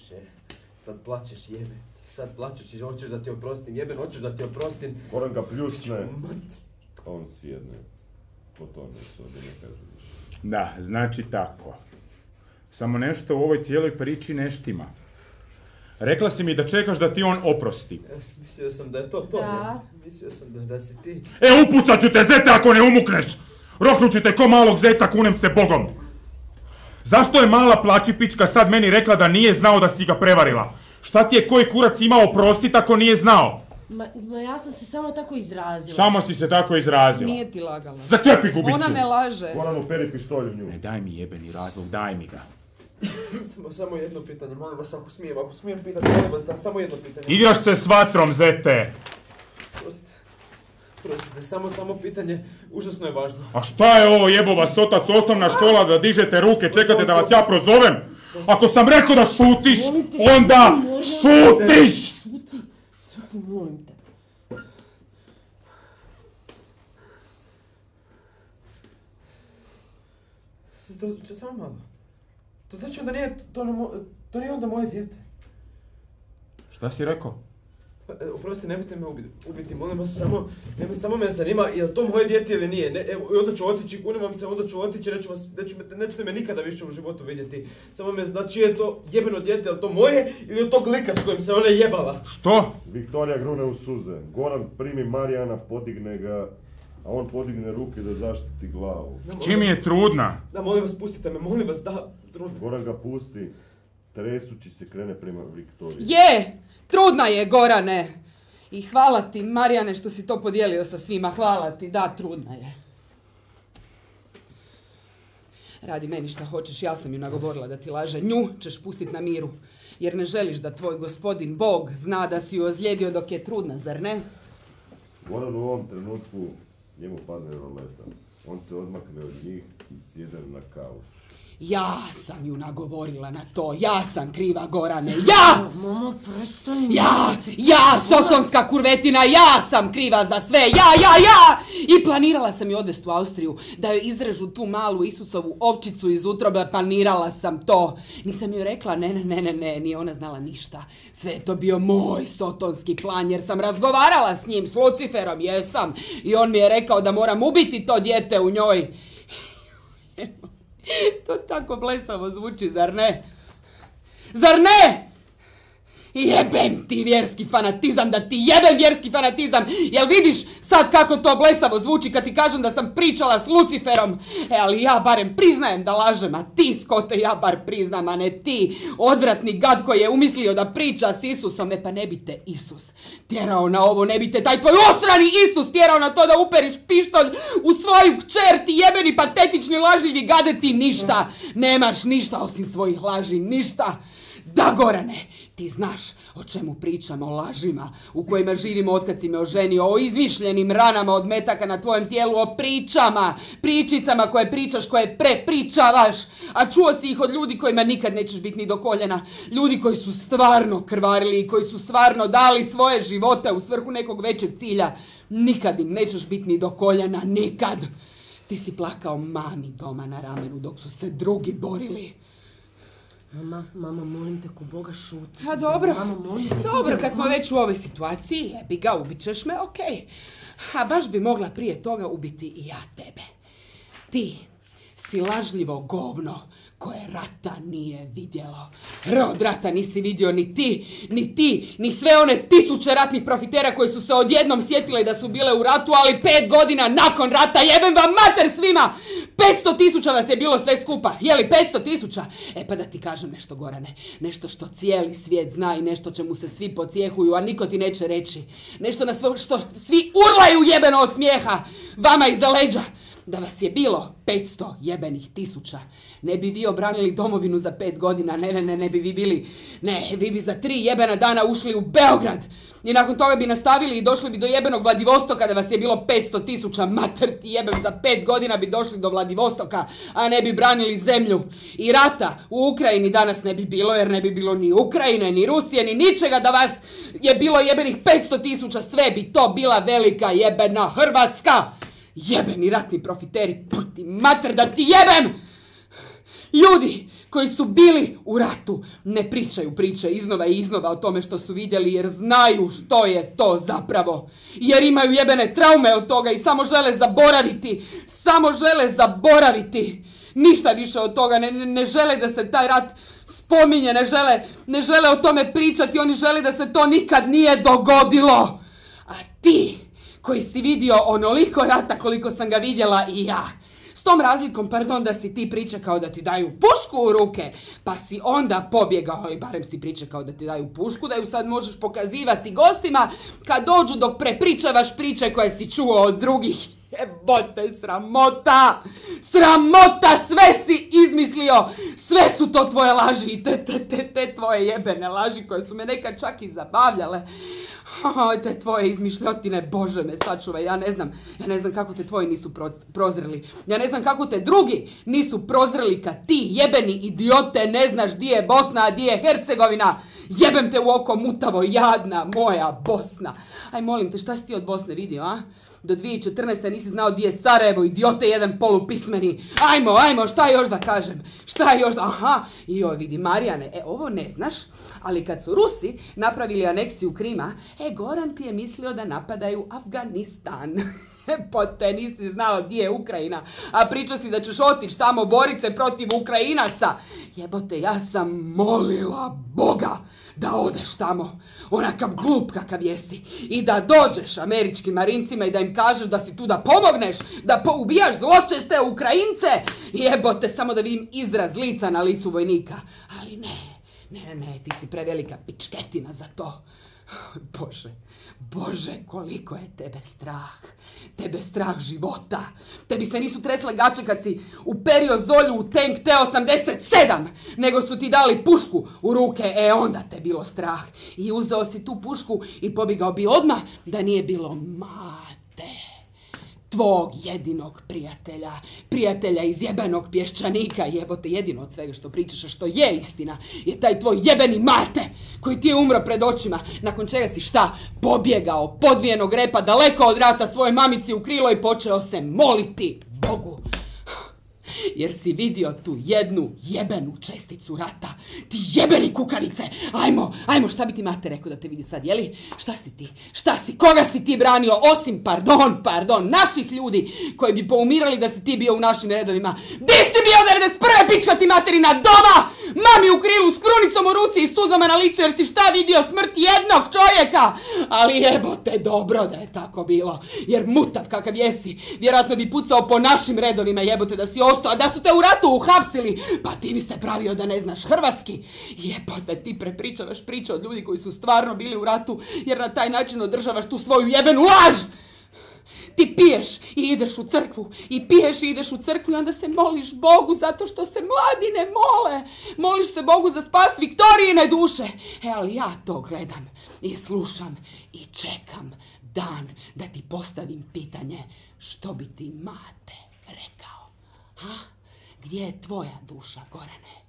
plačeš, jebe. Sad plačeš i hoćeš da ti oprostim, jeben, hoćeš da ti oprostim. Goran ga pljusne, a on sjedne. Potone se ne kaže. Da, znači tako. Samo nešto u ovoj cijeloj priči ne štima. Rekla si mi da čekaš da ti on oprosti. Mislio sam da je to. Da. Mislio sam da si ti. Upucat ću te, zete, ako ne umukneš! Roknut ću te ko malog zeca, kunem se Bogom! Zašto je mala plaći pička sad meni rekla da nije znao da si ga prevarila? Šta ti je koji kurac imao oprostit ako nije znao? Ma ja sam se samo tako izrazila. Samo si se tako izrazila. Nije ti lagala. Zatrpi gubicu! Ona ne laže. Goran, uperi pištolj u nju. Ne, daj mi jebeni razlog, daj mi ga. Samo jedno pitanje, molim vas, ako smijem pitati, molim vas, da, samo jedno pitanje. Igraš se s vatrom, zete! Prostite, samo pitanje, užasno je važno. A šta je ovo jebovac otac, osnovna škola da dižete ruke, čekate da vas ja prozovem? Ako sam rekao da šutiš, onda šutiš! Šuti, molim te. Samo malo. To znači onda nije, to nije onda moje dijete. Šta si rekao? Oprosti, nemojte me ubiti, molim vas, samo me zanima, je li to moje dijete ili nije? Evo, onda ću otići, kunim vam se, onda ću otići, nećete me nikada više u životu vidjeti. Samo me znači, je to jebeno dijete, je li to moje ili je to lika s kojim se ona jebala? Što? Viktorija grune u suze. Goran primi Marijana, podigne ga, a on podigne ruke da zaštiti glavu. Čim je trudna? Da, molim vas, pustite me, molim vas, da, trudna. Goran ga pusti, tresući se krene prema Viktoriji. Je! Trudna je, Gorane! I hvala ti, Marijane, što si to podijelio sa svima. Hvala ti, da, trudna je. Radi meni šta hoćeš, ja sam ju nagovorila da ti laže. Nju ćeš pustit na miru. Jer ne želiš da tvoj gospodin Bog zna da si ju ozlijedio dok je trudna, zar ne? Goran u ovom trenutku, njemu padne roleta. On se odmakne od njih i sjede na kauč. Ja sam ju nagovorila na to. Ja sam kriva, Gorane. Ja! Mama, prestani. Ja, sotonska kurvetina, ja sam kriva za sve. Ja! I planirala sam ju odvest u Austriju, da joj izrežu tu malu Isusovu ovčicu iz utrobe. Planirala sam to. Nisam joj rekla, ne, nije ona znala ništa. Sve je to bio moj sotonski plan, jer sam razgovarala s njim, s Luciferom, jesam. I on mi je rekao da moram ubiti to dijete u njoj. To tako blesavo zvuči, zar ne? Zar ne? Jebem ti vjerski fanatizam, da ti jebem vjerski fanatizam. Jel vidiš sad kako to blesavo zvuči kad ti kažem da sam pričala s Luciferom? Ali ja barem priznajem da lažem, a ti, Skote, ja bar priznam, a ne ti, odvratni gad koji je umislio da priča s Isusom. Pa ne bi te Isus tjerao na ovo, ne bi te taj tvoj osrani Isus tjerao na to da uperiš pištolj u svoju kćer, ti jebeni patetični lažljivi gade, ti ništa, nemaš ništa osim svojih laži, ništa. Da, Gorane, ti znaš o čemu pričamo, o lažima u kojima živimo otkad si me oženio, o izmišljenim ranama od metaka na tvojem tijelu, o pričicama koje pričaš, koje prepričavaš, a čuo si ih od ljudi kojima nikad nećeš biti ni do koljena, ljudi koji su stvarno krvarili i koji su stvarno dali svoje živote u svrhu nekog većeg cilja. Nikad im nećeš biti ni do koljena, nikad. Ti si plakao mami doma na ramenu dok su se drugi borili. Mama, molim te, ko Boga šuti. A dobro, Mama, molim te. dobro, kad smo već u ovoj situaciji, jebi ga, ubit ćeš me, okej. A baš bi mogla prije toga ubiti i ja tebe. Ti si lažljivo govno koje rata nije vidjelo. Od rata nisi vidio ni ti, ni sve one 1000 ratnih profitera koji su se odjednom sjetile da su bile u ratu, ali 5 godina nakon rata, jebem vam mater svima! 500.000 vas je bilo sve skupa, jeli 500.000? Pa da ti kažem nešto, Gorane, nešto što cijeli svijet zna i nešto čemu se svi pocijehuju, a niko ti neće reći. Nešto na što svi urlaju jebeno od smijeha, vama iza leđa. Da vas je bilo 500 jebenih tisuća, ne bi vi obranili domovinu za 5 godina, ne bi vi bili, vi bi za 3 jebena dana ušli u Beograd i nakon toga bi nastavili i došli bi do jebenog Vladivostoka da vas je bilo 500.000, mater ti jebem, za 5 godina bi došli do Vladivostoka, a ne bi branili zemlju. I rata u Ukrajini danas ne bi bilo, jer ne bi bilo ni Ukrajine, ni Rusije, ni ničega da vas je bilo jebenih 500.000, sve bi to bila velika jebena Hrvatska. Jebeni ratni profiteri, puti mater da ti jebem! Ljudi koji su bili u ratu ne pričaju priče iznova i iznova o tome što su vidjeli, jer znaju što je to zapravo. Jer imaju jebene traume od toga i samo žele zaboraviti. Ništa više od toga, ne žele da se taj rat spominje, ne žele o tome pričati, oni žele da se to nikad nije dogodilo. A ti koji si vidio onoliko rata koliko sam ga vidjela i ja, 100 tom razlikom, pardon, da si ti pričekao da ti daju pušku u ruke, pa si onda pobjegao i barem si pričekao da ti daju pušku, da ju sad možeš pokazivati gostima kad dođu dok prepričavaš priče koje si čuo od drugih. Jebote, sramota! Sramota! Sve si izmislio! Sve su to tvoje laži i te tvoje jebene laži koje su me nekad čak i zabavljale. Te tvoje izmišljotine, Bože me sačuvaj, ja ne znam kako te tvoji nisu prozreli. Ja ne znam kako te drugi nisu prozreli kad ti, jebeni idiote, ne znaš di je Bosna, a di je Hercegovina. Jebem te u oko, mutavo, jadna moja Bosna. Aj, molim te, šta si ti od Bosne vidio, a? Do 2014. nisi znao di je Sarajevo, idiote jedan polupismeni. Ajmo, šta još da kažem? Aha, joj, vidi, Marijane, ovo ne znaš, ali kad su Rusi napravili aneksiju Krima, Goran ti je mislio da napadaju Afganistan. Pote, nisi znao di je Ukrajina, a pričao si da ćeš otići tamo borit se protiv Ukrajinaca. Jebote, ja sam molila Boga da odeš tamo, onakav glup kakav jesi, i da dođeš američkim marincima i da im kažeš da si tu da pomogneš, da ubijaš zločeste Ukrajince. Jebote, samo da vidim izraz lica na licu vojnika. Ali ne, ti si prevelika pičketina za to. Bože, koliko je tebe strah života. Tebi se nisu tresle gače kad si uperio Zolju u tank T-87, nego su ti dali pušku u ruke, onda te bilo strah. I uzeo si tu pušku i pobjegao bi odmah da nije bilo mate. Tvog jedinog prijatelja iz jebenog Pješčanika, jebote, jedino od svega što pričaš, a što je istina, je taj tvoj jebeni Mate, koji ti je umro pred očima, nakon čega si šta? Pobjegao podvijenog repa daleko od rata svojoj mamici u krilo i počeo se moliti Bogu. Jer si vidio tu jednu jebenu česticu rata. Ti jebeni kukavice! Ajmo, šta bi ti Mate rekao da te vidi sad, jeli? Šta si ti? Koga si ti branio? Osim, pardon, naših ljudi koji bi poumirali da si ti bio u našim redovima. Di si bio 91. pička ti materina doma? Mami u krilu s krunicom u ruci i suzama na licu jer si šta vidio smrt jednog čovjeka? Ali jebote, dobro da je tako bilo. Jer mutav kakav jesi, vjerojatno bi pucao po našim redovima, jebote, da si ostao, a da su te u ratu uhapsili, pa ti bi se pravio da ne znaš hrvatski. Jebote, ti prepričavaš priče od ljudi koji su stvarno bili u ratu, jer na taj način održavaš tu svoju jebenu laž. Ti piješ i ideš u crkvu, i onda se moliš Bogu zato što se mladi ne mole. Moliš se Bogu za spas Viktorijine duše. Ali ja to gledam i slušam i čekam dan da ti postavim pitanje što bi ti Mate rekao. Gdje je tvoja duša, Gorane?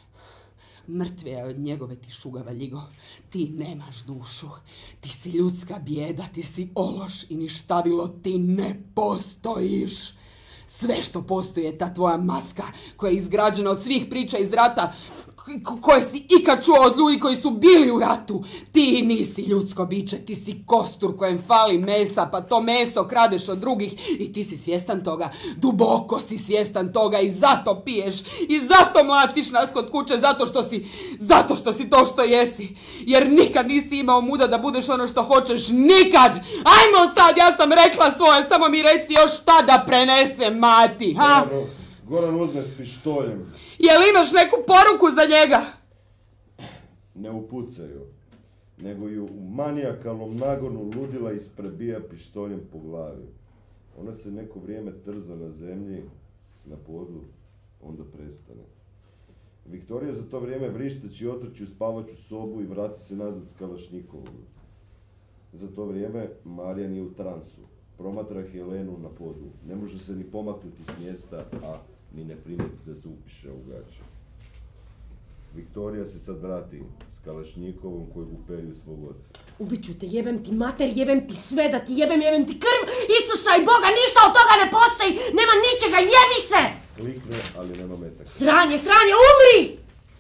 Mrtve je od njegove ti šugava ljigo. Ti nemaš dušu. Ti si ljudska bijeda, ti si ološ i ništavilo, ti ne postojiš. Sve što postoji je ta tvoja maska koja je izgrađena od svih priča iz rata koje si ikad čuo od ljudi koji su bili u ratu. Ti nisi ljudsko biće, ti si kostur kojem fali mesa, pa to meso kradeš od drugih i ti si svjestan toga, duboko si svjestan toga i zato piješ i zato mlatiš nas kod kuće, zato što si to što jesi. Jer nikad nisi imao muda da budeš ono što hoćeš, nikad! Ajmo sad, ja sam rekla svoje, samo mi reci još šta da prenesem Mati, ha? Goran uzme s pištoljem. Jel imaš neku poruku za njega? Ne upucaju, nego ju u manijakalnom nagonu ludila isprebija pištoljem po glavi. Ona se neko vrijeme trza na zemlji, na podu, onda prestane. Viktorija za to vrijeme vrišteći otrči u spavaću sobu i vrati se nazad s kalašnjikovom. Za to vrijeme Marijan je u transu. Promatra Helenu na podu. Ne može se ni pomaknuti s mjesta, a ni ne primjeti da se upiše u gaće. Viktorija se sad vrati s kalašnjikovom kojeg uperiju svog oca. Ubiću te, jebem ti mater, jebem ti sve, da ti jebem ti krv, Isusa i Boga, ništa od toga ne postoji, nema ničega, jebi se! Klikne, ali nema metak. Sranje, umri!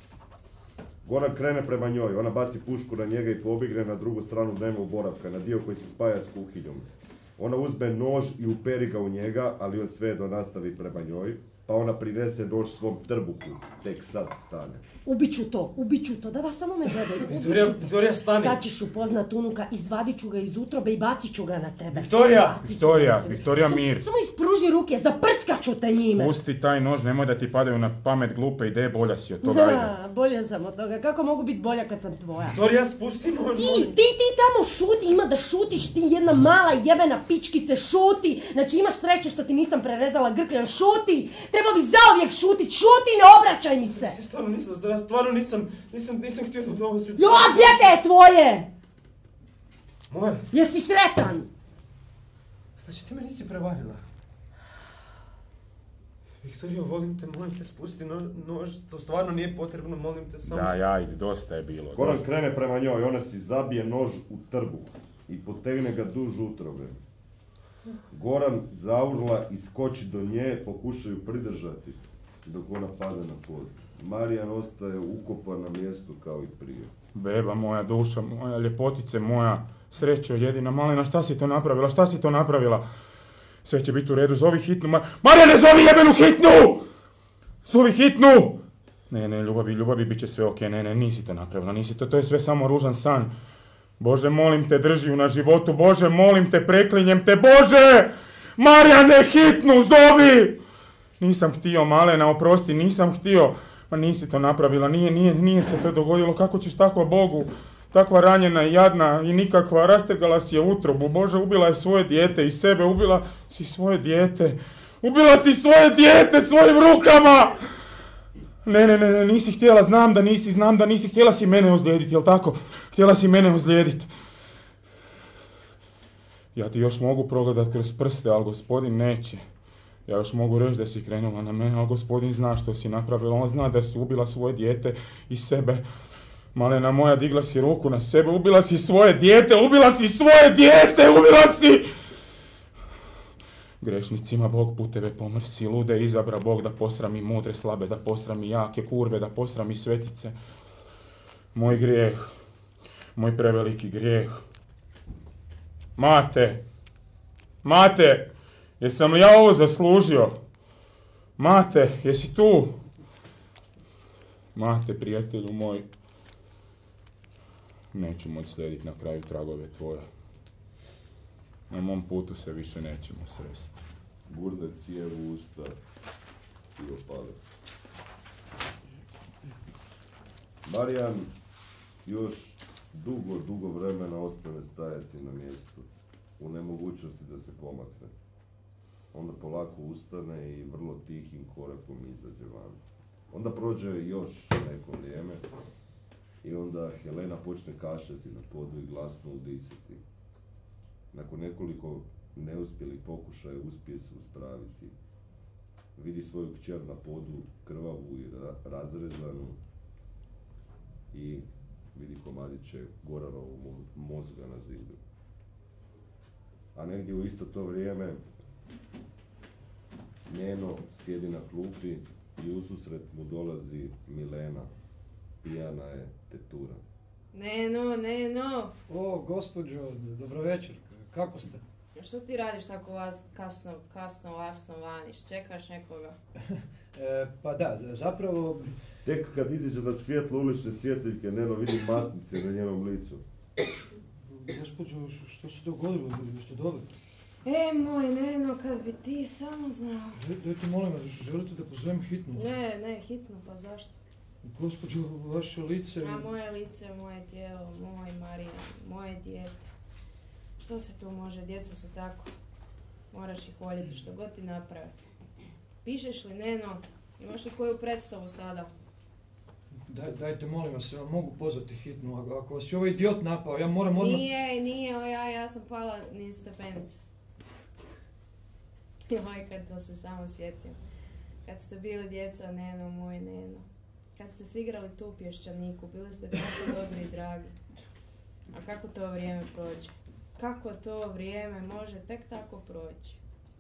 Goran krene prema njoj, ona baci pušku na njega i pobjegne na drugu stranu dnevnog boravka, na dio koji se spaja s kuhinjom. Ona uzme nož i uperi ga u njega, ali on svejedno nastavi prema njoj, pa ona prinese nož svom trbuku, tek sad stane. Ubiću to, da, samo me gledaj. Viktorija, stani! Sad ćeš upoznat unuka, izvadit ću ga iz utrobe i bacit ću ga na tebe. Viktorija, mir. Samo ispruži ruke, zaprskat ću te njime. Pusti taj nož, nemoj da ti padaju na pamet glupe ideje, bolja si od toga, ajde. Bolja sam od toga, kako mogu biti bolja kad sam tvoja? Viktorija, spusti nož! Ti tamo šuti, ima da šutiš, ti jedna mala jebena pičkice, šuti! Znači imaš sreće što ti nisam prerezala grkljan, šuti! Treba bi zauvijek šuti, ne obraćaj mi se! Stvarno nisam htio da ovo svi... Jo, dijete je tvoje! Moje? Jesi sretan? Znači ti me nisi prevarila. Viktorija, volim te, molim te, spusti nož, to stvarno nije potrebno, molim te samo... Daj, ajde, dosta je bilo. Goran krene prema njoj, ona si zabije nož u trbuh i potegne ga duž utrobe. Goran zaurla i skoči do nje, pokušaju pridržati, dok ona pada na pod. Marijan ostaje ukopan na mjestu kao i prije. Beba moja, duša moja, ljepotice moja, srećo jedina malena, šta si to napravila? Sve će biti u redu, zovi hitnu, Marijane, zovi jebenu hitnu! Zovi hitnu! Ne, ljubavi, bit će sve okej, ne, nisi to napravila, to je sve samo ružan san. Bože, molim te, drži ju na životu, Bože, molim te, preklinjem te, Bože! Marijane, hitnu, zovi! Nisam htio, malena, oprosti, nisam htio. Ma nisi to napravila, nije se to dogodilo, kako ćeš takva Bogu, takva ranjena i jadna i nikakva, rastrgala si je utrobu, Bože, ubila je svoje dijete i sebe, ubila si svoje dijete svojim rukama! Ne, nisi htjela, znam da nisi, htjela si mene ozlijediti, jel tako? Htjela si mene ozlijediti. Ja ti još mogu progledat kroz prste, ali gospodin neće. Ja još mogu reći da si krenula na mene, ali gospodin zna što si napravila, on zna da si ubila svoje dijete i sebe. Malena moja, digla si ruku na sebe, ubila si svoje dijete! Grešnicima Bog puteve pomrsi, lude izabra Bog da posrami mudre, slabe da posrami jake, kurve da posrami svetice. Moj grijeh, moj preveliki grijeh. Mate, jesam li ja ovo zaslužio? Mate, jesi tu? Mate, prijatelju moj, neću moći slijediti na kraju tragove tvoje. Na mom putu se više nećemo sresti. Gurne cijev u usta i opale. Marijan još dugo vremena ostane stajati na mjestu, u nemogućnosti da se pomakne. Onda polako ustane i vrlo tihim korakom izađe van. Onda prođe još neko vrijeme i onda Helena počne kašljati na podu i glasno udisati. Nakon nekoliko neuspjelih pokušaja uspije se uspraviti. Vidi svoju kćer na podu, krvavu i razrezanu, i vidi komadiće Goranovog mozga na zidu. A negdje u isto to vrijeme Njeno sjedi na klupi i ususret mu dolazi Milena. Pijana je tetura. Neno. O, gospođo, dobro večer. Kako ste? Što ti radiš tako kasno vaniš? Čekaš nekoga? Pa da, zapravo... Tek kad iziđe na svjetlo ulične svjetiljke, Neno vidi masnice na njenom licu. Gospođo, što se dogodilo? Jeste dobro? Moj Neno, kad bi ti samo znao. Dajte, molim vas, želite da pozovem hitnu? Ne, hitnu, pa zašto? Gospođo, vaše lice... A moje lice, moje tijelo, moj Marijan, moje dijete. Što se tu može, djeca su tako. Moraš ih voljeti što god ti naprave. Pišeš li, Neno? Imaš li koju predstavu sada? Dajte, molim vas, ja mogu pozvati hitnu. Ako vas je ovaj idiot napao, ja moram odmah... Nije, ja sam pala niz stepenice. Joj, kad to se samo sjetim. Kad ste bili djeca, Neno, moj Neno. Kad ste se igrali tu u Pješčaniku, bili ste tako dobri i dragi. A kako to vrijeme prođe? Kako to vrijeme može tek tako proći?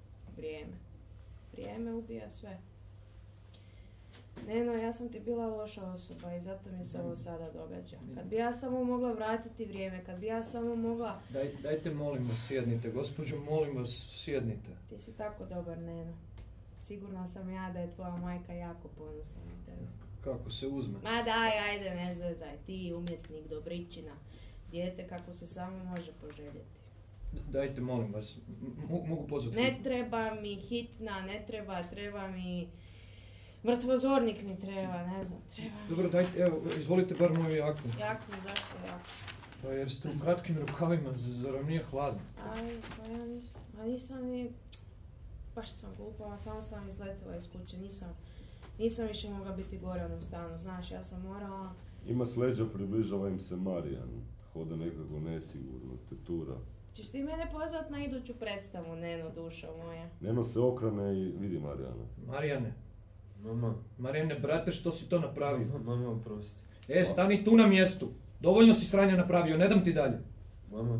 Vrijeme ubija sve. Neno, ja sam ti bila loša osoba i zato mi se ovo sada događa. Kad bi ja samo mogla vratiti vrijeme, kad bi ja samo mogla... Dajte, molim vas, sjednite, gospođo, molim vas, sjednite. Ti si tako dobar, Neno. Sigurna sam ja da je tvoja majka jako ponosna na tebe. Kako se uzme? Ma daj, ajde, ne zezaj, ti umjetnik, dobričina, dijete kako se samo može poželjeti. Dajte, molim vas, mogu pozvati? Ne treba mi hitna, ne treba mi mrtvozornik mi treba, ne znam, treba. Dobro, dajte, evo, izvolite bar moju jaknu. Jaknu, zašto jaknu? Pa jer ste u kratkim rukavima, zar vam nije hladno? Aj, pa ja nisam ni... Baš sam glupava, samo sam izletila iz kuće, nisam više mogla biti gore u onom stanu, znaš, ja sam morala... Ima s leđa, približava im se Marijan. Hoda nekako nesigurno, te tura. Ćeš ti mene pozvat na iduću predstavu, Neno, dušo moja? Neno se okrene i vidi Marijana. Marijane. Mama. Marijane, brate, što si to napravio? Mama, oprosti. Stani tu na mjestu. Dovoljno si sranja napravio, ne dam ti dalje. Mama.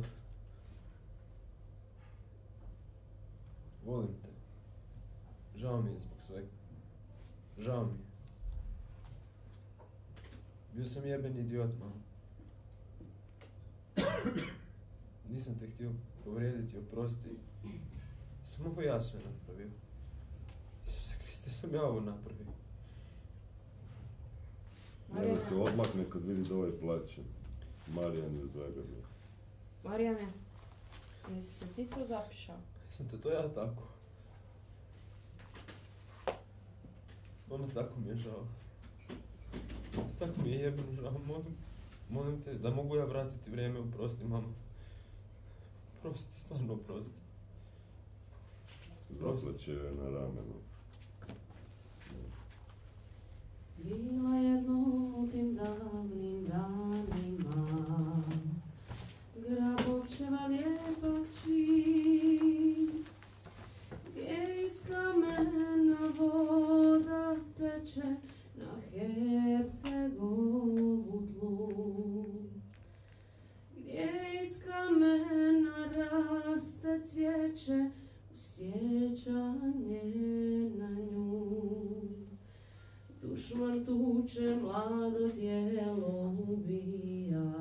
Volim te. Žao mi je zbog svega. Žao mi je. Bio sam jeben idiot, mama. Nisam te htio povrijediti, oprosti. Sam ovo ja sve napravio. Isuse Kriste, sam ja ovo napravio. Neno se odmakne kad vidi da ovaj plaće. Marijan je zagabio. Marijane, jesi se ti to zapišao? Jesam te to ja tako. Mama, tako mi je žao. Tako mi je jebeno žao. Molim te da mogu ja vratiti vrijeme, oprosti, mama. Prosti, stvarno prosti. Zaplaće joj na ramenu. Bila jednom u tim davnim danima, Grabovčeva lijepa čin, gdje iz kamena voda teče na Hercegovu tlu, gdje iz kamena raste cvijeće u sjećanje na nju. Dušman tuče, mlado tijelo ubija,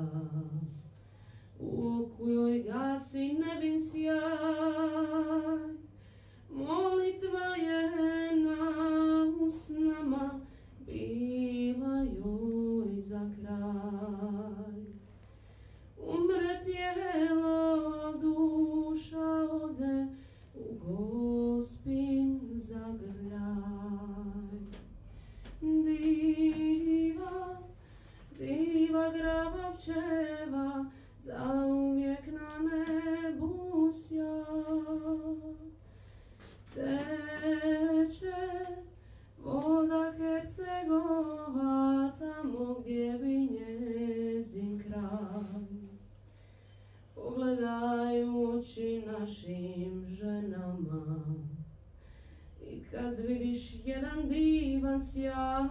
u oku joj gasi nebin sjaj. Molitva je na usnama bila joj za kraj. Umre tijelo, duša ode u Gospin zagrljaj. Diva Grabovčeva, zauvijek na nebu sja. Teče voda Hercegova, tamo gdje bi njezin kraj. Pogledaj u oči našim ženama, i kad vidiš jedan divan sjaj,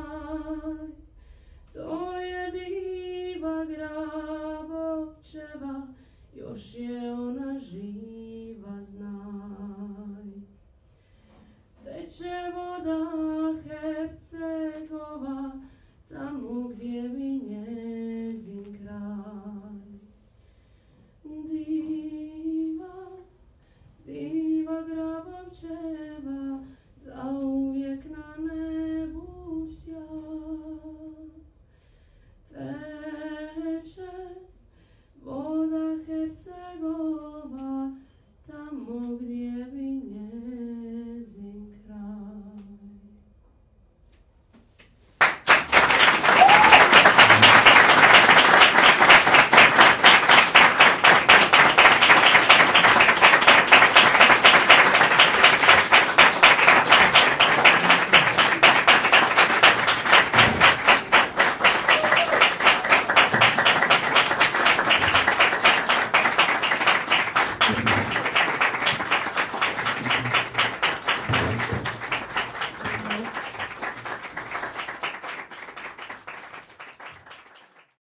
to je diva Grabovčeva, još je ona živa, znaj. Teče voda